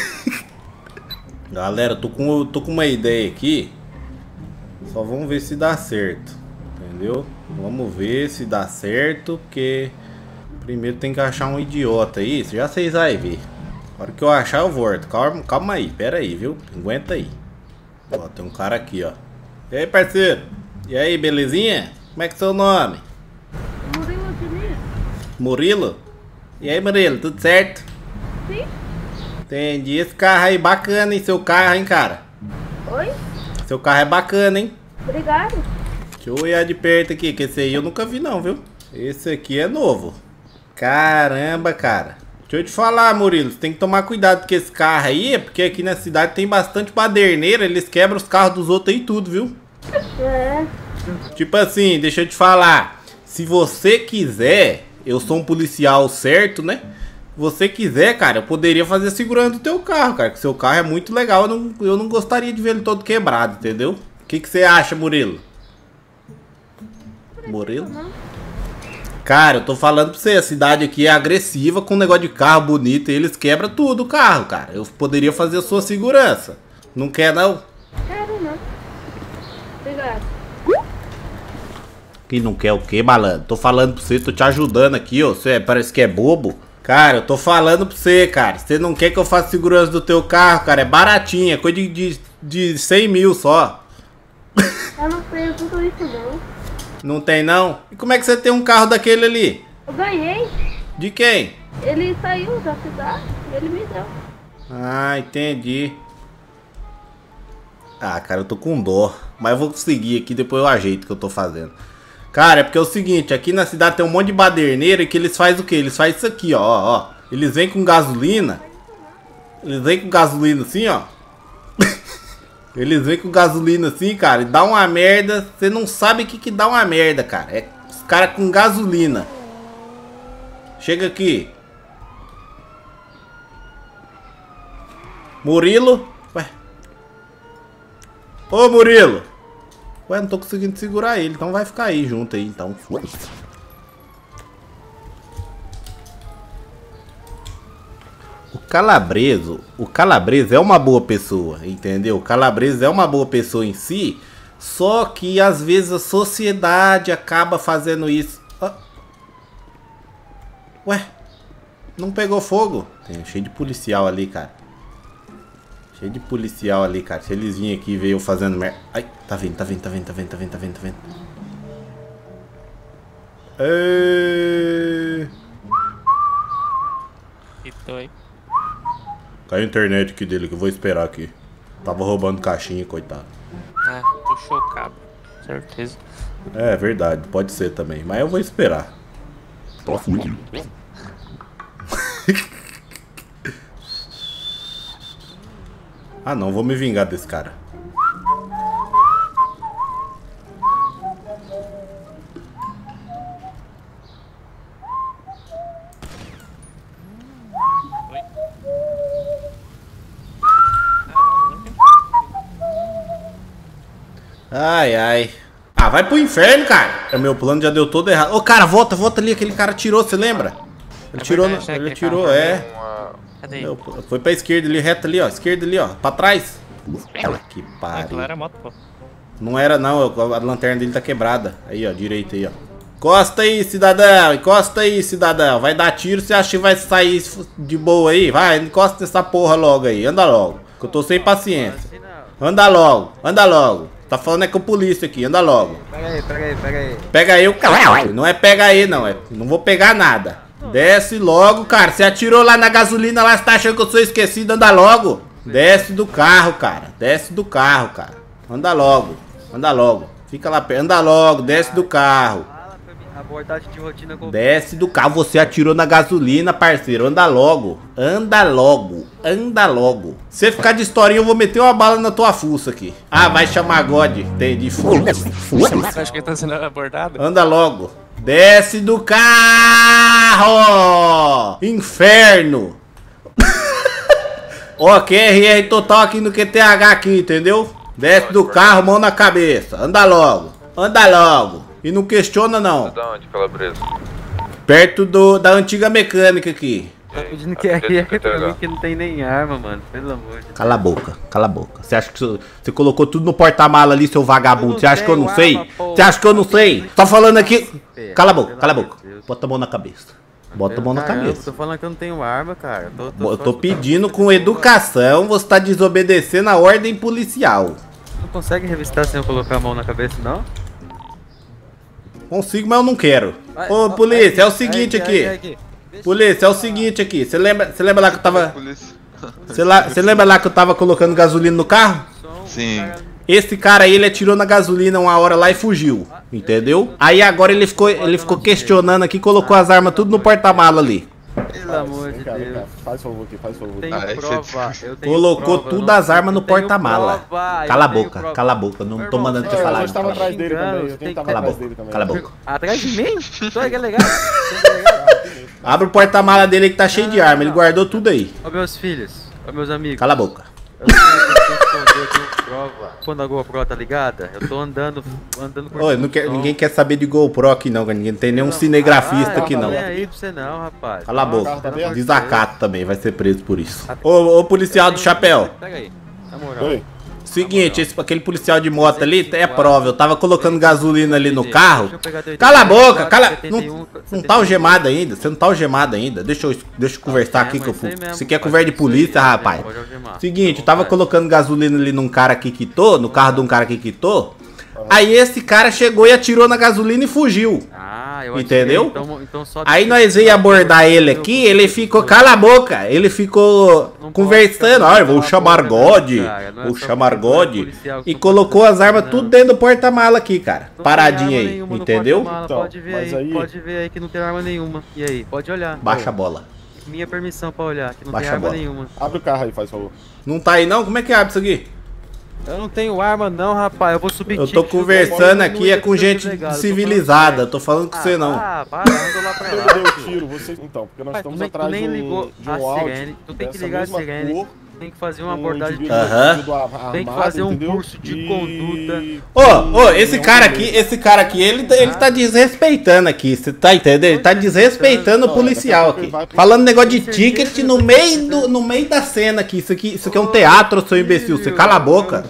Galera, tô com, tô com uma ideia aqui. Só vamos ver se dá certo. Entendeu? Vamos ver se dá certo. Porque primeiro tem que achar um idiota aí. Já vocês vão ver. Na hora que eu achar eu volto. Calma, calma aí, pera aí, viu? Aguenta aí. Ó, tem um cara aqui, ó. E aí, parceiro? E aí, belezinha? Como é que é o seu nome? Murilo Diniz. Murilo? E aí, Murilo, tudo certo? Sim. Entendi. Esse carro aí bacana, hein? Seu carro, hein, cara? Oi? Seu carro é bacana, hein? Obrigado. Deixa eu olhar de perto aqui, que esse aí eu nunca vi não, viu? Esse aqui é novo. Caramba, cara. Deixa eu te falar, Murilo, você tem que tomar cuidado com esse carro aí, porque aqui na cidade tem bastante baderneira, eles quebram os carros dos outros aí tudo, viu? É. Tipo assim, deixa eu te falar. Se você quiser, eu sou um policial certo, né? Se você quiser, cara, eu poderia fazer segurança do teu carro, cara. Que seu carro é muito legal, eu não, eu não gostaria de ver ele todo quebrado, entendeu? O que que você acha, Murilo? Murilo? Cara, eu tô falando pra você, a cidade aqui é agressiva com um negócio de carro bonito e eles quebram tudo o carro, cara. Eu poderia fazer a sua segurança. Não quer, não? Quero não. Obrigado. Que não quer o quê, malandro? Tô falando pra você, tô te ajudando aqui, ó. Você parece que é bobo. Cara, eu tô falando pra você, cara. Você não quer que eu faça segurança do teu carro, cara? É baratinho, é coisa de, de, de cem mil só. Eu não tenho tudo isso, não. Não tem, não? E como é que você tem um carro daquele ali? Eu ganhei. De quem? Ele saiu da cidade e ele me deu. Ah, entendi. Ah, cara, eu tô com dó. Mas eu vou conseguir aqui, depois eu ajeito o que eu tô fazendo. Cara, é porque é o seguinte, aqui na cidade tem um monte de baderneira que eles fazem o quê? Eles fazem isso aqui, ó, ó. Eles vêm com gasolina. Eles vêm com gasolina assim, ó. Eles vêm com gasolina assim, cara, e dá uma merda. Você não sabe o que que dá uma merda, cara. É os caras com gasolina. Chega aqui. Murilo. Ué. Ô, Murilo. Ué, não tô conseguindo segurar ele, então vai ficar aí junto aí, então. O Calabreso, o Calabreso é uma boa pessoa, entendeu? O Calabreso é uma boa pessoa em si, só que às vezes a sociedade acaba fazendo isso. Ah. Ué, não pegou fogo? Tem cheio de policial ali, cara. Cheio de policial ali, cara. Se eles virem aqui e ver eu fazendo merda. Ai, tá vindo, tá vindo, tá vindo, tá vindo, tá vindo, tá vindo, tá vindo. Êêêê. Então, Caiu a internet aqui dele que eu vou esperar aqui. Tava roubando caixinha, coitado. Ah, tô chocado. Certeza. É verdade, pode ser também. Mas eu vou esperar. Tô fudido. Ah não, vou me vingar desse cara. Ai, ai. Ah, vai pro inferno, cara. O meu plano já deu todo errado. Ô, cara, volta, volta ali. Aquele cara tirou, você lembra? Ele É tirou, verdade, ele né, tirou, aquele é. carro Cadê? Meu, foi pra esquerda ali, reta ali, ó. Esquerda ali, ó. Pra trás. Que pariu. Aquilo era moto, pô. Não era, não. A lanterna dele tá quebrada. Aí, ó. Direita aí, ó. Encosta aí, cidadão. Encosta aí, cidadão. Vai dar tiro, você acha que vai sair de boa aí? Vai, encosta nessa porra logo aí. Anda logo. Que eu tô sem paciência. Anda logo, anda logo. Tá falando é com o polícia aqui, anda logo. Pega aí, pega aí, pega aí. Pega aí o carro. Não é pega aí, não. É, não vou pegar nada. Desce logo, cara. Você atirou lá na gasolina, lá você tá achando que eu sou esquecido? Anda logo. Desce do carro, cara. Desce do carro, cara. Anda logo. Anda logo. Fica lá perto. Anda logo. Desce do carro. Abordagem de rotina com... Desce do carro. Você atirou na gasolina, parceiro. Anda logo. Anda logo. Anda logo. Se ficar de historinha, eu vou meter uma bala na tua fuça aqui. Ah, vai chamar God. Entendi. Você acha que ele tá sendo abordado? Anda logo. Desce do carro. Inferno. Ó, Q R R total aqui no Q T H aqui, entendeu? Desce do carro, mão na cabeça. Anda logo. Anda logo. E não questiona, não. Da onde, Calabresa? Perto do, da antiga mecânica aqui. Tá pedindo Q R R pra mim que não tem nem arma, mano. Pelo amor de Deus. Cala a boca, cala a boca. Você acha que você, você colocou tudo no porta-mala ali, seu vagabundo? Você acha que eu não sei? Você acha que eu não sei? Tô falando aqui. Cala a boca, cala a boca. Bota a mão na cabeça. Bota a mão na cabeça. Tô falando que eu não tenho arma, cara. Tô, tô, eu tô pedindo com educação. Você tá desobedecendo a ordem policial. Não consegue revistar sem eu colocar a mão na cabeça, não? Consigo, mas eu não quero. Vai, Ô, polícia, é o seguinte aqui. Polícia, é o seguinte aqui. Você lembra, você lembra lá que eu tava... Você lá, você lembra lá que eu tava colocando gasolina no carro? Sim. Esse cara aí, ele atirou na gasolina uma hora lá e fugiu. Entendeu? Aí agora ele ficou, ele ficou questionando aqui, colocou as armas tudo no porta-mala ali. Pelo amor de Deus. Faz favor aqui, faz favor. Tenho prova, eu tenho Colocou prova, tudo as armas no porta-mala. prova, Cala a eu tenho boca, prova. cala a boca. Não tô mandando você falar. Eu estava atrás dele também. Eu tava Cala a atrás boca, dele também. cala a boca. Atrás de mim? Só que é legal. Abre o porta-mala dele aí que tá cheio de arma. Ele guardou tudo aí. Ô meus filhos, ô meus amigos. Cala a boca. Eu tenho que esconder prova. Quando a GoPro tá ligada, eu tô andando, andando por Ô, não quer, ninguém quer saber de GoPro aqui não, ninguém tem nenhum cinegrafista ah, aqui não. Não é aí pra você não, rapaz. Cala a boca. Desacato também, vai ser preso por isso. Ô, ô policial do chapéu. Pega aí, na moral. Oi. Seguinte, esse, aquele policial de moto ali é prova. Eu tava colocando gasolina ali no carro. Cala a boca, cala. Não, não tá algemado ainda. Você não tá algemado ainda. Deixa eu, deixa eu conversar aqui com o. Você quer conversa de polícia, rapaz? Seguinte, eu tava colocando gasolina ali num cara que quitou, no carro de um cara que quitou. Aí esse cara chegou e atirou na gasolina e fugiu. Ah, eu Entendeu? Então, então só Aí nós veio abordar ele aqui, ele ficou, cala a boca, ele ficou conversando, ah, eu vou chamar God, vou chamar God, e colocou as armas tudo dentro do porta-mala aqui, cara, paradinho aí, entendeu? Pode ver aí, pode ver aí que não tem arma nenhuma, e aí, pode olhar. Baixa a bola. Minha permissão pra olhar, que não Baixa tem arma a bola. nenhuma. Abre o carro aí, faz favor. Não tá aí não? Como é que abre isso aqui? Eu não tenho arma não, rapaz, eu vou subir. Eu tô conversando aqui é com gente civilizada, eu tô falando com você não. Ah, para, anda lá pra lá. Eu dei o tiro, vocês... Então, porque nós estamos tu atrás nem do, ligou de a um áudio sirene, tu tem que dessa ligar a mesma sirene. cor, Tem que fazer uma um abordagem de indivíduo Aham. armado, Tem que fazer um entendeu? curso de E- conduta. Ô, ô, esse cara aqui, esse cara aqui, ele, ele tá desrespeitando aqui, você tá entendendo? Ele tá desrespeitando o policial aqui. Falando negócio de ticket no meio, do, no meio da cena aqui. Isso aqui, isso aqui é um teatro, seu imbecil. Você cala a boca.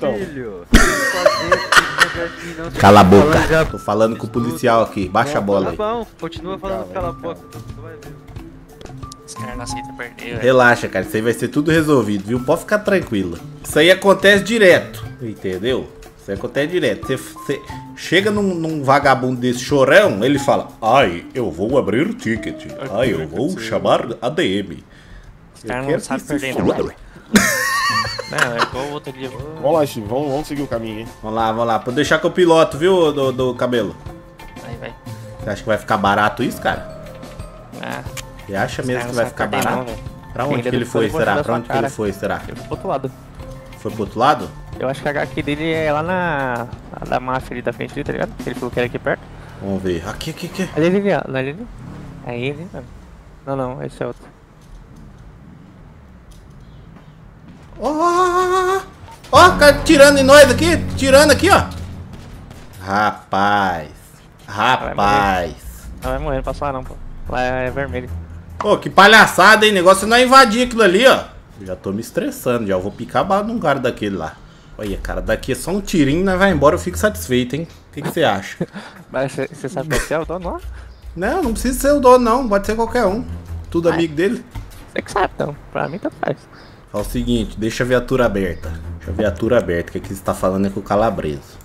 Cala a boca. Tô falando com o policial aqui. Baixa a bola aí. Tá bom, continua falando cala a boca. Tu vai ver. Esse cara não aceita perder, velho. Relaxa, cara. Isso aí vai ser tudo resolvido, viu? Pode ficar tranquilo. Isso aí acontece direto. Entendeu? Isso aí acontece direto. Você, você chega num, num vagabundo desse chorão, ele fala: ai, eu vou abrir o ticket. Ai, eu vou chamar a D M. Esse cara não sabe perder, não. Não, é igual o outro dia. Vamos lá, Steve, vamos, vamos seguir o caminho, hein? Vamos lá, vamos lá. Pode deixar com o piloto, viu, do, do cabelo? Vai, vai. Você acha que vai ficar barato isso, cara? Ah. Você acha Esse mesmo cara que não vai sabe ficar perder barato? não, velho. Pra onde que ele foi, será? Pra onde que ele foi, será? Ele foi pro outro lado. Foi pro outro lado? Eu acho que a H Q dele é lá na... na da máfia ali da frente, ali, tá ligado? Ele falou que era aqui perto. Vamos ver. Aqui, aqui, aqui. Ali, ali, ali, ali, ali. Aí ele, mano. Não, não, esse é outro. Ó, ó, ó, cara tirando em nós aqui, tirando aqui, ó. Rapaz, rapaz. Não vai morrer, não passa lá não, pô. Lá é vermelho. Pô, que palhaçada, hein? Negócio é não invadir aquilo ali, ó. Já tô me estressando, já. Eu vou picar a bala num cara daquele lá. Olha, cara, daqui é só um tirinho, nós vai embora, eu fico satisfeito, hein? que você acha? Mas você sabe qual é o dono lá? Não, não precisa ser o dono não, pode ser qualquer um. Tudo amigo dele. Você que sabe então, pra mim tanto faz. Fala o seguinte, deixa a viatura aberta. Deixa a viatura aberta, que aqui você tá falando é com o Calabreso.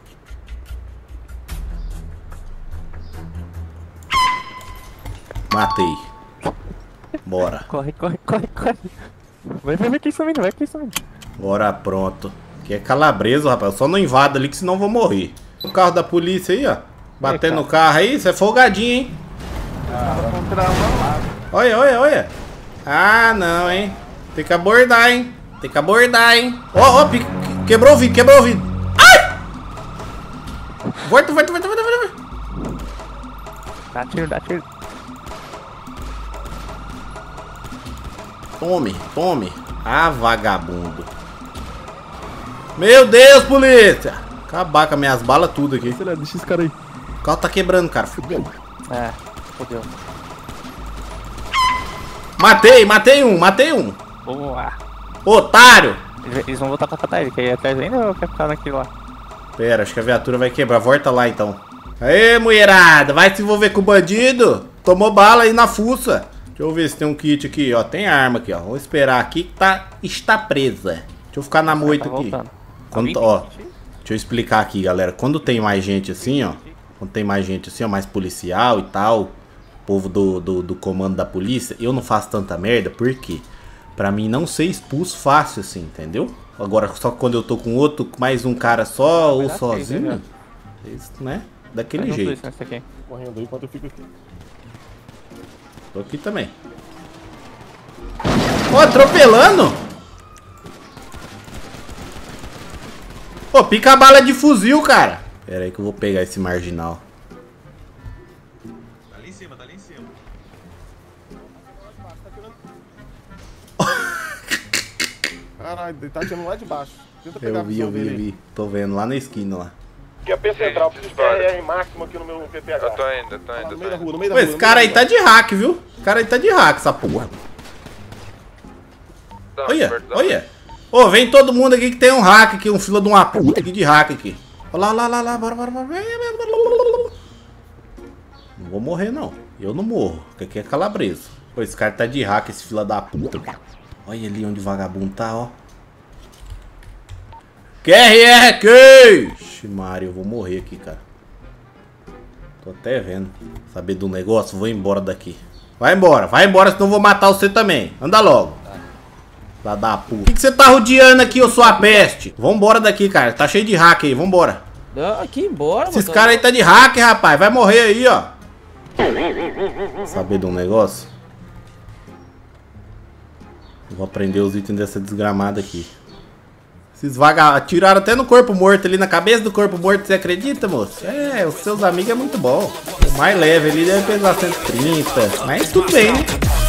Matei. Bora. Corre, corre, corre, corre. Vai, vai, vai aqui sumindo, vai aqui sumindo. Bora, pronto. Aqui é Calabreso, rapaz. Eu só não invado ali que senão eu vou morrer. O carro da polícia aí, ó. Batendo no carro aí, você é folgadinho, hein? Olha, olha, olha. Ah, não, hein? Tem que abordar, hein? Tem que abordar, hein? Ó, ó, quebrou o vidro, quebrou o vidro. Ai! Volta, volta, volta, volta, volta. Dá tiro, dá tiro. Tome, tome. Ah, vagabundo. Meu Deus, polícia! Acabar com as minhas balas tudo aqui. Sei lá, deixa esse cara aí. O carro tá quebrando, cara. Fudeu. É, fudeu. Matei, matei um, matei um. Vamos lá. Otário! Eles vão voltar pra catar ele, quer ir atrás ainda ou quer ficar naquilo lá? Pera, acho que a viatura vai quebrar. Volta lá então. Aê, mulherada, vai se envolver com o bandido? Tomou bala aí na fuça. Deixa eu ver se tem um kit aqui, ó. Tem arma aqui, ó. Vou esperar aqui que tá, está presa. Deixa eu ficar na moita tá aqui. Quando, ó, deixa eu explicar aqui, galera. Quando tem mais gente assim, ó. Quando tem mais gente assim, ó, mais policial e tal. Povo do, do, do comando da polícia. Eu não faço tanta merda, por quê? Pra mim não ser expulso fácil assim, entendeu? Agora, só quando eu tô com outro, mais um cara só ou sozinho. Isso, né? Daquele jeito. Correndo aí enquanto eu fico aqui. Tô aqui também. Ó, oh, atropelando! Pô, oh, pica a bala de fuzil, cara. Pera aí que eu vou pegar esse marginal. Tá ali em cima, tá ali em cima. Caralho, ele tá tirando lá de baixo. Tenta pegar Eu vi, eu vi, eu vi. Tô vendo lá na esquina lá. Aqui é P Central, preciso de R R máximo aqui no meu P P H. Eu tô indo, eu tô indo. No meio da rua, no meio da Pô, rua. esse cara aí tá de hack, viu? Esse cara aí tá de hack, essa porra. Olha, olha. Ô, vem todo mundo aqui que tem um hack aqui, um fila de uma puta aqui de hack aqui. Olha lá, lá, lá, lá, bora, bora, bora. Não vou morrer, não. Eu não morro, porque aqui é Calabreso. Pô, esse cara tá de hack, esse fila da puta. Olha ali onde o vagabundo tá, ó. Q R R Q! Ixi, Mário, eu vou morrer aqui, cara. Tô até vendo. Saber do negócio? Vou embora daqui. Vai embora, vai embora, senão eu vou matar você também. Anda logo. Lá da puta. O que, que você tá rodeando aqui, eu sou a peste? Vambora daqui, cara. Tá cheio de hack aí, vambora. Aqui embora, Esses caras aí tá de hack, rapaz. Vai morrer aí, ó. Saber de um negócio? Eu vou aprender os itens dessa desgramada aqui. Esses vagabundos atiraram até no corpo morto ali, na cabeça do corpo morto, você acredita, moço? É, os seus amigos é muito bom. O mais leve ali deve pesar cento e trinta, mas tudo bem, né?